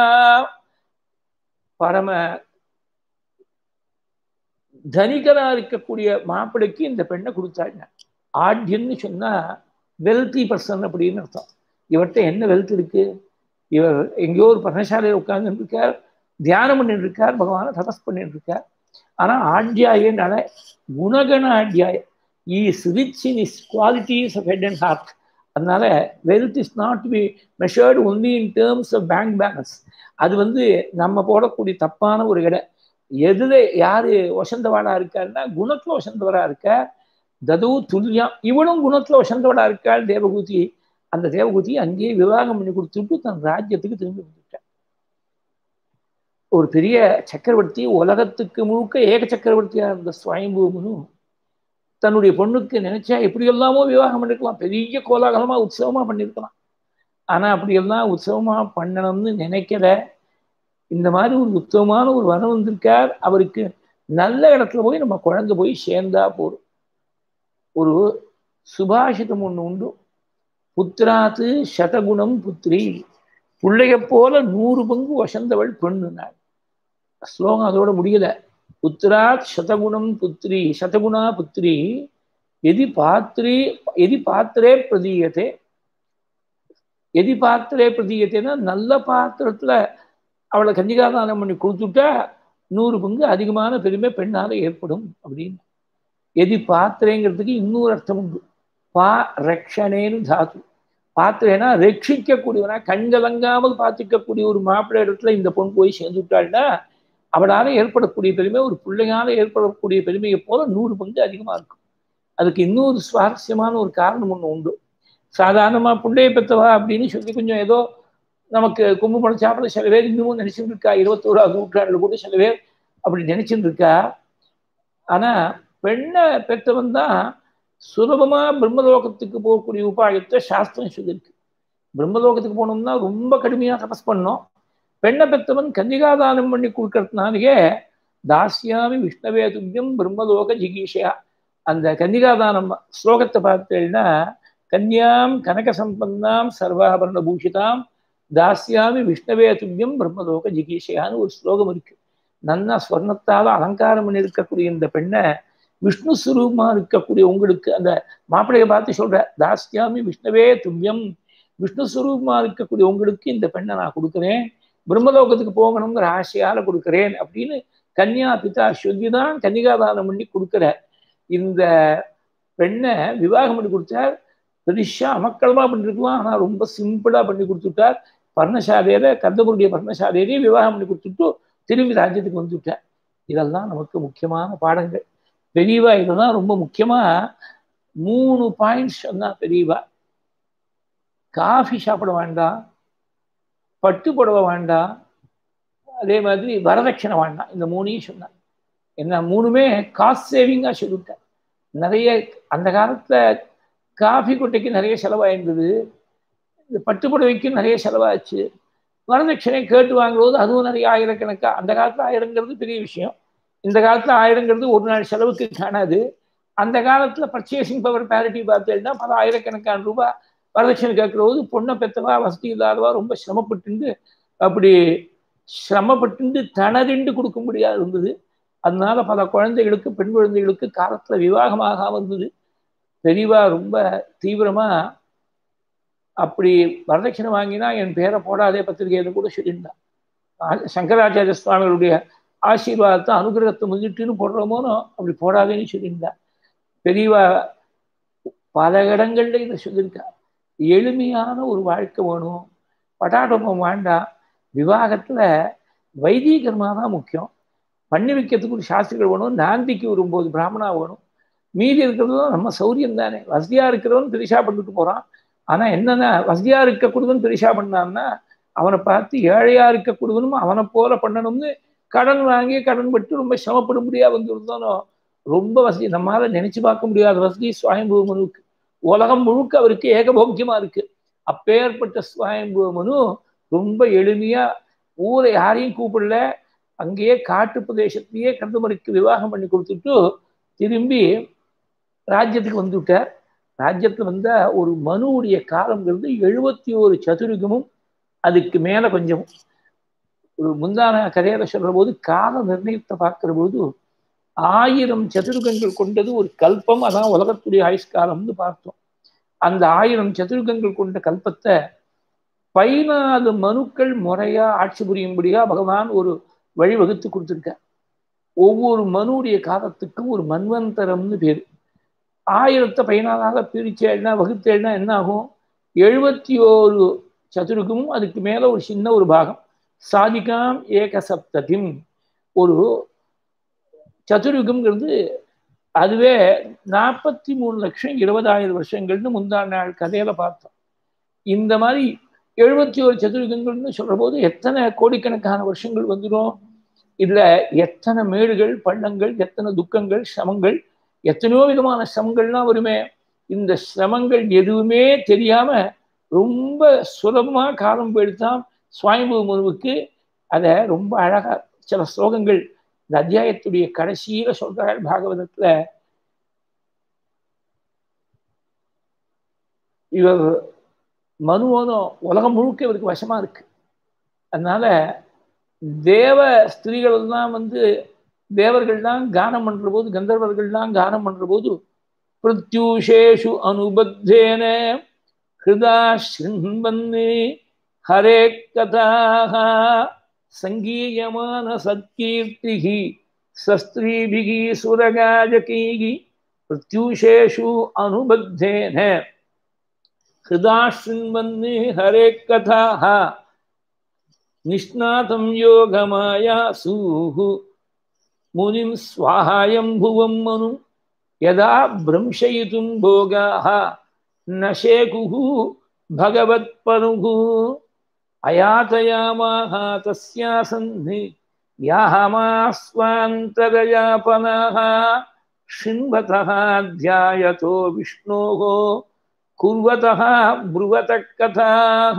பரம தனிகரா இருக்கக்கூடிய மாப்பிளைக்கு இந்த பெண்ணை கொடுத்தாங்க. ஆட்யன்னு சொன்னா வெல்தி பர்சன் அப்படின்னு அர்த்தம். இவர்கிட்ட என்ன வெல்த் இருக்கு? இவர் எங்கேயோ ஒரு பர்ணசாலையில் உட்கார்ந்து இருக்கார், தியானம் பண்ணிட்டு இருக்கார், பகவானை தபஸ் பண்ணிட்டு இருக்கார். ஆனா ஆட்யாயனால குணகண ஆட்யாய is rich in his qualities of head and heart. அதனால wealth is not to be measured only in terms of bank balance. அது வந்து நம்ம போடக்கூடிய தப்பான ஒரு இடை. எதுல யாரு வசந்தவாடா இருக்காருன்னா குணத்துல வசந்தவரா இருக்க. தது துல்லியம் இவனும் குணத்துல வசந்தவடா இருக்காள் தேவகூதி. அந்த தேவகூதி அங்கேயே விவாகம் பண்ணி கொடுத்துட்டு தன் ராஜ்யத்துக்கு திரும்பி வந்துட்டார். ஒரு பெரிய சக்கரவர்த்தி, உலகத்துக்கு முழுக்க ஏக சக்கரவர்த்தியா இருந்த சுவாயம்பூமனும் தன்னுடைய பொண்ணுக்கு நினைச்சா எப்படி எல்லாமோ விவாகம் பண்ணிருக்கலாம், பெரிய கோலாகலமா உற்சவமா பண்ணிருக்கலாம். ஆனா அப்படியெல்லாம் உற்சவமா பண்ணணும்னு நினைக்கிற இந்த மாதிரி ஒரு உத்தமமான ஒரு வரம் வந்திருக்கார். அவருக்கு நல்ல இடத்துல போய் நம்ம குழந்தை போய் சேர்ந்தா போதும். ஒரு சுபாஷிதம் ஒண்ணு உண்டு, புத்திராத்து சதகுணம் புத்திரி, பிள்ளைய போல நூறு பங்கு வசந்தவள் பெண்ணுனாள். ஸ்லோகம் அதோட முடியல. புத்திராத் சதகுணம் புத்திரி, சதகுணா புத்திரி, எதி பாத்திரி எதி பாத்திரே பிரதீயத்தே, எதி பாத்திரே பிரதீயத்தைன்னா நல்ல பாத்திரத்துல அவளை கன்னிகாதானம் பண்ணி கொடுத்துட்டா நூறு பங்கு அதிகமான பெருமை பெண்ணால ஏற்படும் அப்படின்னு. எதி பாத்திரங்கிறதுக்கு இன்னொரு அர்த்தம் உண்டு. பா ரக்ஷணேன்னு தாத்து. பாத்திரேனா ரட்சிக்கக்கூடியவனா, கண்கலங்காமல் பார்த்துக்கக்கூடிய ஒரு மாப்பிள்ளை இடத்துல இந்த பொண்ணு போய் சேர்ந்துட்டாள்னா அவளால ஏற்படக்கூடிய பெருமை ஒரு பிள்ளையால ஏற்படக்கூடிய பெருமையை போல நூறு பங்கு அதிகமா இருக்கும். அதுக்கு இன்னொரு சுவாரஸ்யமான ஒரு காரணம் ஒண்ணு உண்டு. சாதாரணமா பிள்ளையை பெற்றவா அப்படின்னு சொல்லி கொஞ்சம் ஏதோ நமக்கு கும்பு பழம் சாப்பிட சில பேர் இன்னமும் நினைச்சுட்டு இருக்கா. இருபத்தோராவது நூற்றாண்டுல கூட சில பேர் அப்படி நினைச்சுட்டு இருக்கா. ஆனா பெண்ணை பெற்றவன் தான் சுலபமா பிரம்மலோகத்துக்கு போகக்கூடிய உபாயத்தை சாஸ்திரம் சொல்லியிருக்கு. பிரம்மலோகத்துக்கு போனோம்னா ரொம்ப கடுமையா தபஸ் பண்ணோம். பெண்ணை பெற்றவன் கன்னிகாதானம் பண்ணி கொடுக்கறதுனாலேயே தாஸ்யாமி விஷ்ணவே துல்லியம் பிரம்மலோக ஜிகீஷயா. அந்த கன்னிகாதானம் ஸ்லோகத்தை பார்த்தேன்னா, கன்யாம் கனக சம்பன்னாம் சர்வாபரண பூஷிதாம் தாஸ்யாமி விஷ்ணவே துல்லியம் பிரம்மலோக ஜிகீஷயான்னு ஒரு ஸ்லோகம் இருக்கு. நல்லா ஸ்வர்ணத்தால் அலங்காரம் பண்ணி இருக்கக்கூடிய இந்த பெண்ணை விஷ்ணு சுரூபமா இருக்கக்கூடிய உங்களுக்கு அந்த மாப்பிள்ளையை பார்த்து சொல்ற, தாஸ்யாமி விஷ்ணவே துல்லியம், விஷ்ணு சுரூபமா இருக்கக்கூடிய உங்களுக்கு இந்த பெண்ணை நான் கொடுக்குறேன், பிரம்மலோகத்துக்கு போகணுங்கிற ஆசையால கொடுக்குறேன் அப்படின்னு கன்யா பிதா சொல்லிதான் கன்னிகாதானம் பண்ணி கொடுக்குற இந்த பெண்ணை விவாகம் பண்ணி கொடுத்தார். பெரிஷா அமக்களமா பண்ணிருக்கலாம், ஆனா ரொம்ப சிம்பிளா பண்ணி கொடுத்துட்டார். பர்ணசாலையில கந்தபுருடைய பர்ணசாலையிலேயே விவாகம் பண்ணி கொடுத்துட்டு திரும்பி ராஜ்யத்துக்கு வந்துவிட்டார். இதெல்லாம் நமக்கு முக்கியமான பாடங்கள். பெரியவா இதெல்லாம் ரொம்ப முக்கியமா மூணு பாயிண்ட்ஸ் சொன்னா பெரியவா. காஃபி சாப்பிட வேண்டாம், பட்டு புடவை வேண்டாம், அதே மாதிரி வரதட்சணை வேண்டாம். இந்த மூணையும் சொன்னார். என்ன மூணுமே காஸ்ட் சேவிங்கா சொல்லிவிட்டார். நிறைய அந்த காலத்துல காஃபி கொட்டைக்கு நிறைய செலவாயிருந்தது, இந்த பட்டு புடவைக்கும் நிறைய செலவாச்சு. வரதட்சணை கேட்டு வாங்கும்போது அதுவும் நிறைய ஆயிரக்கணக்கா. அந்த காலத்துல ஆயிரங்கிறது பெரிய விஷயம், இந்த காலத்துல ஆயிரங்கிறது ஒரு நாள் செலவுக்கு காணாது. அந்த காலத்துல பர்ச்சேசிங் பவர் பேரிட்டி பார்த்தேன்னா பல ஆயிரக்கணக்கான ரூபாய் வரதட்சணை கேட்கிற போது பொண்ணை பெற்றவா வசதி இல்லாதவா ரொம்ப சிரமப்பட்டு அப்படி சிரமப்பட்டு தனதிண்டு கொடுக்க முடியாது இருந்தது. அதனால பல குழந்தைகளுக்கு பெண் குழந்தைகளுக்கு காலத்துல விவாகமாகாம இருந்தது. பெரியவா ரொம்ப தீவிரமா அப்படி வரதட்சணை வாங்கினா என் பேரை போடாதே பத்திரிகையில கூட சொல்லியிருந்தான். சங்கராச்சாரிய சுவாமிகளுடைய ஆசீர்வாதத்தை அனுகிரகத்தை முன்னிட்டுன்னு போடுறோமோனோ அப்படி போடாதேன்னு சொல்லியிருந்தா. பெரியவா பல இடங்கள்ல இதை சொல்லியிருக்கா. எளிமையான ஒரு வாழ்க்கை வேணும், பட்டாட்டோப்பம் வேண்டாம். விவாகத்துல வைதீகர்மா தான் முக்கியம். பண்ணி வைக்கிறதுக்கு ஒரு சாஸ்திரிகள் வேணும், நாந்திக்கு வரும்போது பிராமணா வேணும். மீதி இருக்கிறதும் நம்ம சௌரியம் தானே. வசதியா இருக்கிறவன் பெரிசா பண்ணிட்டு போறான். ஆனா என்னன்னா வசதியா இருக்கக்கூடியவன் பெரிசா பண்ணான்னா அவனை பார்த்து ஏழையா இருக்கக்கூடியவனும் அவனை போல பண்ணணும்னு கடன் வாங்கி கடன் பட்டு ரொம்ப சிரமப்பட முடியாது வந்துருந்தாலும் ரொம்ப வசதி நம்மளால நினைச்சு பார்க்க முடியாத வசதி சுவாயம்புவ மனுவுக்கு. உலகம் முழுக்க அவருக்கு ஏகபோக்கியமா இருக்கு. அப்பேற்பட்ட சுவாயம்புவ மனு ரொம்ப எளிமையா ஊரை யாரையும் கூப்பிடல, அங்கேயே காட்டு பிரதேசத்திலேயே கந்தமரிக்கு விவாகம் பண்ணி கொடுத்துட்டு திரும்பி ராஜ்யத்துக்கு வந்து விட்டார். ராஜ்யத்துல வந்த ஒரு மனுவுடைய காலங்கிறது எழுபத்தி ஒரு சதுர்யுகமும் அதுக்கு மேல கொஞ்சமும். ஒரு முந்தான கதையில சொல்ற போது கால நிர்ணயத்தை பார்க்கிற போது ஆயிரம் சதுர்யுகங்கள் கொண்டது ஒரு கல்பம். அதான் உலகத்துடைய ஆயுஷ்காலம்னு பார்த்தோம். அந்த ஆயிரம் சதுர்யுகங்கள் கொண்ட கல்பத்தை பதினாலு மனுக்கள் முறையா ஆட்சி புரியும்படியா பகவான் ஒரு வழிவகுத்து கொடுத்துருக்கார். ஒவ்வொரு மனுடைய காலத்துக்கும் ஒரு மன்வந்தரம்னு பேரு. ஆயிரத்தை பதினாலாக பிரிச்சேன்னா வகுத்தேன்னா என்ன ஆகும்? எழுபத்தி ஓரு சதுர்யுகமும் அதுக்கு மேல ஒரு சின்ன ஒரு பாகம் சாதிகாம் ஏக சப்ததிம். ஒரு சதுர்யுகம்ங்கிறது அதுவே நாற்பத்தி மூணு லட்சம் இருபதாயிரம் வருஷங்கள்னு முந்தான நாள் கதையில பார்த்தோம். இந்த மாதிரி எழுபத்தி ஒரு சதுர்யுகங்கள்னு சொல்ற போது எத்தனை கோடிக்கணக்கான வருஷங்கள் வந்துடும். இதுல எத்தனை மேடுகள் பள்ளங்கள், எத்தனை துக்கங்கள் சிரமங்கள், எத்தனையோ விதமான சிரமங்கள்லாம் வருமே. இந்த சிரமங்கள் எதுவுமே தெரியாம ரொம்ப சுலபமாக காலம் போயிடுத்தான் சுவாமிபு மனுவுக்கு. அதை ரொம்ப அழகா சில ஸ்லோகங்கள் இந்த அத்தியாயத்துடைய கடைசியில சொல்றார் பாகவதத்துல. இவர் மனுவனும் உலகம் முழுக்க இவருக்கு வசமா இருக்கு. அதனால தேவ ஸ்திரீகள் தான் வந்து தேவர்கள் தான் கானம் பண்ற போது, கந்தர்வர்கள் தான் கானம் பண்ற போது, பிரத்யூஷேஷு அனுபத்தேன ஹிருதா ஸ்ருண்வன்னே ஹரே கதாக சங்கீயமான சத்கீர்த்திஹி சஸ்திரீபிகி சுரகாஜகீகி பிரத்யூஷேஷு அனுபத்தேன ஹிருதா ஸ்ருண்வன்னே ஹரே கதாக நிஷ்ணாதம் யோகமாயாசூஹு முனிம் ஸ்வாஹாயம் புவம் மனு யதா பிரம்ஷயிதும் போகாஹ நசேகுஹு பகவத் பனுஹு அயாதயாமாஹ தஸ்யாசன் யாஹமாஸ்வாந்தரயாபனாஹ ஷிண்வதஹ த்யாயதோ விஷ்ணோஹோ குர்வதஹ ப்ருவதக் கதாஹ.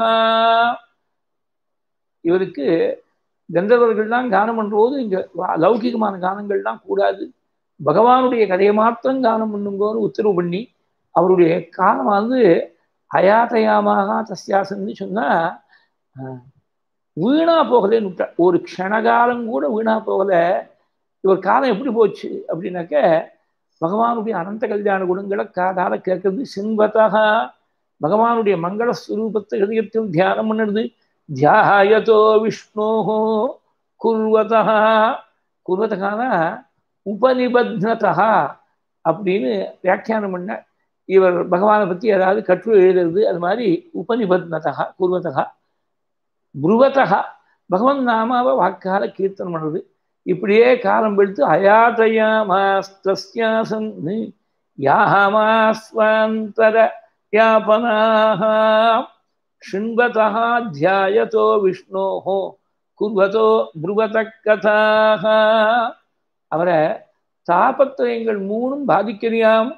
இவருக்கு கந்தர்வர்கள் தான் கானம் பண்ணும்போது இங்க லௌகிகமான கானங்கள் தான் கூடாது, பகவானுடைய கதையை மாத்திரம் கானம் பண்ணுங்கோன்னு உத்தரவு பண்ணி அவருடைய காலமானது அயாதயாமாக தஸ்யாசன்னு சொன்னா வீணா போகலன்னு விட்டா. ஒரு க்ஷணகாலம் கூட வீணா போகல. இவர் காலம் எப்படி போச்சு அப்படின்னாக்க பகவானுடைய அனந்த கல்யாண குணங்களை காதால கேட்கறது, சின்வதா பகவானுடைய மங்கள ஸ்வரூபத்தை ஹிருதயத்தில் தியானம் பண்ணுறது, தியாயதோ விஷ்ணோஹோ குர்வதா குர்வதகான உபநிபத்னதா அப்படின்னு வியாக்கியானம் பண்ண. இவர் பகவானை பற்றி ஏதாவது கட்டுரை எழுதுறது, அது மாதிரி உபநிபத்னதா குர்வதா புருவதா பகவன் நாமாவை வாக்கால கீர்த்தனம் பண்ணுறது. இப்படியே காலம் பெடுத்து அயாதயாமாஸ்தஸ்யாசன் யாஹமாஸ்வாந்தர யாபனாஹ ஷிண்வதா த்யாயதோ விஷ்ணோஹோ குர்வதோ ப்ருவதக் கதாஹ. அவரை தாபத்திரயங்கள் மூணும் பாதிக்கிறியாம்.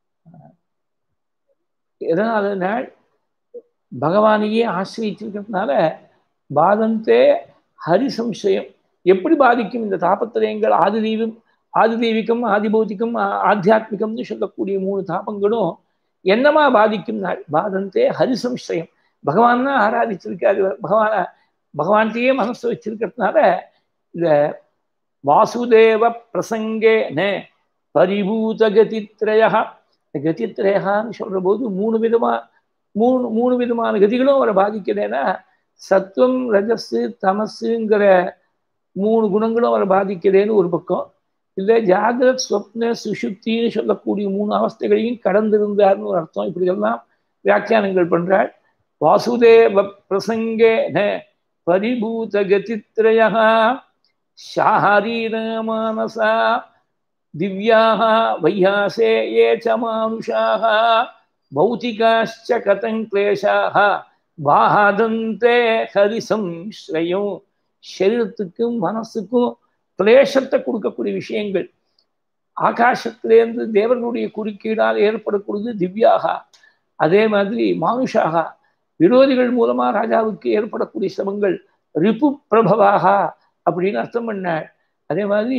எதனால பகவானையே ஆசிரியிருக்கிறதுனால பாதந்தே ஹரிசம்சயம். எப்படி பாதிக்கும் இந்த தாபத்திரயங்கள்? ஆதிதெய்வம் ஆதிதெய்விகம் ஆதிபௌதிகம் ஆத்தியாத்மிகம்னு சொல்லக்கூடிய மூணு தாபங்களும் என்னமா பாதிக்கும்? பாதந்தே ஹரிசம்சயம். பகவான் தான் ஆராதிச்சிருக்காரு, பகவான பகவான்கிட்டயே மனசு வச்சிருக்கிறதுனால இந்த வாசுதேவ பிரசங்கேன பரிபூத கதித்ரயா. கதித்ரயான்னு சொல்ற போது மூணு விதமா மூணு மூணு விதமான கதிகளும் அவரை பாதிக்கிறேன்னா சத்துவம் ரஜஸ் தமசுங்கிற மூணு குணங்களும் அவரை பாதிக்கிறேன்னு ஒரு பக்கம், இல்லை ஜாகிரத் ஸ்வப்ன சுஷுப்தின்னு சொல்லக்கூடிய மூணு அவஸ்தைகளையும் கடந்திருந்தார்னு ஒரு அர்த்தம். இப்படியெல்லாம் வியாக்கியானங்கள் பண்றாள். வாசுதேவ பிரசங்கேன பரிபூத கதித்ரயா ஷாரீர மானசா திவ்யாக வையாசே ஏ ச மானுஷாக பௌதிகாச்ச கதங் கிளேஷாக பாதந்தே ஹரிசம்ஸ்ரயம். சரீரத்துக்கும் மனசுக்கும் கிளேஷத்தை கொடுக்கக்கூடிய விஷயங்கள் ஆகாசத்திலேருந்து தேவர்களுடைய குறுக்கீடால் ஏற்படக்கூடியது திவ்யாக. அதே மாதிரி மானுஷாக விரோதிகள் மூலமா ராஜாவுக்கு ஏற்படக்கூடிய சிரமங்கள் ரிபு பிரபவாக அப்படின்னு அர்த்தம் பண்ணாள். அதே மாதிரி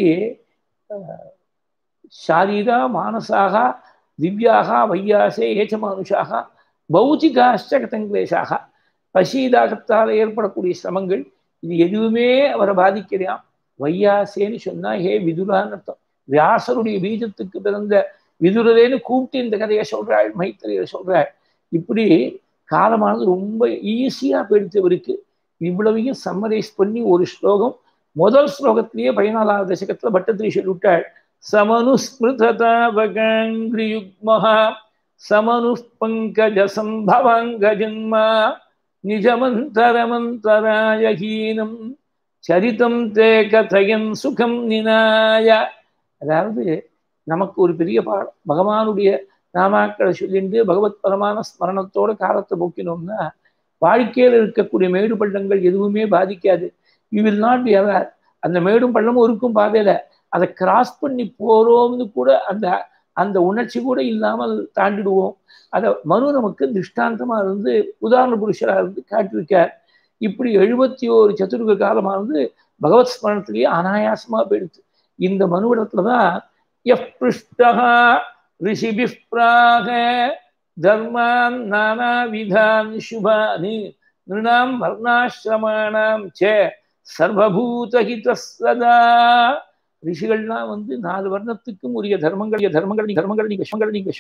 ஷாரீரா மானசாக திவ்யாக வையாசே ஏச்ச மானுஷாக பௌதிகாஷ்ட கதங்கிலேஷாக பசீதாகத்தால் ஏற்படக்கூடிய சிரமங்கள் இது எதுவுமே அவரை பாதிக்கிறான். வையாசேன்னு சொன்னா ஹே விதுரான்னு அர்த்தம். வியாசருடைய பீஜத்துக்கு பிறந்த விதுரலேன்னு கூப்பிட்டு இந்த கதையை சொல்றாள், மைத்திரையை சொல்றாள். இப்படி காலமானது ரொம்ப ஈஸியா போயிடுத்தவருக்கு. இவ்வளவையும் சம்மரைஸ் பண்ணி ஒரு ஸ்லோகம் முதல் ஸ்லோகத்திலேயே பதினாலாவது தசகத்துல பட்டத்திரி சொல்லிவிட்டாள். சமனுஸ்மிருததாவகங்கிரியுக்மஹா சமனுஸ்பங்கஜ சம்பவங்கஜன்மா நிஜமந்தரமந்தராயஹீனம் சரிதம் தே கதையன் சுகம் நினாய. அதாவது நமக்கு ஒரு பெரிய பாடம், பகவானுடைய நாமாக்களை சொல்லிட்டு பகவத் பரமான ஸ்மரணத்தோட காலத்தை போக்கினோம்னா வாழ்க்கையில் இருக்கக்கூடிய மேடு பள்ளங்கள் எதுவுமே பாதிக்காது. You will not be over. அந்த மேடும் பள்ளமும் இருக்கும் பாதையில அதை கிராஸ் பண்ணி போறோம்னு கூட அந்த அந்த உணர்ச்சி கூட இல்லாமல் தாண்டிடுவோம். அதை மனு நமக்கு திருஷ்டாந்தமா இருந்து உதாரண புருஷரா இருந்து காட்டியிருக்கார். இப்படி எழுபத்தி ஓரு சதுர்க காலமானது பகவத் ஸ்மரணத்திலேயே அனாயாசமா போயிடுச்சு. இந்த மனுவிடத்துலதான் எஃப் பிருஷ்டா ரிஷிபிப் பிராக தர்மான் நானா விதான் சுபானி நிருணாம் வர்ணாசிரமாணாம் சே சர்வபூதஹிதஸ்ஸதா. ரிஷிகள்லாம் வந்து நாலு வர்ணத்துக்கும் உரிய தர்மங்கள் தர்மங்கள் தர்மங்கள் நீங்க சொல்ல நீங்க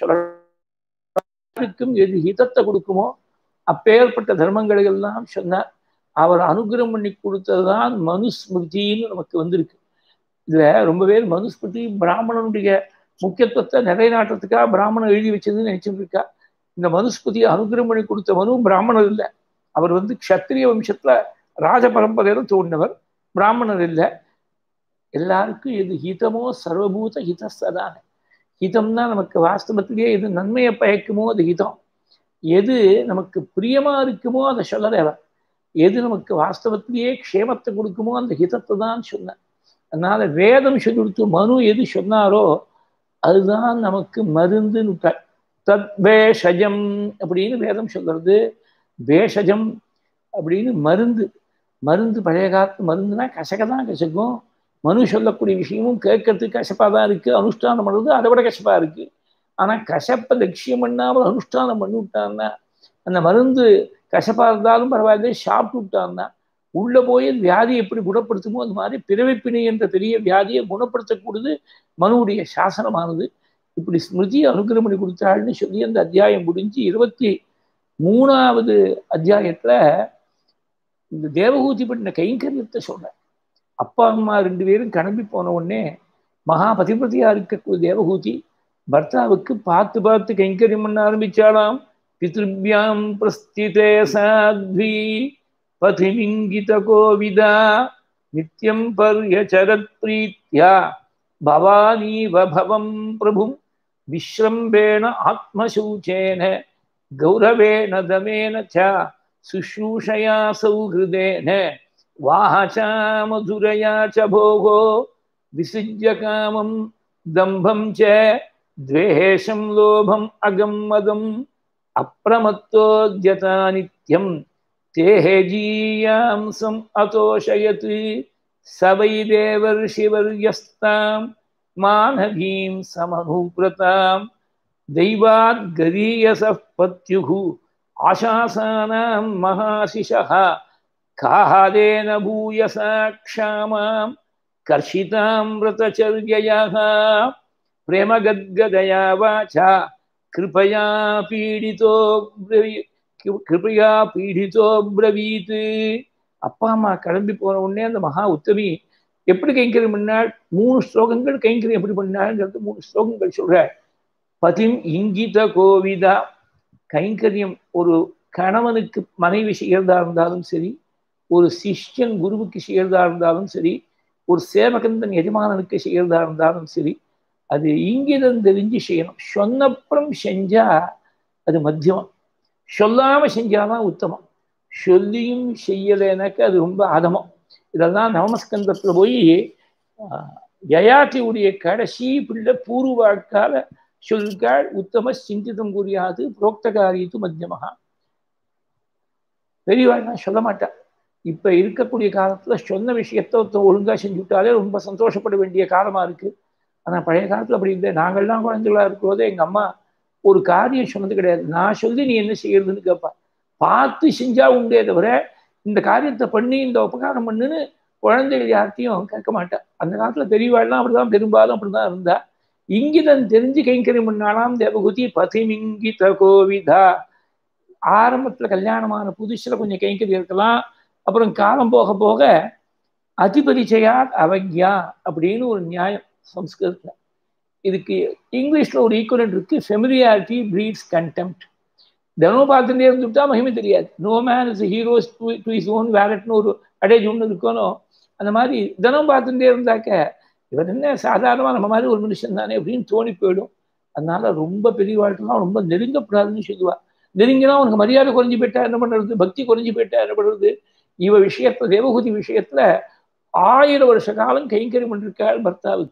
சொல்லும் எது ஹிதத்தை கொடுக்குமோ அப்பேற்பட்ட தர்மங்களை எல்லாம் சொன்னார். அவர் அனுகிரகம் பண்ணி கொடுத்ததுதான் மனுஸ்மிருதின்னு நமக்கு வந்திருக்கு. இதுல ரொம்ப பேர் மனுஸ்மிருதி பிராமணனுடைய முக்கியத்துவத்தை நிலைநாட்டுறதுக்காக பிராமணன் எழுதி வச்சதுன்னு நினைச்சிட்டு இருக்கா. இந்த மனுஸ்மிருதியை அனுகிரகம் பண்ணி கொடுத்த மனு பிராமணர் இல்லை. அவர் வந்து க்ஷத்திரிய வம்சத்துல ராஜ பரம்பரையில தோன்றினவர், பிராமணர் இல்லை. எல்லாருக்கும் எது ஹிதமோ சர்வபூத ஹிதஸ்ஸதான. ஹிதம்னா நமக்கு வாஸ்தவத்திலேயே எது நன்மையை பயக்குமோ அது ஹிதம். எது நமக்கு பிரியமா இருக்குமோ அதை சொல்லலை. எது நமக்கு வாஸ்தவத்திலேயே க்ஷேமத்தை கொடுக்குமோ அந்த ஹிதத்தை தான் சொன்ன. அதனால வேதம் சொல்லி கொடுத்து மனு எது சொன்னாரோ அதுதான் நமக்கு மருந்துன்னு. தத் பேஷஜம் அப்படின்னு வேதம் சொல்றது. பேஷஜம் அப்படின்னு மருந்து. மருந்து பழைய காலத்து மருந்துனா கசக்க தான் கசக்கும். மனு சொல்லக்கூடிய விஷயமும் கேட்கறதுக்கு கசப்பாக தான் இருக்குது. அனுஷ்டானம் பண்ணுறது அதை விட கசப்பாக இருக்குது. ஆனால் கசப்பை லட்சியம் பண்ணாமல் அனுஷ்டானம் பண்ணி விட்டான்னா அந்த மருந்து கசப்பாக இருந்தாலும் பரவாயில்ல சாப்பிட்டு விட்டான்னா உள்ளே போய் வியாதியை எப்படி குணப்படுத்துமோ அந்த மாதிரி பிறவிப்பிணை என்ற பெரிய வியாதியை குணப்படுத்தக்கூடியது மனுவுடைய சாசனமானது. இப்படி ஸ்மிருதி அனுகிரகம் பண்ணி கொடுத்தாள்னு சொல்லி அந்த அத்தியாயம் முடிஞ்சு இருபத்தி மூணாவது அத்தியாயத்தில் இந்த தேவகூதி பண்ண கைங்கரியத்தை சொல்கிறேன். அப்பா அம்மா ரெண்டு பேரும் கிளம்பி போன உடனே மகா பதிபதியா இருக்கக்கூடிய தேவகூதி பர்த்தாவுக்கு பார்த்து பார்த்து கைங்கரியம் பண்ண ஆரம்பிச்சாலாம். பித்ருபியாம் பிரஸ்திதே சாத்வி பதிமிங்கித கோவிதா நித்யம் பர்யசரத் பிரீத்யா பவானீவ பவம் பிரபும் விஸ்ரம்பேண ஆத்மசூச்சேன கௌரவேண தமேன ச சுஷ்ரூஷயா சௌஹிருதேன வாச்சா மதுரயா ச போகோ விசிஜ்ய காமம் தம்பம் ச துவேஷம் லோபம் அகம் மதம் அப்ரமத்தோத்யதா நித்யம் தேஹே ஜீயாம்சம் அதோஷயத் சவை தேவர்ஷிவர்யஸ்தாம் மானவீம் சமனுப்ரதாம் தெய்வாத் கரீயசப் பத்யுஹு ஆசாசானாம் மகாசிஷஹ காஹாதேன பூயசா க்ஷாமாம் கர்ஷிதாம்ரதச்சர்யயः பிரேமகத்கதயா வாசா கிருபயா பீடிதோ கிருபயா பீடிதோ ப்ரவீத். அப்பா அம்மா கிளம்பி போன உடனே அந்த மகா உத்தமி எப்படி கைங்கரியம் பண்ணாள்? மூணு ஸ்லோகங்கள் கைங்கரியம் எப்படி பண்ணாள்ங்கிறது மூணு ஸ்லோகங்கள் சொல்றாள். பதிம் இங்கித கோவிதா. கைங்கரியம் ஒரு கணவனுக்கு மனைவி செய்யறதா இருந்தாலும் சரி, ஒரு சிஷ்யன் குருவுக்கு செய்யறதா இருந்தாலும் சரி, ஒரு சேவகன் தன் எஜமானனுக்கு செய்யறதா இருந்தாலும் சரி, அது இங்கிதம் தெரிஞ்சு செய்யணும். சொன்னப்புறம் செஞ்சா அது மத்தியமம், சொல்லாம செஞ்சாதான் உத்தமம். சொல்லியும் செய்யலைனாக்க அது ரொம்ப அதமம். இதெல்லாம் நவமஸ்கந்தத்துல போய் யயாத்தியுடைய கடைசி பிள்ளை பூர்வாக்கால சொல்காள். உத்தம சிந்திதம் கூறியாது புரோக்தகாரித்து மத்தியமகா. பெரியவாள்னா சொல்ல மாட்டா. இப்ப இருக்கக்கூடிய காலத்துல சொன்ன விஷயத்த ஒருத்தர் ஒழுங்கா செஞ்சுட்டாலே ரொம்ப சந்தோஷப்பட வேண்டிய காலமா இருக்கு. ஆனா பழைய காலத்துல அப்படி இல்லை. நாங்கள்லாம் குழந்தைகளா இருக்கும்போதே எங்க அம்மா ஒரு காரியம் சொன்னது கிடையாது. நான் சொல்லி நீ என்ன செய்யறதுன்னு கேட்பா. பார்த்து செஞ்சா உண்டே தவிர இந்த காரியத்தை பண்ணி இந்த உபகாரம் பண்ணுன்னு குழந்தைகள் யார்த்தையும் கேட்க மாட்டேன். அந்த காலத்துல பெரியவாள்லாம் அப்படிதான், பெரும்பாலும் அப்படிதான் இருந்தா. இங்கிதம் தெரிஞ்சு கைங்கரியம் பண்ணாலாம் தேவகூதி. பதிமிங்கித கோவிதா. ஆரம்பத்துல கல்யாணமான புதுசுல கொஞ்சம் கைங்கரியம் இருக்கலாம். அப்புறம் காலம் போக போக அதிபரிச்சயா அவக்யா அப்படின்னு ஒரு நியாயம் சம்ஸ்கிருதத்துல. இதுக்கு இங்கிலீஷ்ல ஒரு ஈக்குவலன்ட் இருக்கு. Familiarity breeds contempt. தினமும் பார்த்துட்டே இருந்துட்டா மகிமை தெரியாது. No man is heroes to his own வேலட்னு ஒரு அடேஜ் ஒன்று இருக்கணும். அந்த மாதிரி தினம் பார்த்துட்டே இருந்தாக்க இவர் என்ன சாதாரணமாக நம்ம மாதிரி ஒரு மனுஷன் தானே அப்படின்னு தோணி போயிடும். அதனால ரொம்ப பெரிய வாழ்க்கைலாம் ரொம்ப நெருங்கப்படாதுன்னு சொல்லுவா. நெருங்கினா உனக்கு மரியாதை குறைஞ்சி போயிட்டா என்ன பண்ணுறது, பக்தி குறைஞ்சி போயிட்டா என்ன பண்ணுறது. இவ விஷயத்துல தேவகூதி விஷயத்துல ஆயிரம் வருஷ காலம் கைங்கரியம் பண்ணிருக்காள் பர்த்தாவுக்கு.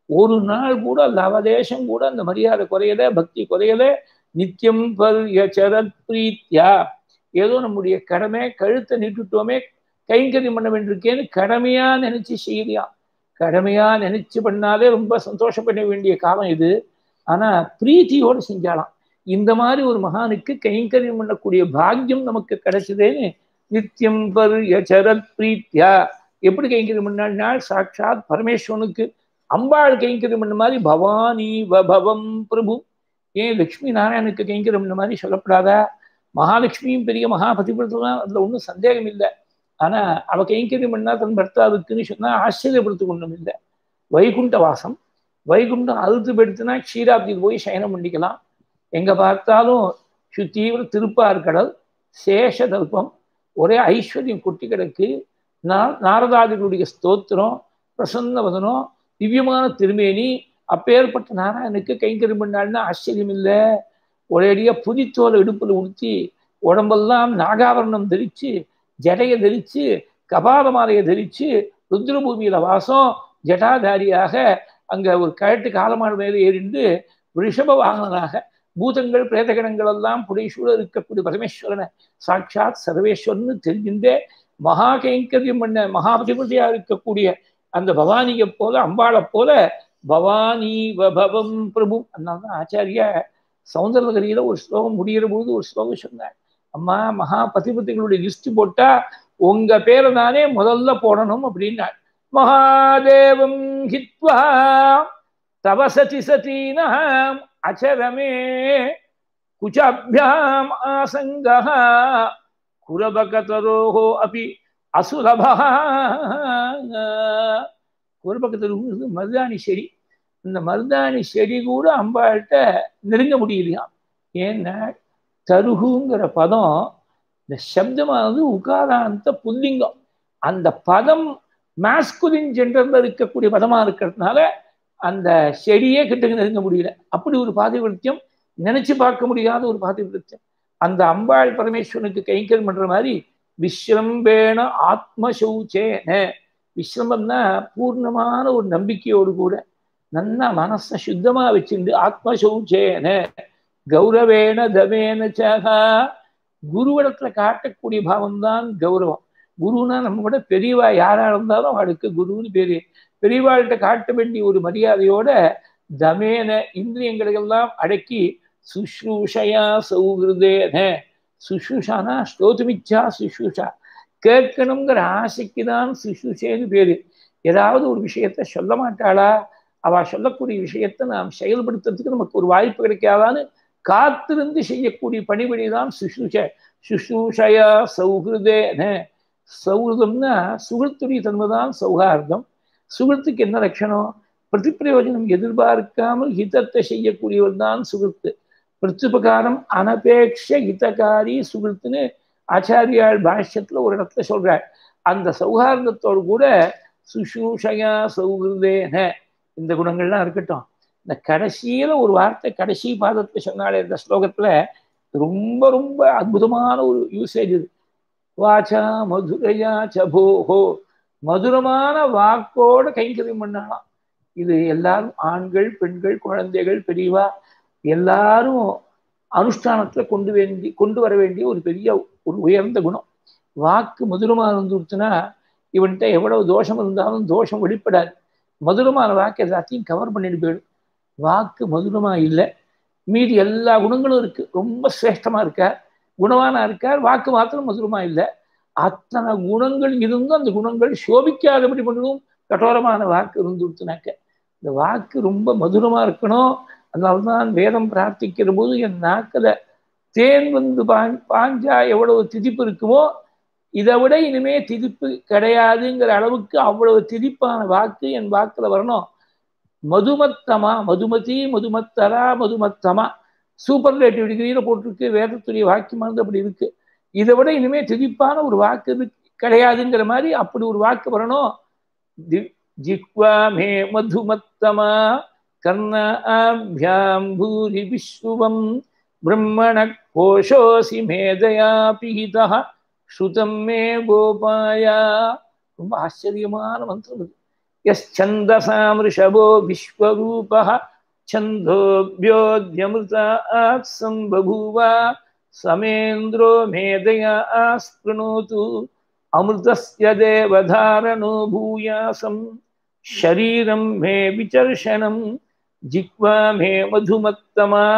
ஒரு நாள் கூட அந்த அவதேசம் கூட அந்த மரியாதை குறையல, பக்தி குறையல. நித்தியம் பர்யசரத் பிரீத்யா, ஏதோ நம்முடைய கடமை, கழுத்தை நீட்டுட்டோமே, கைங்கரியம் பண்ண வேண்டியிருக்கேன்னு கடமையா நினைச்சு செய்யறியான். கடமையா நினைச்சு பண்ணாலே ரொம்ப சந்தோஷப்பட வேண்டிய காலம் இது. ஆனா பிரீத்தியோடு செஞ்சாலாம். இந்த மாதிரி ஒரு மகானுக்கு கைங்கரியம் பண்ணக்கூடிய பாக்கியம் நமக்கு கிடைச்சதேன்னு நித்தியம் பர்யசரத் பிரீத்யா. எப்படி கைங்கரியம் பண்ணால் சாட்சாத் பரமேஸ்வரனுக்கு அம்பாள் கைங்கரியம் பண்ண மாதிரி பவானி வபவம் பிரபு. ஏன் லட்சுமி நாராயணுக்கு கைங்கரியம் பண்ண மாதிரி சொல்லப்படாதா? மகாலட்சுமியும் பெரிய மகாபதிபுரத்துலாம் அதுல ஒன்றும் சந்தேகம் இல்லை. ஆனா அவ கைங்கரியம் பண்ணா தன் பர்த்தாவுக்குன்னு சொன்னா ஆச்சரியப்படுத்து ஒன்றும் இல்லை. வைகுண்ட வாசம், வைகுண்டம் அழுத்து பெடுத்துனா க்ஷீராப்திக்கு போய் சயனம் பண்ணிக்கலாம். எங்க பார்த்தாலும் சுத்தீவிர திருப்பார்கடல், சேஷ தல்பம், ஒரே ஐஸ்வர்யம் கொட்டி கிடக்கு. நாரதாதிகளுடைய ஸ்தோத்திரம், பிரசன்ன வதனம், திவ்யமான திருமேனி. அப்பேற்பட்ட நாராயணுக்கு கைங்கரியம் பண்ணாள்னா ஆச்சரியம் இல்லை. ஒரேடியா புதித்தோலை இடுப்புல உடுத்தி, உடம்பெல்லாம் நாகாவரணம் தரிச்சு, ஜடையை தரிச்சு, கபால மாலையை தரிச்சு, ருத்ரபூமியில வாசம், ஜட்டாதாரியாக அங்க ஒரு கழட்டு காலமான மேலே ஏறிண்டு ரிஷப வாகனனாக பூதங்கள் பிரேதகணங்கள் எல்லாம் புடைசூழ இருக்கக்கூடிய பரமேஸ்வரனை சாட்சாத் சர்வேஸ்வரன்னு தெரிஞ்சுட்டே மகா கைங்கரியம் பண்ண மகாபதிபதியா இருக்கக்கூடிய அந்த பவானியை போல, அம்பாளை போல பவானி வபவம் பிரபு. அதனால்தான் ஆச்சாரியா சௌந்தரலகரியில ஒரு ஸ்லோகம் முடிகிற போது ஒரு ஸ்லோகம் சொன்னார். அம்மா, மகா பதிபதிகளுடைய லிஸ்ட் போட்டா உங்க பேரை தானே முதல்ல போடணும் அப்படின்னாள். மகாதேவம் ஹித்வா தவ சதி சதீனாம் அச்சரமே குச்சாபியாம் ஆசங்கா குரபகதரோஹோ அபி அசுலபா. குரபகதரு மருதாணி செடி. இந்த மருதாணி செடி கூட அம்பாள்கிட்ட நெருங்க முடியலையாம். ஏன்னா தருகுங்கிற பதம், இந்த சப்தமானது உகாராந்த புல்லிங்கம். அந்த பதம் மாஸ்குலின் ஜெண்டர்ல இருக்கக்கூடிய பதமா இருக்கிறதுனால அந்த செடியே கிட்ட நெருங்க முடியல. அப்படி ஒரு பாதிவிருத்தியம், நினைச்சு பார்க்க முடியாத ஒரு பாதிவிருத்தியம். அந்த அம்பாள் பரமேஸ்வரனுக்கு கைங்கரியம் பண்ற மாதிரி விஸ்ரம்பேன ஆத்மசௌச்சேன. விஸ்ரம்பம்னா பூர்ணமான ஒரு நம்பிக்கையோடு கூட நல்லா மனசை சுத்தமா வச்சிருந்து ஆத்மசௌச்சேன கௌரவேன தமேன சகா. குருவிடத்துல காட்டக்கூடிய பாவம் தான் கௌரவம். குருன்னா நம்ம கூட பெரியவா யாரா இருந்தாலும் அவளுக்கு குருன்னு பேரு. பெரியவாள்கிட்ட காட்ட வேண்டிய ஒரு மரியாதையோட தமேன இந்திரியங்களெல்லாம் அடக்கி சுஷ்ரூஷயா சௌகிருதேன. சுஷ்ரூஷானா ஸ்லோதுமிச்சா சுஷ்ரூஷா, கேட்கணுங்கிற ஆசைக்கு தான் சுஷ்ரூஷேன்னு பேரு. ஏதாவது ஒரு விஷயத்த சொல்ல மாட்டாளா, அவ சொல்லக்கூடிய விஷயத்த நாம் செயல்படுத்துறதுக்கு நமக்கு ஒரு வாய்ப்பு கிடைக்காதான்னு காத்திருந்து செய்யக்கூடிய பணிபடிதான் சுஷ்ரூஷ. சுஷ்ரூஷயா சௌகிருதேன. சௌகிருதம்னா சுகிருத்துடைய தன்மைதான் சௌகார்தம். சுகிருத்துக்கு என்ன லட்சணம்? பிரதிப்பிரயோஜனம் எதிர்பார்க்காமல் ஹிதத்தை செய்யக்கூடியவர் தான் சுகிருத்து. பிரத்யுபகாரம் அனபேட்ச ஹிதகாரி சுகிருத்துன்னு ஆச்சாரியால் பாஷ்யத்துல ஒரு இடத்துல சொல்றார். அந்த சௌகார்தத்தோடு கூட சுஷ்ரூஷயா சௌகிருதேன இந்த குணங்கள்லாம் இருக்கட்டும். இந்த கடைசியில ஒரு வார்த்தை கடைசி பாதத்துல சொன்னாலே இந்த ஸ்லோகத்துல ரொம்ப ரொம்ப அற்புதமான ஒரு யூசேஜ் இது. வாச்சா மதுரையா சபோஹோ, மதுரமான வாக்கோட கைங்கரியம் பண்ணலாம். இது எல்லாரும் ஆண்கள், பெண்கள், குழந்தைகள், பெரியவா எல்லாரும் அனுஷ்டானத்துல கொண்டு வேண்டி கொண்டு வர வேண்டிய ஒரு பெரிய ஒரு உயர்ந்த குணம். வாக்கு மதுரமா இருந்துச்சுன்னா இவன்கிட்ட எவ்வளவு தோஷம் இருந்தாலும் தோஷம் வெளிப்படாது. மதுரமான வாக்கு எல்லாத்தையும் கவர் பண்ணிட்டு போயிடும். வாக்கு மதுரமா இல்லை, மீதி எல்லா குணங்களும் இருக்கு. ரொம்ப சிரேஷ்டமா இருக்கார், குணவானா இருக்கார், வாக்கு மாத்திரம் மதுரமா இல்லை. அத்தனை குணங்கள் இருந்தும் அந்த குணங்கள் சோபிக்காதபடி பண்ணணும் கட்டோரமான வாக்கு இருந்துச்சுனாக்க. இந்த வாக்கு ரொம்ப மதுரமா இருக்கணும். அதனால்தான் வேதம் பிரார்த்திக்கிற போது என் நாக்கில் தேன் வந்து பா பாஞ்சா எவ்வளவு திதிப்பு இருக்குமோ இதை விட இனிமே திதிப்பு கிடையாதுங்கிற அளவுக்கு அவ்வளவு திதிப்பான வாக்கு என் வாக்குல வரணும். மதுமத்தமா, மதுமதி, மதுமத்தரா, மதுமத்தமா சூப்பர்லேட்டிவ் டிகிரியில போட்டிருக்கு. வேதத்துடைய வாக்கியமானது அப்படி இருக்கு. இதை விட இனிமே திதிப்பான ஒரு வாக்கு கிடையாதுங்கிற மாதிரி அப்படி ஒரு வாக்கு வரணும். ஜிக்வா மே மதுமத்தமா கர்ணாபியாம் பூரி விஸ்வம் பிரம்மண கோஷோசி மேதயா பிஹிதா ஸ்ருதம் மே கோபாயா. ரொம்ப ஆச்சரியமான மந்திரம் இது. यश्छन्दसां ऋषभो विश्वरूपः छन्दोभ्योऽद्यमृतात् सम्बभूव समेन्द्रो मेधया स्पृणोतु अमृतस्य देवधारणो भूयासं शरीरं मे विचर्षणं जिह्वा मे मधुमत्तमा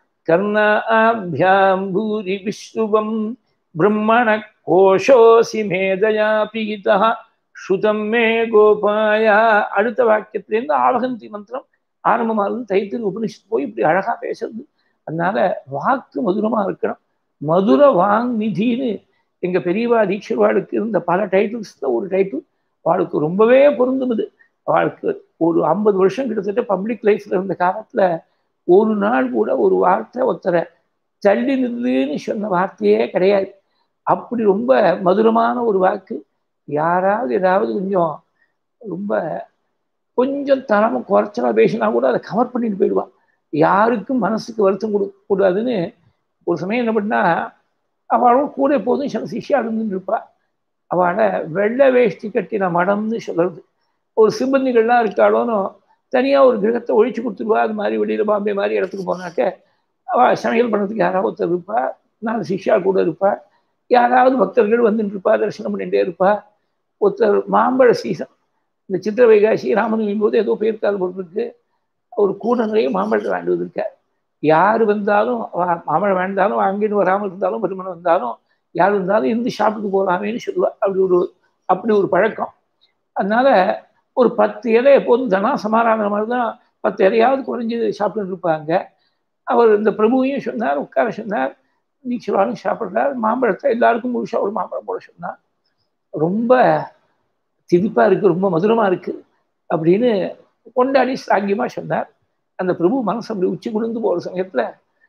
कर्णाभ्यां भूरि विश्रुवं ब्रह्मणः कोशोऽसि मेधया पीतः ஸ்ருதம் மே கோபாயா. அடுத்த வாக்கியத்திலேருந்து ஆவகந்தி மந்திரம் ஆரம்பமானது. தைத்திரி உபனிஷத்து போய் இப்படி அழகா பேசுறது. அதனால வாக்கு மதுரமா இருக்கணும். மதுர வாங் நிதின்னு எங்க பெரியவா தீட்சிர்வாளுக்கு இருந்த பல டைட்டில்ஸ்ல ஒரு டைட்டில் அவளுக்கு ரொம்பவே பொருந்துது. அவளுக்கு ஒரு ஐம்பது வருஷம் கிட்டத்தட்ட பப்ளிக் லைஃப்ல இருந்த காலத்துல ஒரு நாள் கூட ஒரு வார்த்தை ஒருத்தரை தள்ளி நின்றுன்னு சொன்ன வார்த்தையே கிடையாது. அப்படி ரொம்ப மதுரமான ஒரு வாக்கு. யாராவது ஏதாவது கொஞ்சம் ரொம்ப கொஞ்சம் தரம குறைச்சலா பேசினா கூட அதை கவர் பண்ணிட்டு போயிடுவான். யாருக்கும் மனசுக்கு வருத்தம் கொடுக்க கூடாதுன்னு ஒரு சமயம் என்ன பண்ணா, அவளும் கூட எப்போதும் சில சிஷ்யா இருந்துட்டு இருப்பா. அவளை வெள்ளை வேஷ்டி கட்டின மடம்னு சொல்றது. ஒரு சிம்பந்திகள்லாம் இருக்காளோன்னு தனியா ஒரு கிரகத்தை ஒழிச்சு கொடுத்துருவா. அது மாதிரி வெளியில பாம்பே மாதிரி இடத்துக்கு போனாக்க அவள் சமையல் பண்ணுறதுக்கு யாராவது ஒருத்தர் இருப்பா. நாலு சிஷ்யா கூட இருப்பா. யாராவது பக்தர்கள் வந்துட்டு இருப்பா, தரிசனம் பண்ணிகிட்டே இருப்பா. ஒருத்தர் மாம்பழ சீசன், இந்த சித்திர வைகாசி ராமனவமி போது ஏதோ போயிருக்காது போட்டிருக்கு. ஒரு கூட நிறைய மாம்பழத்தை வாங்கிட்டு வந்திருக்கார். யார் வந்தாலும் மாம்பழம் வேண்டாலும் அங்கேன்னு வராமல் இருந்தாலும் பெருமணம் வந்தாலும் யார் இருந்தாலும் இருந்து ஷாப்புக்கு போகலாமேன்னு சொல்லுவாள். அப்படி ஒரு அப்படி ஒரு பழக்கம். அதனால ஒரு பத்து இலை எப்போதும் தனா சமாராதன மாதிரி தான் பத்து இலையாவது குறைஞ்சி சாப்பிட்டு இருப்பாங்க. அவர் இந்த பிரபுவையும் சொன்னார், உட்கார சொன்னார், நீச்சலாலும் சாப்பிட்றார். மாம்பழத்தை எல்லாருக்கும் முழுசாக ஒரு மாம்பழம் போட சொன்னார். ரொம்ப திதிப்பா இருக்கு, ரொம்ப மதுரமா இருக்கு அப்படின்னு கொண்டாடி சாங்கியமா சொன்னார். அந்த பிரபு மனசு அப்படி உச்சி குளிர்ந்து போகிற சமயத்துல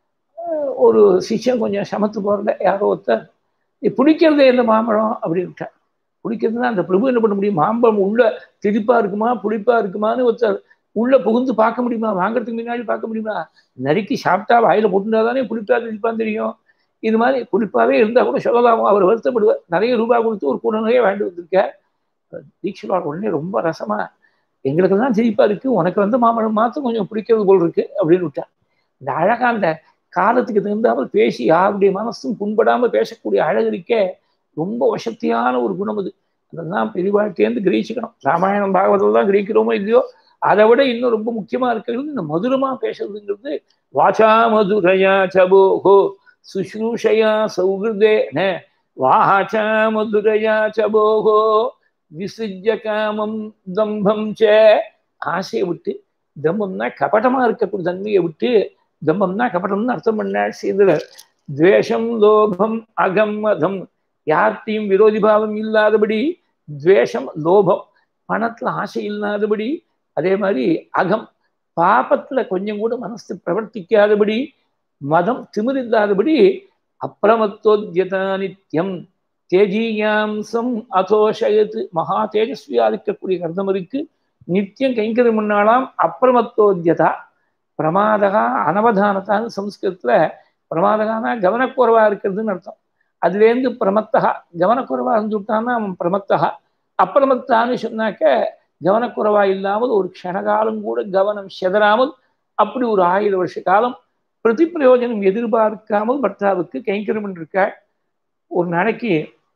ஒரு சிஷ்யம் கொஞ்சம் சமத்து போறத யாரோ ஒருத்தர் பிடிக்கிறதே இல்லை மாம்பழம் அப்படின்ட்டார். பிடிக்கிறதுனா அந்த பிரபு என்ன பண்ண முடியும்? மாம்பழம் உள்ள திதிப்பா இருக்குமா புளிப்பா இருக்குமான்னு ஒருத்தர் உள்ள புகுந்து பார்க்க முடியுமா? வாங்கறதுக்கு முன்னாடி பார்க்க முடியுமா? நறுக்கி சாப்பிட்டா வாயில போட்டுனா தானே புளிப்பா திதிப்பான்னு தெரியும். இது மாதிரி புளிப்பாவே இருந்தா கூட சொல்லலாமோ? அவர் வருத்தப்படுவார். நிறைய ரூபாய் கொடுத்து ஒரு கூட நிறைய வாங்கிட்டு வந்திருக்க. தீட்சிதர் உடனே ரொம்ப ரசமா, எங்களுக்கு தான் திதிப்பா இருக்கு, உனக்கு வந்து மாம்பழம் மாத்திரம் கொஞ்சம் பிடிக்கிறது போல் இருக்கு அப்படின்னு விட்டார். இந்த அழகா அந்த காலத்துக்கு தகுந்தாமல் பேசி யாருடைய மனசும் புண்படாம பேசக்கூடிய அழகு இருக்கே, ரொம்ப வசத்தியான ஒரு குணம் அது. அதெல்லாம் பெரியவாழ்க்கையிலேருந்து கிரகிச்சுக்கணும். ராமாயணம் பாகவதம் தான் கிரகிக்கிறோமோ இல்லையோ, அதை விட இன்னும் ரொம்ப முக்கியமா இருக்கிறது இந்த மதுரமா பேசுறதுங்கிறது. வாச்சா மதுரையா சபோஹோ சுஷ்ரூஷயா சௌஹிருதேன வாச்சா மதுரையா சபோஹோ விசிஜ்ய காமம் தம்பம் ச. ஆசையை விட்டு, தம்பம்னா கபட்டமா இருக்கக்கூடிய தன்மையை விட்டு, தம்பம்னா கபட்டம்னு அர்த்தம் பண்ணாள் சீதரர். துவேஷம் லோபம் அகம் மதம், யார்த்தையும் விரோதி பாவம் இல்லாதபடி, துவேஷம் லோபம் பணத்துல ஆசை இல்லாதபடி, அதே மாதிரி அகம் பாபத்துல கொஞ்சம் கூட மனசு பிரவர்த்திக்காதபடி, மதம் திமிரில்லாதபடி, அப்பிரமத்தோத்யதா நித்யம் தேஜீயாம்சம் அதோஷயத்து. மகா தேஜஸ்வியா இருக்கக்கூடிய கர்தமருக்கு நித்தியம் கைங்கரியம் முன்னாலாம். அப்பிரமத்தோத்யதா பிரமாதகா அனவதானத்தான்னு சம்ஸ்கிருதத்துல பிரமாதகானா கவனக்குறைவா இருக்கிறதுன்னு அர்த்தம். அதுலேருந்து பிரமத்தகா கவனக்குறைவா இருந்துட்டான்னா அவன் பிரமத்தகா. அப்பிரமத்தான்னு சொன்னாக்க கவனக்குறைவா இல்லாமல் ஒரு க்ஷணகாலம் கூட கவனம் செதறாமல் அப்படி ஒரு ஆயிரம் வருஷ காலம் பிரதி பிரயோஜனம் எதிர்பார்க்காமல் பர்த்தாவுக்கு கைங்கரியம் இருக்காள். ஒரு நாளைக்கு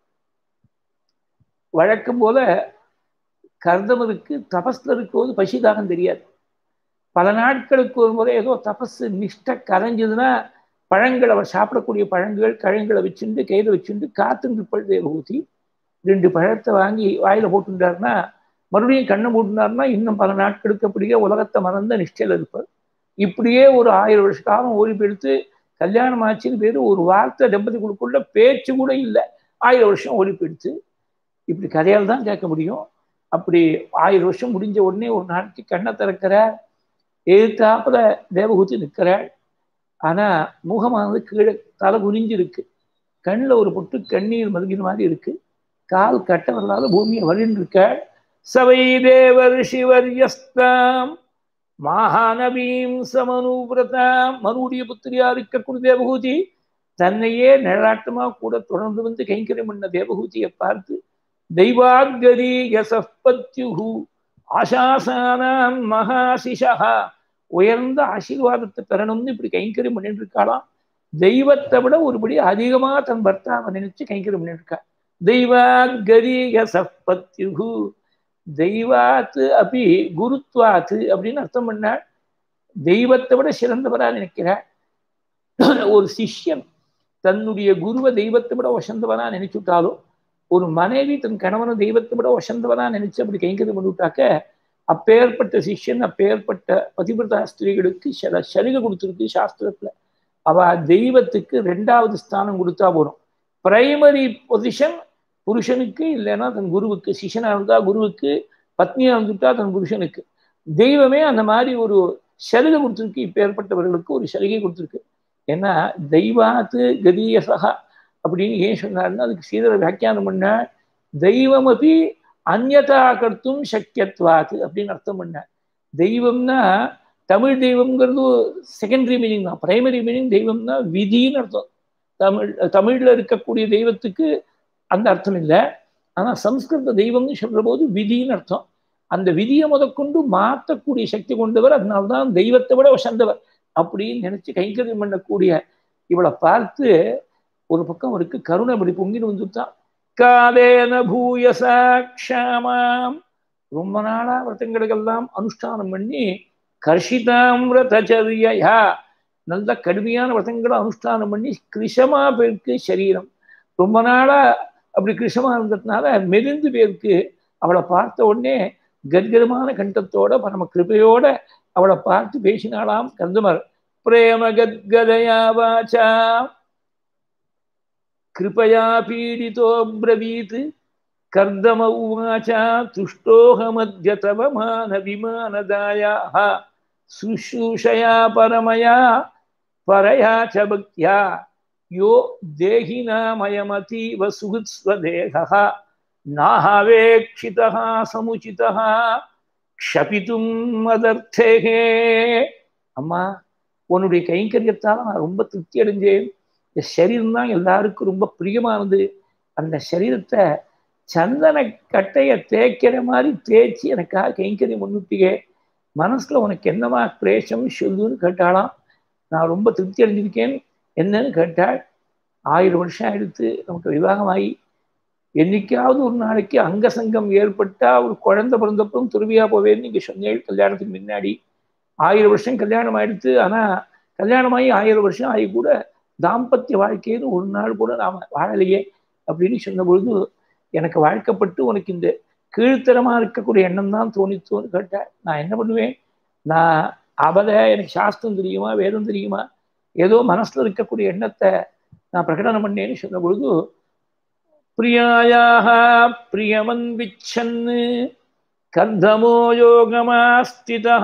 வழக்கம் போல கர்தமருக்கு தபஸ்ல இருக்கும்போது பசிதாகம் தெரியாது. பல நாட்களுக்கு ஒரு முறை ஏதோ தபஸ் நிஷ்ட கரைஞ்சதுன்னா பழங்கள், அவர் சாப்பிடக்கூடிய பழங்கள் கழங்களை வச்சுட்டு கையில வச்சுட்டு காத்துட்டு தேவகூதி ரெண்டு பழத்தை வாங்கி வாயில போட்டுட்டாருன்னா, மறுபடியும் கண்ணை போட்டுனாருன்னா இன்னும் பல நாட்களுக்கு அப்படியே உலகத்தை மறந்த நிஷ்டையில் இருப்பார். இப்படியே ஒரு ஆயிரம் வருஷ காலம் ஓடி போயிடுத்து. கல்யாணம் ஆச்சுன்னு பேரு ஒரு வார்த்தை தம்பதிகளுக்குள்ள பேச்சு கூட இல்லை. ஆயிரம் வருஷம் ஓடி போயிடுச்சு. இப்படி கதையால் தான் கேட்க முடியும். அப்படி ஆயிரம் வருஷம் முடிஞ்ச உடனே ஒரு நாளைக்கு கண்ணை திறக்கிறார். எதிர்த்தாப்புல தேவகூதி நிற்கிறாள். ஆனா முகமானது கீழே தலை குனிஞ்சு இருக்கு. கண்ணில் ஒரு பொட்டு கண்ணீர் மருகின மாதிரி இருக்கு. கால் கட்ட வரலாத பூமியை வழின்னு இருக்காள். சவை தேவர் சிவர்யஸ்தாம் மகாநவீம் சமனுவிரதாம். மனுடைய புத்திரியா இருக்கக்கூடிய தேவகூதி தன்னையே நிழலாட்டமா கூட தொடர்ந்து வந்து கைங்கரியம் பண்ண தேவகூதியை பார்த்து தெய்வாத்கதி யசப்பத்யுஹு ஆசாசானாம் மகாசிஷா, உயர்ந்த ஆசீர்வாதத்தை பெறணும்னு இப்படி கைங்கரியம் பண்ணிட்டு இருக்காளாம். தெய்வத்தை விட ஒருபடி அதிகமா தன் பர்த்தாவை நினைச்சு கைங்கரியம் பண்ணிட்டு இருக்கா. தெய்வாத் கரீக சப்பத்யுகு, தெய்வாத்து அப்படி குருத்வாத்து அப்படின்னு அர்த்தம் பண்ணாள். தெய்வத்தை விட சிறந்தவரா நினைக்கிறார். ஒரு சிஷ்யன் தன்னுடைய குருவை தெய்வத்தை விட வசந்தவனா நினைச்சுட்டாலும், ஒரு மனைவி தன் கணவனை தெய்வத்தை விட வசந்தவனா நினைச்சு அப்படி கைங்கரியம் பண்ணிவிட்டாக்க, அப்பேற்பட்ட சிஷ்யன் அப்பேற்பட்ட பதிவிரதா ஸ்திரீகளுக்கு சில சலுகை கொடுத்துருக்கு சாஸ்திரத்துல. அவ தெய்வத்துக்கு ரெண்டாவது ஸ்தானம் கொடுத்தா போறோம். பிரைமரி பொசிஷன் புருஷனுக்கு, இல்லைன்னா தன் குருவுக்கு. சிஷ்யனா இருந்தா குருவுக்கு, பத்னியா இருந்துட்டா தன் புருஷனுக்கு. தெய்வமே அந்த மாதிரி ஒரு சலுகை கொடுத்துருக்கு. இப்ப ஏற்பட்டவர்களுக்கு ஒரு சலுகை கொடுத்துருக்கு. ஏன்னா தெய்வாத்து கதீயசகா அப்படின்னு ஏன் சொன்னாருன்னா, அதுக்கு சீதர வியாக்கியானம் பண்ண, தெய்வம் அப்படி அந்யதா கர்த்தும் சக்கியத்வாத்து அப்படின்னு அர்த்தம் பண்ண. தெய்வம்னா தமிழ் தெய்வம்ங்கிறது செகண்டரி மீனிங் தான். பிரைமரி மீனிங் தெய்வம்னா விதின்னு அர்த்தம். தமிழ் தமிழ்ல இருக்கக்கூடிய தெய்வத்துக்கு அந்த அர்த்தம் இல்லை. ஆனா சம்ஸ்கிருத தெய்வம்னு சொல்ற போது விதின்னு அர்த்தம். அந்த விதியை முதற்கொண்டு மாற்றக்கூடிய சக்தி கொண்டவர். அதனால்தான் தெய்வத்தை விட வசந்தவர் அப்படின்னு நினைச்சு கைங்கரியம் பண்ணக்கூடிய இவளை பார்த்து ஒரு பக்கம் இருக்கு கருணை அப்படி பொங்கின்னு வந்துட்டான். காலேன பூயசா க்ஷாமாம், ரொம்ப நாளா விரதங்களுக்கெல்லாம் அனுஷ்டானம் பண்ணி கர்ஷிதாமிரதச்சர்யா, நல்ல கடுமையான விரதங்களை அனுஷ்டானம் பண்ணி கிருஷமா பேருக்கு சரீரம் ரொம்ப நாளா அப்படி கிருஷமா இருந்ததுனால மெலிந்து பேருக்கு அவளை பார்த்த உடனே கத்கரமான கண்டத்தோட பரம கிருபையோட அவளை பார்த்து பேசினாளாம் கந்தமர். பிரேம கத்கதயா வாச்சா கிருபயா பீடிதோ ப்ரவீத் கர்தம உவாச்சா துஷ்டோஹமத்ய தவ மான விமானதாயாஹ சுஷ்ரூஷயா பரமயா பரயா ச பக்த்யா யோ தேஹினாமயமதீவ சுஹுத்ஸ்வதேஹ நாஹவேக்ஷிதஹ சமுச்சிதஹ க்ஷபிதும் மதர்த்தேகே. அம்மா, உன்னுடைய கைங்கரியத்தால் நான் ரொம்ப திருப்தி அடைஞ்சேன். இந்த சரீரம் தான் எல்லாருக்கும் ரொம்ப பிரியமானது. அந்த சரீரத்தை சந்தன கட்டையை தேய்க்கிற மாதிரி தேய்ச்சி எனக்காக கைங்கரியம் பண்ணிவிட்டீங்க. மனசுல உனக்கு என்னமா கிளேசம் சொல்லுன்னு கேட்டாலாம். நான் ரொம்ப திருப்தி அடைஞ்சிருக்கேன். என்னன்னு கேட்டாள். ஆயிரம் வருஷம் ஆயிடுத்து நமக்கு விவாகமாகி. என்னைக்காவது ஒரு நாளைக்கு அங்க சங்கம் ஏற்பட்டா ஒரு குழந்தை பிறந்தப்புறம் துருவியா போவேன்னு நீங்க சொன்னீங்க கல்யாணத்துக்கு முன்னாடி. ஆயிரம் வருஷம் கல்யாணம் ஆயிடுத்து. ஆனா கல்யாணமாகி ஆயிரம் வருஷம் ஆகி கூட தாம்பத்திய வாழ்க்கைன்னு ஒரு நாள் கூட நாம வாழலையே அப்படின்னு சொன்ன பொழுது, எனக்கு வாழ்க்கப்பட்டு உனக்கு இந்த கீழ்த்தரமா இருக்கக்கூடிய எண்ணம் தான் தோணித்தோன்னு கேட்டேன். நான் என்ன பண்ணுவேன்? நான் அவத எனக்கு சாஸ்திரம் தெரியுமா, வேதம் தெரியுமா, ஏதோ மனசுல இருக்கக்கூடிய எண்ணத்தை நான் பிரகடனம் பண்ணேன்னு சொன்ன பொழுது, பிரியாயாக பிரியமன் விச்சன்னு கர்தமோ யோகமாஸ்திதா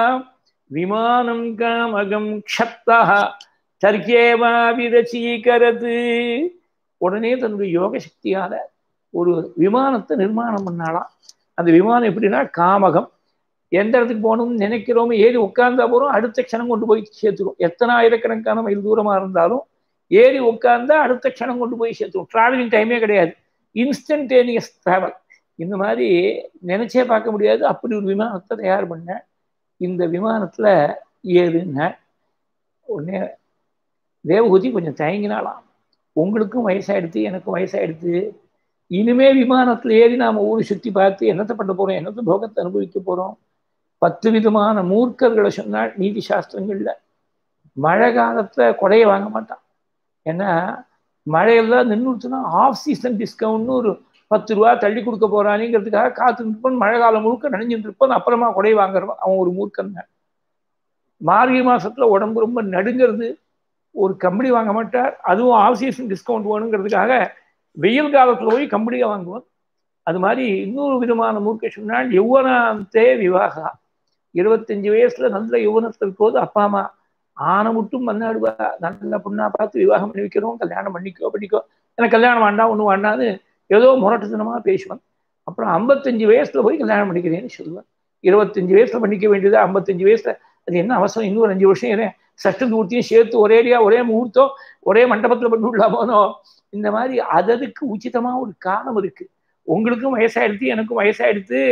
விமானம் காமகம் க்ஷப்தா தர்க்கேவா விரச்சீகரது. உடனே தன்னுடைய யோக சக்தியால ஒரு விமானத்தை நிர்மாணம் பண்ணாலாம். அந்த விமானம் எப்படின்னா காமகம். எந்த இடத்துக்கு போகணும்னு நினைக்கிறோமோ ஏறி உட்கார்ந்தா போறோம், அடுத்த க்ஷணம் கொண்டு போய் சேர்த்துரும். எத்தனை ஆயிரக்கணக்கான மைல் தூரமா இருந்தாலும் ஏறி உட்கார்ந்தா அடுத்த க்ஷணம் கொண்டு போய் சேர்த்துரும். டிராவலிங் டைமே கிடையாது, இன்ஸ்டன்டேனியஸ் டிராவல். இந்த மாதிரி நினைச்சே பார்க்க முடியாது. அப்படி ஒரு விமானத்தை தயார் பண்ண. இந்த விமானத்துல ஏறுன உடனே தேவகூதி கொஞ்சம் தயங்கினாலாம். உங்களுக்கும் வயசாயிடுத்து, எனக்கும் வயசாயிடுத்து. இனிமே விமானத்துல ஏறி நாம ஊரை சுற்றி பார்த்து என்னத்தை பண்ண போறோம், என்னத்தை போகத்தை அனுபவிக்க போறோம்? பத்து விதமான மூர்க்கர்களை சொன்னால் நீதி சாஸ்திரங்கள்ல. மழை காலத்துல கொடையை வாங்க மாட்டான். ஏன்னா மழையெல்லாம் நின்றுச்சுன்னா ஆஃப் சீசன் டிஸ்கவுண்ட்னு ஒரு பத்து ரூபா தள்ளி கொடுக்க போறானுங்கிறதுக்காக காத்து நிற்பன். மழை காலம் முழுக்க நனைஞ்சிட்டு இருப்பான். அப்புறமா கொடை வாங்குறவன் அவன் ஒரு மூர்க்கன். மார்கழி மாசத்துல உடம்பு ரொம்ப நடுங்கிறது, ஒரு கம்பெனி வாங்க மாட்டார். அதுவும் ஆஃப் சீசன் டிஸ்கவுண்ட் வேணுங்கிறதுக்காக வெயில் காலத்துல போய் கம்பெனியை வாங்குவான். அது மாதிரி இன்னொரு விதமான மூர்க்க சொன்னால் யௌவனாந்தே விவாகா. இருபத்தஞ்சு வயசுல நல்ல யௌவனத்தில் போது அப்பா அம்மா ஆனை மட்டும் மன்னாடுவா, நல்ல பொண்ணா பார்த்து விவாகம் பண்ணி வைக்கிறோம், கல்யாணம் பண்ணிக்கோ பண்ணிக்கோ, எனக்கு கல்யாணம் வேண்டாம் ஒன்றும் வேண்டான்னு ஏதோ முரட்டுத்தனமா பேசுவான். அப்புறம் ஐம்பத்தஞ்சு வயசுல போய் கல்யாணம் பண்ணிக்கிறேன்னு சொல்லுவேன். இருபத்தஞ்சு வயசுல பண்ணிக்க வேண்டியது ஐம்பத்தஞ்சு வயசுல அது என்ன அவசரம், இன்னொரு அஞ்சு வருஷம் ஏறேன் சஷ்ட தூர்த்தியும் சேர்த்து ஒரேடியா ஒரே முகூர்த்தம் ஒரே மண்டபத்துல பண்ணி விடலாமோனோ. இந்த மாதிரி அததுக்கு உச்சிதமா ஒரு காலம் இருக்கு. உங்களுக்கும் வயசாயிடுத்து, எனக்கும் வயசாயிடுத்து.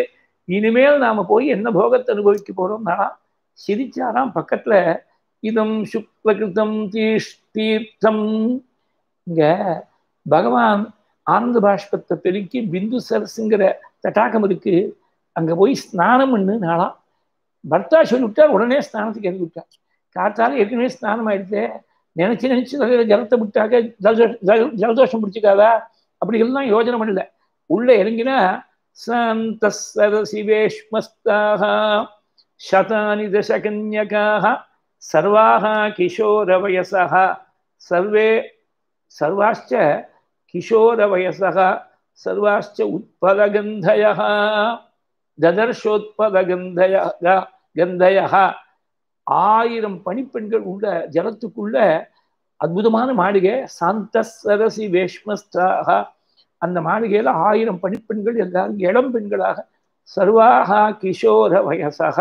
இனிமேல் நாம போய் என்ன போகத்தை அனுபவிக்க போறோம்னா சிரிச்சாராம் பக்கத்துல. இதம் சுக்லகிருதம் தீர்த்தம். இங்க பகவான் ஆனந்த பாஷ்பத்தை பெருக்கி பிந்து சரசுங்கிற தட்டாகம் இருக்கு, அங்க போய் ஸ்நானம் பண்ணு நாளாம். பர்த்தா சொல்லிவிட்டார், உடனே ஸ்நானத்துக்கு இறங்கி விட்டார். காத்தாலும் ஏற்கனவே ஸ்நானம் ஆயிடுச்சு, நினைச்சு நினைச்சு தலையில ஜலத்தை விட்டாக்க ஜலதோஷம் பிடிச்சிக்காதா, அப்படி எல்லாம் யோஜனை பண்ணல. உள்ள இறங்கினா சாந்த சரசி வேஷ்மஸ்தாக சதானி தசகன்யகாக சர்வாக கிஷோர வயசக சர்வே சர்வாச்ச கிஷோர வயசக சர்வாச்ச உத்பலகந்தய ததர்ஷோத்பலகந்தய கந்தய. ஆயிரம் பணிப்பெண்கள் உள்ள ஜலத்துக்குள்ள அற்புதமான மாளிகை. சாந்த சரசி வேஷ்மஸ்தாக, அந்த மாளிகையில ஆயிரம் பணிப்பெண்கள் எல்லாரும் இளம் பெண்களாக. சர்வாக கிஷோர வயசக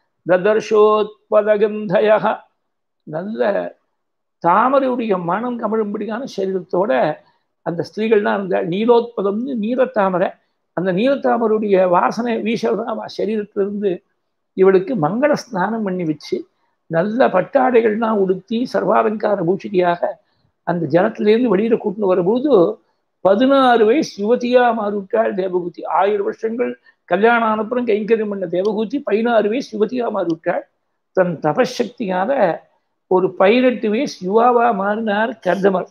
ததர்ஷோத்பலகந்தய, நல்ல தாமரையுடைய மனம் கமழும்படியான சரீரத்தோட அந்த ஸ்திரீகள்லாம் இருந்தால். நீலோத்பதம்னு நீலத்தாமரை, அந்த நீலத்தாமருடைய வாசனை வீசதான் சரீரத்திலிருந்து இவளுக்கு மங்கள ஸ்நானம் பண்ணி வச்சு நல்ல பட்டாடைகள்லாம் உடுத்தி சர்வாலங்கார பூஷிதியாக அந்த ஜலத்திலேருந்து வெளியில கூட்டின்னு வரும்போது பதினாறு வயசு யுவதியா மாறிவிட்டாள் தேவகூதி. ஆயிரம் வருஷங்கள் கல்யாணம் ஆனப்புறம் கைங்கரியம் பண்ண தேவகூதி பதினாறு வயசு யுவதியா மாறிவிட்டாள். தன் தபசக்தியால ஒரு பதினெட்டு வயசு யுவாவா மாறினார் கர்தமர்.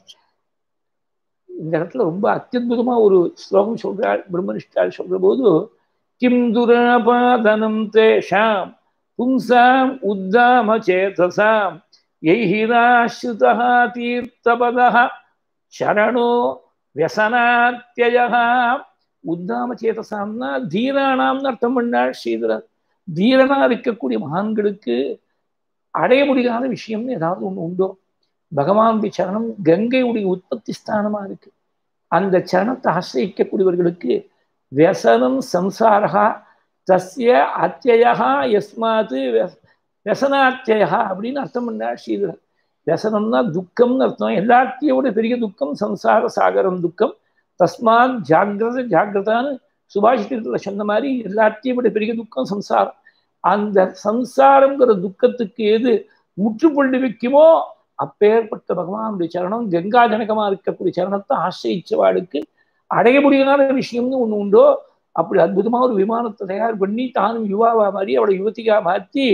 இந்த இடத்துல ரொம்ப அத்தியுதமா ஒரு ஸ்லோகம் சொல்றாள் பிரம்மனிஷ்டால் சொல்ற போது, கிம் துராபாதனம் தேஷாம் பும்சாம் உத்தாம சேதசாம் யைஹிராஸ்ருதஹ தீர்த்தபதஹ சரணோ வியசனாத்யயஹ. உத்தாம சேதசாம்னா தீரானாம்னு அர்த்தம் பண்ணாள் ஸ்ரீதரர். தீரனா இருக்கக்கூடிய மகான்களுக்கு அடைய முடியாத விஷயம்னு ஏதாவது ஒன்று உண்டோ? பகவானுடைய சரணம் கங்கையுடைய உற்பத்தி ஸ்தானமா இருக்கு. அந்த சரணத்தை ஆசிரியக்கக்கூடியவர்களுக்கு व्यसनं संसारः तस्य अत्ययः यस्मात् व्यसनात्ययः அப்படின்னு அர்த்தம் பண்ணார் ஸ்ரீதரர். व्यसனம்னா துக்கம்னு அர்த்தம். எல்லாத்தையோட பெரிய துக்கம் சம்சார சாகரம் துக்கம். தஸ்மாத் ஜாகிரத ஜாகிரதான்னு சுபாஷிதத்தில் சொன்ன மாதிரி எல்லாத்தையும் விட பெரிய துக்கம் சம்சாரம். அந்த சம்சாரங்கிற துக்கத்துக்கு எது முற்றுப்புள்ளி வைக்குமோ அப்பேற்பட்ட பகவானுடைய சரணம், கங்கா ஜனகமா இருக்கக்கூடிய சரணத்தை ஆசிரிச்சவாளுக்கு அடைய முடியாத விஷயம்னு ஒண்ணு உண்டோ. அப்படி அற்புதமா ஒரு விமானத்தை தயார் பண்ணி தானும் யுவாவா மாதிரி அவளை யுவதிகா மாற்றி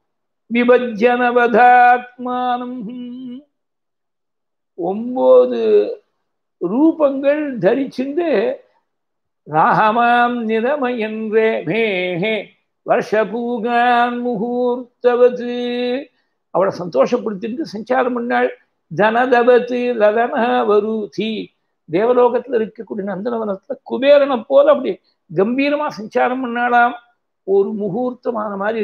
விபஜ்ஜனவதாத்மானம் ஒன்பது ரூபங்கள் தரிச்சுண்டு ராகமாம் நிறமயன்றே மேஹே வருஷபூகான் முகூர்த்தவது அவளை சந்தோஷப்படுத்திட்டு சஞ்சாரம் பண்ணாள். தனதபத்து லதனவருதி தேவலோகத்துல இருக்கக்கூடிய நந்தனவனத்துல குபேரனை போல அப்படி கம்பீரமா சஞ்சாரம் பண்ணாலாம். ஒரு முகூர்த்தமான மாதிரி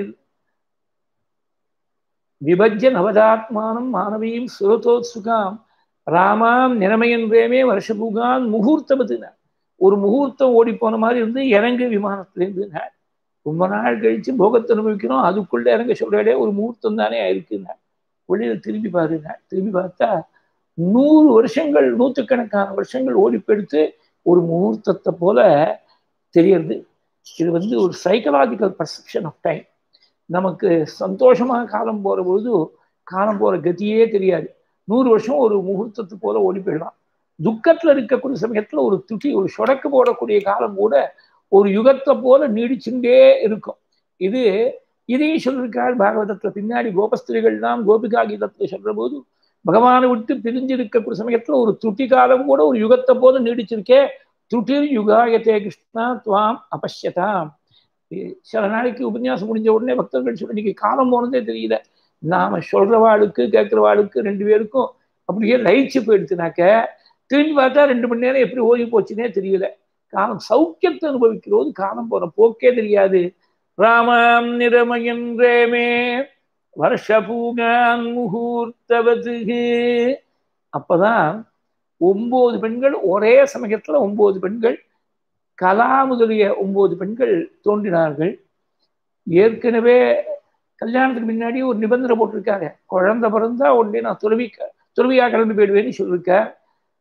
விபஜ்ஜ நவதாத்மானம் மாணவியும் சுரதோத்சுகாம் ராமாம் நிறமையன்றேமே வருஷபூகான் முகூர்த்தபத்துனா ஒரு முகூர்த்தம் ஓடி போன மாதிரி இருந்து இறங்கு விமானத்திலேருந்து ரொம்ப நாள் கழிச்சு போகத்தை அனுபவிக்கிறோம். அதுக்குள்ள இறங்க சொல்றாடே ஒரு முகூர்த்தம் தானே இருக்குன்னா வெளியில திரும்பி பாருங்க. திரும்பி பார்த்தா நூறு வருஷங்கள் நூற்றுக்கணக்கான வருஷங்கள் ஓடிப்பெடுத்து ஒரு முகூர்த்தத்தை போல தெரியறது. இது வந்து ஒரு சைக்கலாஜிக்கல் பர்செப்ஷன் ஆஃப் டைம். நமக்கு சந்தோஷமாக காலம் போற பொழுது காலம் போற கதியே தெரியாது. நூறு வருஷம் ஒரு முகூர்த்தத்து போல ஓடி போயிடலாம். துக்கத்துல இருக்கக்கூடிய சமயத்துல ஒரு துட்டி ஒரு சொடக்கு போடக்கூடிய காலம் கூட ஒரு யுகத்தை போல நீடிச்சுட்டே இருக்கும். இது இதையும் சொல்லியிருக்காள் பாகவதத்துல. பின்னாடி கோபஸ்திரிகள்லாம் கோபிகா கீதத்துல சொல்ற போது பகவானை விட்டு பிரிஞ்சிருக்கக்கூடிய சமயத்துல ஒரு துட்டி காலம் கூட ஒரு யுகத்தை போல நீடிச்சிருக்கே. துட்டிர் யுகாயத்தே கிருஷ்ணா துவாம் அபஷ்யதாம். சில நாளைக்கு உபன்யாசம் முடிஞ்ச உடனே பக்தர்கள் சொல்ல இன்னைக்கு காலம் போனதே தெரியல. நாம சொல்றவாளுக்கு கேட்கிறவாளுக்கு ரெண்டு பேருக்கும் அப்படியே லயிச்சு போயிடுச்சுனாக்க திரும்பி பார்த்தா ரெண்டு மணி நேரம் எப்படி ஓடி போச்சுன்னே தெரியல. காலம் சௌக்கியத்தை அனுபவிக்கிறோது காலம் போற போக்கே தெரியாது. ராமாம் நிறமயன்றேமே வருஷபூகான் முகூர்த்தவது. அப்பதான் ஒன்பது பெண்கள் ஒரே சமயத்துல ஒன்பது பெண்கள் கலா முதலிய ஒன்பது பெண்கள் தோன்றினார்கள். ஏற்கனவே கல்யாணத்துக்கு முன்னாடி ஒரு நிபந்தனை போட்டிருக்காங்க. குழந்தை பிறந்தா உடனே நான் துறவி துறவியா கிளம்பி போயிடுவேன்னு சொல்லியிருக்க.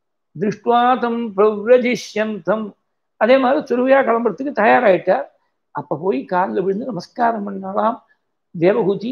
திருஷ்டுவாதம் பிரவ்ரஜிஷ்யந்தம் அதே மாதிரி துறவியா கிளம்புறதுக்கு தயாராயிட்டார். அப்ப போய் காலில் விழுந்து நமஸ்காரம் பண்ணலாம் தேவகூதி.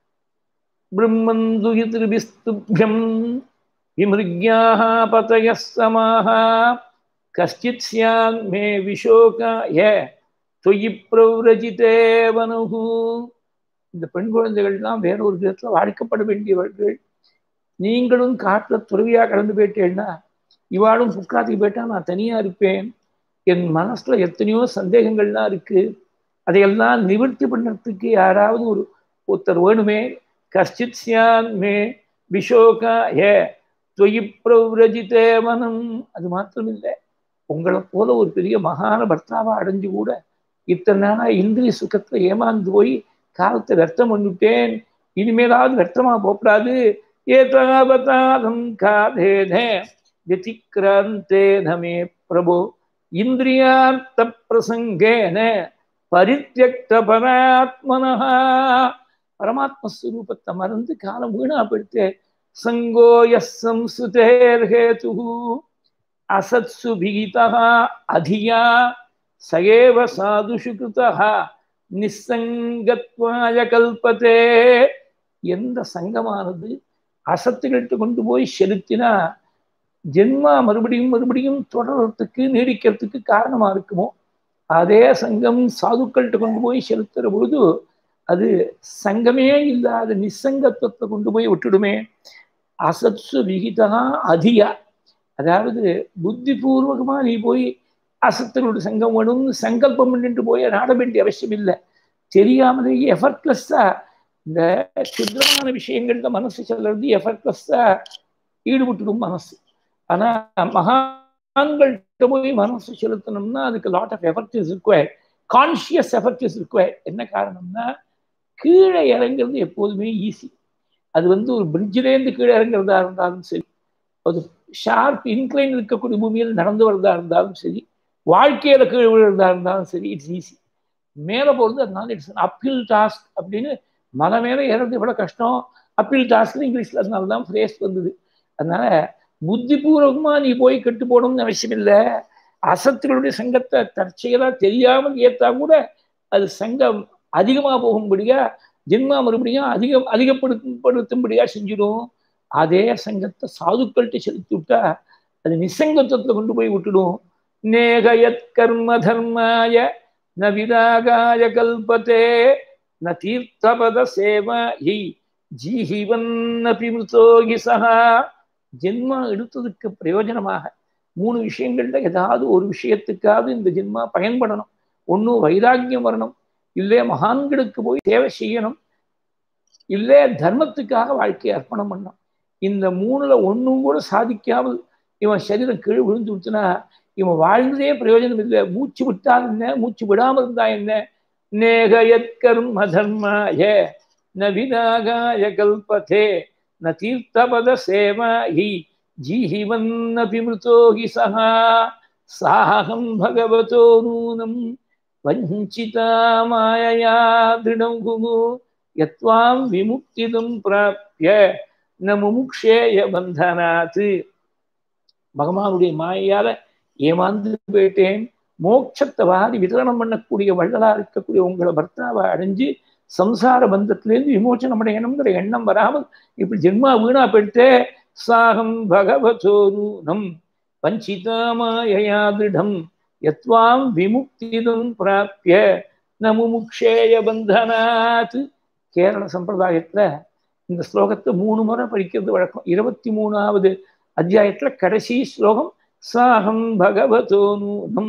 பிரம்மந்து யத்ருபிஸ்துப்யம் விமிருக்யாஹ பதயः சமாஹ கஷ்டித் ஸ்யான் மே விஷோகாய தொயி பிரவ்ரஜிதே வனுஹு. இந்த பெண் குழந்தைகள்லாம் வேறொரு விதத்துல வாழ்க்கப்பட வேண்டியவர்கள். நீங்களும் காட்டுல துறவியா கடந்து போயிட்டேன்னா, இவாளும் புக்காத்துக்கு போயிட்டா நான் தனியா இருப்பேன். என் மனசுல எத்தனையோ சந்தேகங்கள்லாம் இருக்கு. அதையெல்லாம் நிவர்த்தி பண்ணுறதுக்கு யாராவது ஒரு ஒருத்தர் வேணுமே. கஷ்டித் ஸ்யான் மே விஷோகாய தொயி பிரவ்ரஜிதே வனம். அது மாத்திரம் இல்லை, உங்களை போல ஒரு பெரிய மகான பர்த்தாவா அடைஞ்சு கூட இத்தனை நாளா இந்திரிய சுகத்துல ஏமாந்து போய் காலத்தை வியர்த்தம் பண்ணிவிட்டேன். இனிமேலாவது வியர்த்தமா போகக்கூடாது. ஏதாவதாதம் காதேனே व्यतिक्रान्तेन मे प्रभो इन्द्रियार्थ प्रसंगेन परित्यक्त परात्मनः. பரமாத்ம ஸ்வரூபத்தை மறந்து காலம் வீணா போயிடுத்து. சங்கோ யஸ் சம்சுதேர்ஹேதுஹு அசத்சு விகிதஹ அதியா சயேவ சாதுஷு கிருதஹ நிஸ்ஸங்கத்வாய கல்பதே. எந்த சங்கமானது அசத்துக்கிட்டு கொண்டு போய் செலுத்தினா ஜென்மா மறுபடியும் மறுபடியும் தொடர்றதுக்கு நீடிக்கிறதுக்கு காரணமா இருக்குமோ, அதே சங்கம் சாதுக்கள்கிட்ட கொண்டு போய் செலுத்துற பொழுது அது சங்கமே இல்லாத நிசங்கத்துவத்தை கொண்டு போய் விட்டுடுமே. அசத்சு விகிதா அதியா, அதாவது புத்தி பூர்வகமா நீ போய் அசத்தனோட சங்கம் வேணும்னு சங்கல்பம் பண்ணிட்டு போய் நாட வேண்டிய அவசியம் இல்லை. தெரியாமலேயே எஃபர்ட்லெஸ்ஸா இந்த சுத்தமான விஷயங்கள்ல மனசு செல்றது எஃபர்ட்லெஸ்ஸா ஈடுபட்டுடும் மனசு. ஆனா மகான்கள்கிட்ட போய் மனசு செலுத்தணும்னா அதுக்கு lot of effort is required, conscious effort is required. என்ன காரணம்னா கீழே இறங்குறது எப்போதுமே ஈஸி. அது வந்து ஒரு பிரிட்ஜிலேருந்து கீழே இறங்குறதா இருந்தாலும் சரி, அது ஷார்ப் இன்க்ளைன் இருக்கக்கூடிய பூமியில் நடந்து வரதா இருந்தாலும் சரி, வாழ்க்கையில கீழே விழுறதா இருந்தாலும் சரி, இட்ஸ் ஈஸி. மேலே போகிறது அதனால இட்ஸ் அப்பில் டாஸ்க் அப்படின்னு. மலை மேலே ஏறது எவ்வளோ கஷ்டம், அப்பில் டாஸ்க்னு இங்கிலீஷில் அதனால தான் ஃப்ரேஸ் வந்தது. அதனால புத்திபூர்வகமா நீ போய் கெட்டு போகணும்னு அவசியம் இல்லை. அசத்துகளுடைய சங்கத்தை தற்செயலா தெரியாமல் ஏற்றா கூட அது சங்கம் அதிகமா போகும்படியா ஜென்மா மறுபடியும் அதிகம் அதிகப்படுத்தப்படுத்தும்படியா செஞ்சிடும். அதே சங்கத்தை சாதுக்கள்கிட்ட செலுத்தி விட்டா அது நிசங்கத்துவத்தை கொண்டு போய் விட்டுடும். நேகயத் கர்ம தர்மாய ந விராகாய கல்பதே ந தீர்த்தபத சேவா ஹி ஜீஹிவன்னபி மிருதோகி சஹா. ஜென்மா எடுத்ததுக்கு பிரயோஜனமாக மூணு விஷயங்கள்ல ஏதாவது ஒரு விஷயத்துக்காவது இந்த ஜென்மா பயன்படணும். ஒன்னும் வைராக்கியம் வரணும், இல்லே மகான்களுக்கு போய் சேவை செய்யணும், இல்லே தர்மத்துக்காக வாழ்க்கையை அர்ப்பணம் பண்ணணும். இந்த மூணுல ஒன்றும் கூட சாதிக்காமல் இவன் சரீரம் கீழே விழுந்து விட்டுனா இவன் வாழ்ந்ததே பிரயோஜனம் இல்லை. மூச்சு விட்டால் என்ன, மூச்சு விடாமல் இருந்தா என்ன. நேகயத் கர்ம தர்மாய ந விராகாய கல்பதே ந தீர்த்தபத சேவா ஹி ஜீஹிவன்னபி மிருதோகி சஹா. சாஹம் பகவதோ நூனம் வஞ்சிதா மாயயா திருடம் குகு யத்வாம் விமுக்திதம் பிராப்ய ந முமுக்ஷேய பந்தனாத். பகவானுடைய மாயையால ஏமாந்து போயிட்டேன், மோட்சத்தை வாரி விதரணம் பண்ணக்கூடிய வள்ளலா இருக்கக்கூடிய உங்களை பர்த்தாவை அடைஞ்சு சம்சார பந்தத்திலேருந்து விமோச்சனம் அடையணுங்கிற எண்ணம் வராமல் இப்படி ஜென்மா வீணா போயிட்டே. சாகம் பகவதோ நூனம் வஞ்சிதா மாயயா திருடம் யத்வாம் விமுக்திதம் பிராப்ய ந முமுக்ஷேய பந்தனாத். கேரள சம்பிரதாயத்துல இந்த ஸ்லோகத்தை மூணு முறை படிக்கிறது வழக்கம். இருபத்தி மூணாவது அத்தியாயத்துல கடைசி ஸ்லோகம் சாகம் பகவதோ நூனம்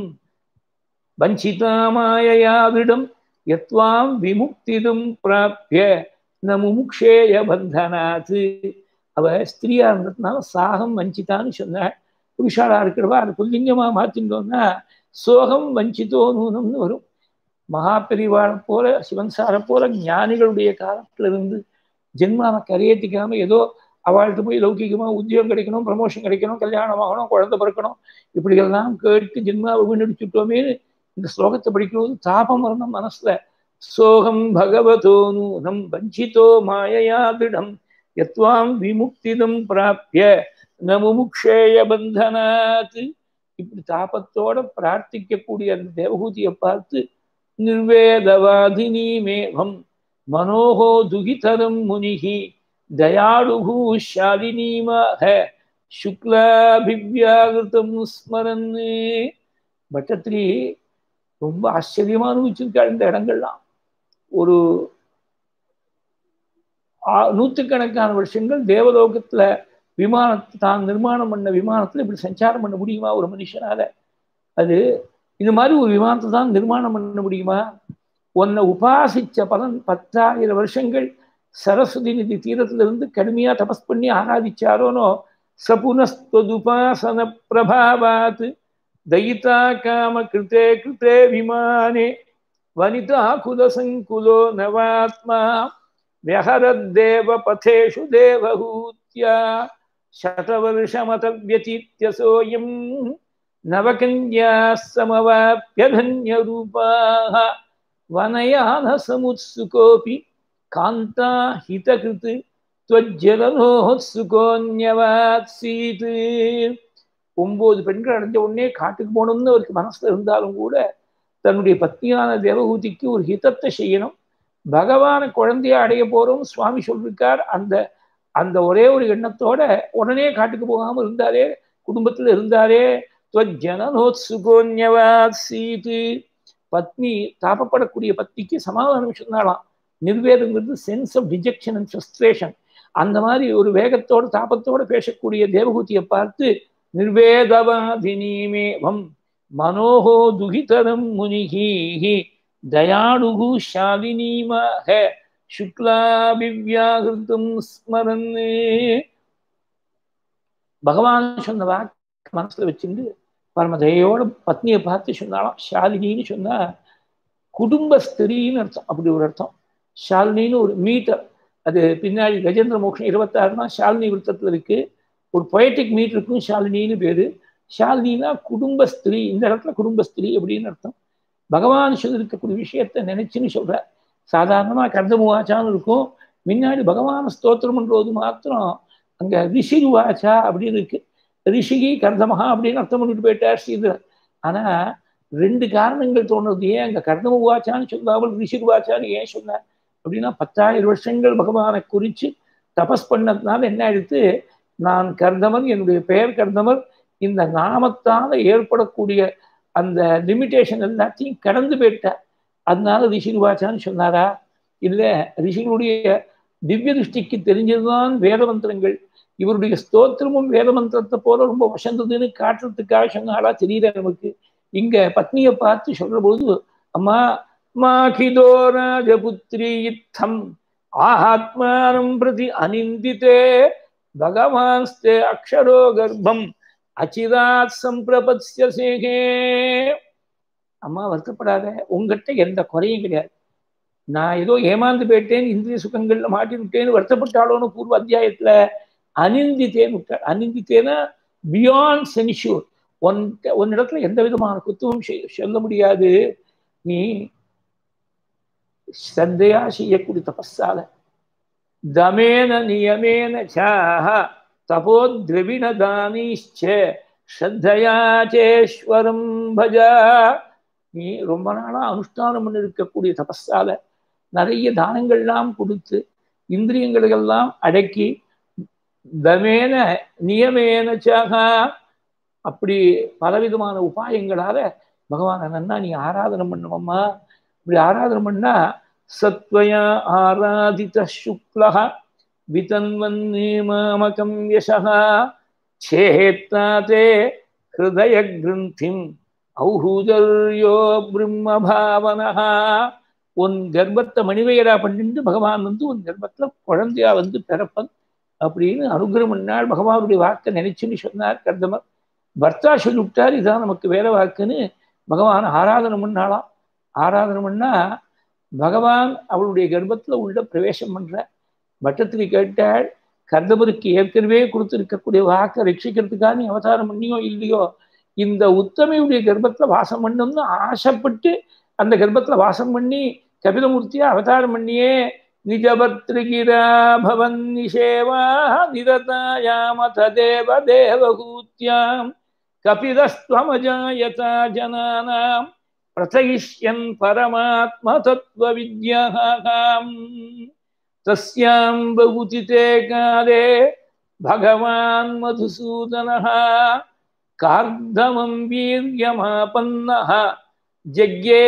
வஞ்சிதா மாயயா திருடம் யத்வாம் விமுக்திதம் பிராப்ய ந முமுக்ஷேய பந்தனாத். அவ ஸ்திரீயா இருந்ததுனால சாகம் வஞ்சிதான்னு சொன்னாள். புருஷாளா இருக்கிறவா அது புல்லிங்கமா மாற்றிட்டோம்னா சோகம் வஞ்சிதோ நூனம்னு வரும். மகா பெரிவாளை போல சிவன் சாரை போல ஞானிகளுடைய காலத்துல இருந்து ஜென்மாவை கரையேற்றிக்காம ஏதோ அவள்கிட்ட போய் லௌகிகமா உத்தியோகம் கிடைக்கணும், ப்ரமோஷன் கிடைக்கணும், கல்யாணம் ஆகணும், குழந்தை பிறக்கணும், இப்படியெல்லாம் கேட்டு ஜென்மாவை வீணடிச்சுட்டோமே இந்த ஸ்லோகத்தை படிக்கும்போது தாபம் வரணும் மனசுல. சோகம் பகவதோ நூனம் வஞ்சிதோ மாயயா திருடம் யத்வாம் விமுக்திதம் பிராப்ய ந முமுக்ஷேய பந்தனாத். இப்படி தாபத்தோட பிரார்த்திக்கக்கூடிய அந்த தேவகூதியை பார்த்து निर्वेदवादिनीमेवं मनोः दुहितरं मुनिः दयालुः शालिनीमः शुक्लाभिव्याकृतं स्मरन्. பட்டத்திரி ரொம்ப ஆச்சரியமா அனுபவிச்சிருக்காள் இந்த இடங்கள்லாம். ஒரு நூற்றுக்கணக்கான வருஷங்கள் தேவலோகத்துல விமானத்தை தான் நிர்மாணம் பண்ண விமானத்துல இப்படி சஞ்சாரம் பண்ண முடியுமா ஒரு மனுஷனால? அது இந்த மாதிரி ஒரு விமானத்தை தான் நிர்மாணம் பண்ண முடியுமா? உன்னை உபாசிச்ச பலன் பத்தாயிரம் வருஷங்கள் சரஸ்வதி நிதி தீரத்திலிருந்து கடுமையா தபஸ் பண்ணி ஆராதிச்சாரோனோ சபுனஸ்துபாசன பிரபாவாத் தயிதா காம கிருத்தே கிருத்தே விமானே வனிதா குலசங்குலோ நவாத்மா व्यहरद्देव पथेषु देवहूत्या शतवर्षमतव्यतीत्यसोऽयं नवकन्याः समवाप्य धन्यरूपाः वनयानसमुत्सुकोऽपि कान्ता हितकृत् त्वज्जलनोत्सुकोऽन्यवात्सीत्. ஒன்பது பெண்கள் அடைஞ்ச உடனே காட்டுக்கு போகணும்னு அவருக்கு மனசுல இருந்தாலும் கூட தன்னுடைய பத்னியான தேவகூதிக்கு ஒரு ஹிதத்தை செய்யணும், பகவான குழந்தைய அடைய போறோம் சுவாமி சொல்லிருக்கார். அந்த அந்த ஒரே ஒரு எண்ணத்தோட உடனே காட்டுக்கு போகாம இருந்தாரே, குடும்பத்துல இருந்தாரே. ஜனனோத்சுகோன்யவாசீது. பத்னி தாபப்படக்கூடிய பத்னிக்கு சமாதானம் சொன்னாலாம். நிர்வேதங்கிறது sense of dejection and frustration. அந்த மாதிரி ஒரு வேகத்தோட தாபத்தோட பேசக்கூடிய தேவகூதியை பார்த்து நிர்வேதவாதினீமேவம் மனோஹோ துகிதரம் முனிஹி தயாளுகு ஷாலினீமஹ சுக்லாபிவ்யாகிருதம் ஸ்மரன். பகவான் சொன்ன வாக்கு மனசுல வச்சிருந்து பரமதையோட பத்னியை பார்த்து சொன்னாலாம். ஷாலினின்னு சொன்னா குடும்ப ஸ்திரின்னு அர்த்தம். அப்படி ஒரு அர்த்தம். ஷாலினின்னு ஒரு மீட்டர், அது பின்னாடி கஜேந்திர மோக்ஷம் இருபத்தாறுனா ஷாலினி விருத்தத்தில் இருக்கு. ஒரு பொயட்டிக் மீட்டருக்கும் ஷாலினின்னு பேரு. ஷாலினினா குடும்ப ஸ்திரீ. இந்த இடத்துல குடும்ப ஸ்திரீ அப்படின்னு அர்த்தம். பகவான் சொல்லியிருக்கக்கூடிய விஷயத்த நினைச்சுன்னு சொல்ற. சாதாரணமா கர்தமுவாச்சான்னு இருக்கும், முன்னாடி பகவான் ஸ்தோத்திரம் பண்றது மாத்திரம் அங்க ரிஷிருவாச்சா அப்படின்னு இருக்கு. ரிஷிகி கர்தமஹா அப்படின்னு அர்த்தம் பண்ணிட்டு போயிட்டார் ஸ்ரீதர். ஆனா ரெண்டு காரணங்கள் தோணுது. ஏன் அங்க கர்தமுவாச்சான்னு சொல்லாமல் ரிஷிருவாச்சான்னு ஏன் சொன்னார் அப்படின்னா, பத்தாயிரம் வருஷங்கள் பகவானை குறிச்சு தபஸ் பண்ணதுனால என்ன ஆயிடுத்து, நான் கர்தமர், என்னுடைய பெயர் கர்தமர், இந்த நாமத்தால ஏற்படக்கூடிய அந்த லிமிட்டேஷன் எல்லாத்தையும் கடந்து போயிட்டார். அதனால ரிஷிருவாச்சான்னு சொன்னாரா? இல்லை, ரிஷிகளுடைய திவ்ய திருஷ்டிக்கு தெரிஞ்சதுதான் வேத மந்திரங்கள். இவருடைய ஸ்தோத்திரமும் வேத மந்திரத்தை போல ரொம்ப வசந்ததுன்னு காட்டுறதுக்காக சொன்னாரா தெரியல நமக்கு. இங்க பத்னியை பார்த்து சொல்ற போது, அம்மா மாகிதோ ராஜபுத்திரி யுத்தம் ஆத்மானம் பிரதி அனிந்தித்தே பகவான்ஸ்தே அக்ஷரோ கர்ப்பம் அச்சிராத் சம்பிரபத்யசேகே. அம்மா வருத்தப்படாத, உங்ககிட்ட எந்த குறையும் கிடையாது. நான் ஏதோ ஏமாந்து போயிட்டேன், இந்திரிய சுகங்கள்ல மாட்டி விட்டேன்னு வருத்தப்பட்டாலோன்னு பூர்வ அத்தியாயத்துல அனிந்தித்தேன்னு விட்டார். அனிந்தித்தேன்னா பியாண்ட் சென்ஷூர். ஒன் ஒன்னிடத்துல எந்த விதமான குத்தமும் சொல்ல முடியாது. நீ ஸ்ரத்தையா செய்யக்கூடிய தபஸால தமேன நியமேன சாஹ தபோத்ரவிண தானீச்ச ஸ்ரத்தையாச்சேஸ்வரம் பஜா. நீ ரொம்ப நாளா அனுஷ்டானம் பண்ணி இருக்கக்கூடிய தபஸால நிறைய தானங்கள்லாம் கொடுத்து இந்திரியங்களெல்லாம் அடக்கி தமேன நியமேன சாஹா அப்படி பலவிதமான உபாயங்களால பகவான நன்னா நீ ஆராதனை பண்ணுவம்மா. இப்படி ஆராதனை பண்ணா சத்வயா ஆராதித சுக்லஹ விதன்வன்னி மாமகம் யசஹா சேத்தாதே ஹிருதய கிரந்திம் ஔஹூதர்யோ பிரம்ம பாவனஹா. உன் கர்ப்பத்தை மணிவையரா பண்ணிட்டு பகவான் வந்து உன் கர்ப்பத்துல குழந்தையா வந்து பிறப்பன் அப்படின்னு அனுகிரகம் பண்ணால் பகவானுடைய வாக்கை நினைச்சுன்னு சொன்னார் கர்தமர். பர்த்தா சொல்லிவிட்டார், இதான் நமக்கு வேற வாக்குன்னு பகவான் ஆராதனை பண்ணாலாம். ஆராதனை பண்ணா பகவான் அவளுடைய கர்ப்பத்துல உள்ள பிரவேசம் பண்ற. பட்டத்திரி கேட்டாள், கர்தமருக்கு ஏற்கனவே கொடுத்துருக்கக்கூடிய வாக்கை ரட்சிக்கிறதுக்காக நீ அவதாரம் பண்ணியோ இல்லையோ, இந்த உத்தமையுடைய கர்ப்பத்துல வாசம் பண்ணணும்னு ஆசைப்பட்டு அந்த கர்ப்பத்துல வாசம் பண்ணி கபிலமூர்த்தியா அவதாரம் பண்ணியே நிஜபத்ரிகிரா பவன் நிஷேவா நிரதாயாமத தேவ தேவகூத்யாம் கபிலஸ்துவமஜாயதா ஜனானாம் प्रथयिष्यन् परमात्मतत्त्वविद्याम् तस्यां बहुतिते काले भगवान् मधुसूदनः कार्दमं वीर्यमापन्नः जग्गे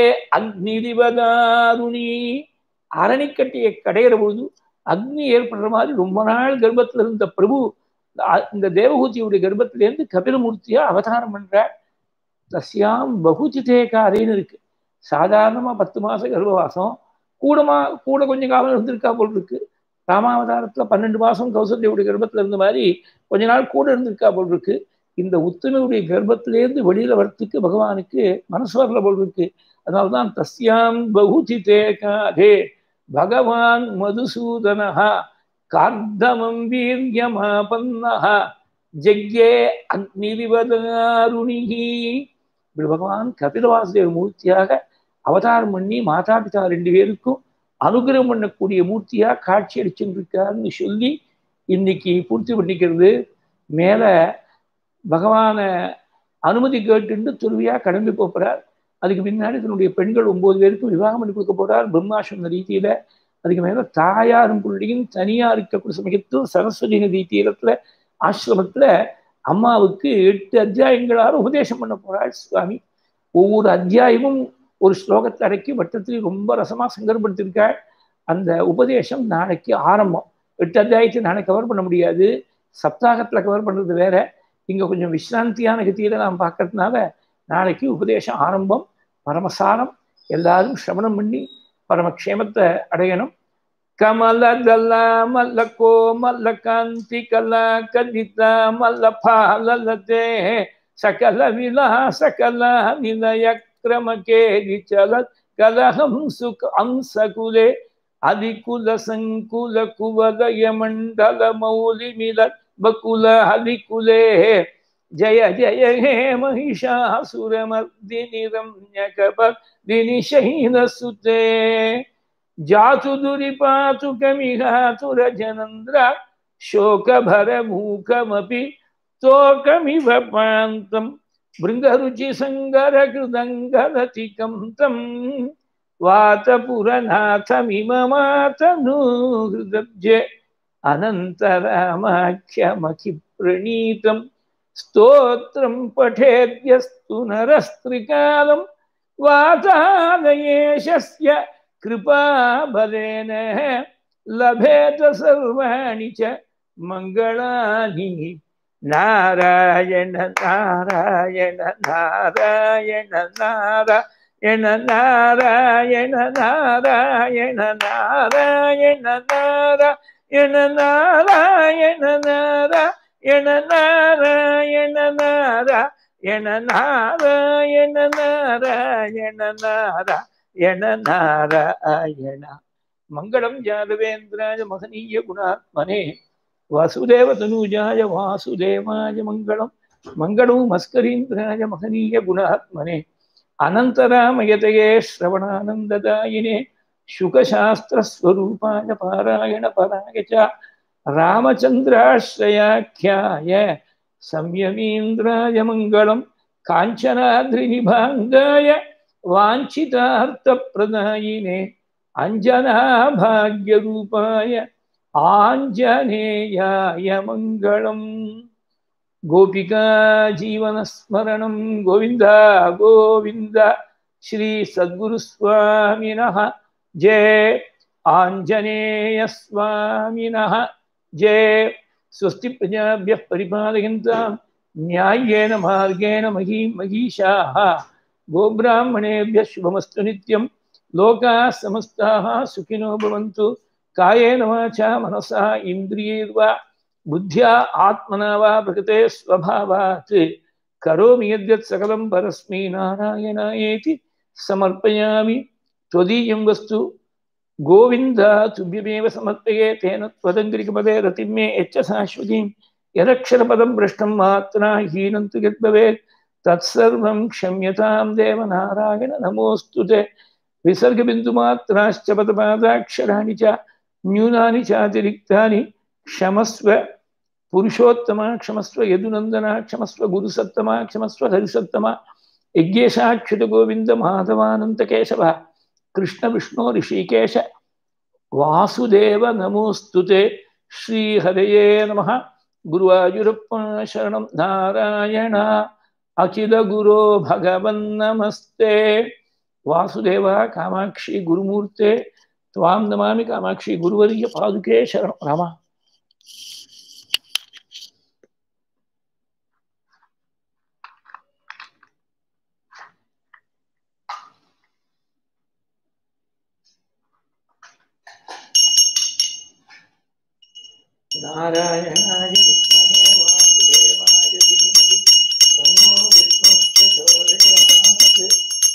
अग्निदिवदारुणी அரணிக்கட்டியை கடையிற பொழுது அக்னி ஏற்படுற மாதிரி ரொம்ப நாள் கர்ப்பத்தில் இருந்த பிரபு இந்த தேவகூதியுடைய கர்ப்பத்திலேருந்து கபிலமூர்த்தியா அவதாரம் பண்றார். தஸ்யாம் பகுதிதே காலேன்னு இருக்கு. சாதாரணமா பத்து மாசம் கர்ப்பவாசம் கூடமா கூட கொஞ்சம் காலம் இருந்திருக்கா போல் இருக்கு. ராமாவதாரத்துல பன்னெண்டு மாசம் கௌசல்யாவுடைய கர்ப்பத்துல இருந்த மாதிரி கொஞ்ச நாள் கூட இருந்திருக்கா போல் இருக்கு. இந்த உத்தமையுடைய கர்ப்பத்திலேருந்து வெளியில வரத்துக்கு பகவானுக்கு மனசு வரல போல் இருக்கு. அதனால்தான் தஸ்யாம் பகுதிதே காலே பகவான் மதுசூதனஹ கார்தமம் வீர்யமாபன்னஹ ஜக்யே அக்னிதிவதாருணிஹி. இப்படி பகவான் கபிலவாசுதேவ மூர்த்தியாக அவதாரம் பண்ணி மாதா பிதா ரெண்டு பேருக்கும் அனுகிரகம் பண்ணக்கூடிய மூர்த்தியா காட்சி அளிச்சுருக்காருன்னு சொல்லி இன்னைக்கு பூர்த்தி பண்ணிக்கிறது. மேல பகவான அனுமதி கேட்டு துருவியா கிளம்பி போறார். அதுக்கு பின்னாடி தன்னுடைய பெண்கள் ஒன்பது பேருக்கும் விவாகம் பண்ணி கொடுக்க போறார் பிரம்மாசன ரீதியில. அதுக்கு மேல தாயாரும் பிள்ளையும் தனியா இருக்கக்கூடிய சமயத்தில் சரஸ்வதி நதி தீரத்துல ஆசிரமத்துல அம்மாவுக்கு எட்டு அத்தியாயங்களால உபதேசம் பண்ண போறாள் சுவாமி. ஒவ்வொரு அத்தியாயமும் ஒரு ஸ்லோகத்தை அடக்கி வட்டத்திலேயே ரொம்ப ரசமா சங்கரப்படுத்திருக்காள். அந்த உபதேசம் நாளைக்கு ஆரம்பம். எட்டு அத்தியாயத்தை நாளைக்கு கவர் பண்ண முடியாது, சப்தாகத்துல கவர் பண்றது வேற. இங்க கொஞ்சம் விஸ்ராந்தியான கதியில நாம் பார்க்கறதுனால நாளைக்கு உபதேசம் ஆரம்பம். பரமசாரம் எல்லாரும் சிரவணம் பண்ணி பரமக்ஷேமத்தை அடையணும். கமலதல மல்ல கோமல்ல காந்தி கலா கதிதா மல்ல பாலலதே சகல விலாச கலா நிலய கிரமகேதி சலத் கலஹம் சுக அம்சகுலே அதிகுல சங்குல குவலய மண்டல மௌலி மிலத் பகுல அதிகுலே ஜய ஜய ஹே மகிஷாசுரமர்தினி ரம்யகபர்தினி ஷஹீனசுதே ஜாது துரிபாது கமிகாதுரஜனந்திர சோகபரமூகமபி தோகமிவ பாந்தம் பிருங்கருச்சி சங்கர கிருதங்கலதிகம் தம் வாதபுரநாதமிமமாதனு ஹிருதப்ஜே அனந்தராமாख्यमखि प्रणीतम् स्तोत्रं पठेद्यस्तु नरस्त्रिकालं वातालयेशस्य कृपाबलेन लभेत सर्वाणि च मङ्गलानि नारायण नारायण नारायण नारायण नारायण नारायण नारायण नारायण नारायण नारायण नारायण नारायण नारायण नारायण नारायण नारायण मंगलम यादवेन्द्राय महनीय गुणात्मने वासुदेव तनूजाय वासुदेवाय मंगलम मंगलम मस्करीन्द्राय महनीय गुणात्मने अनंतरामयतये श्रवणानंददायिने शुकशास्त्र स्वरूपाय पारायण पराय च रामचंद्राश्रयाख्याय संयमीन्द्राय मंगलम कांचनाद्रिनिभांगाय वांछितार्थप्रदायिने अंजना भाग्यरूपाय आंजनेयाय मंगलम गोपिका जीवन स्मरणं गोविंद गोविंद श्री सद्गुरु स्वामिनः जय आंजनेय स्वामिनः जय स्वस्ति प्रजाभ्यः परिपालयन्तां न्याय्येन मार्गेण मही महीषाः गोब्राह्मणेभ्यः शुभमस्तु नित्यं लोकाः समस्ताः सुखिनो भवन्तु कायेन वाचा मनसा इन्द्रियैर्वा बुद्ध्या आत्मना वा प्रकृते स्वभावात् करोमि यद्यत् सकलं परस्मै नारायणायेति समर्पयामि त्वदीयं वस्तु गोविन्द तुभ्यमेव समर्पये तेन त्वदङ्घ्रिकपदे रतिं मे यच्च शाश्वतीं यदक्षरपदं भ्रष्टं मात्रा हीनं तु यद्भवेत् तत्सर्वं क्षम्यतां देव नारायण नमोऽस्तु ते विसर्गबिन्दुमात्राश्च पदपादाक्षराणि च न्यूनानि चातिरिक्तानि क्षमस्व पुरुषोत्तमा क्षमस्व यदुनन्दना क्षमस्व गुरुसत्तमा क्षमस्व हरिसत्तमा यज्ञेशाच्युत गोविंद माधवानंत केशव कृष्ण विष्णु ऋषिकेश वासुदेव नमोस्तुते श्रीहरये नमः। गुरुवायूरप्पन शरणं नारायण अखिल गुरो भगवन् नमस्ते। वासुदेव कामाक्षी गुरुमूर्ते त्वां नमामि कामाक्षी गुरुवर्य पादुके शरणं राम। नारायणाय विद्महे वासुदेवाय धीमहि तन्नो विष्णुः प्रचोदयात्।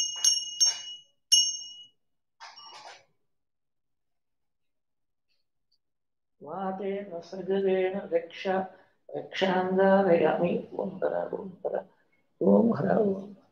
वातेन सगरेण रक्षा रक्षान्दारयामि। ओम हर ओम हर ओम हर ओम।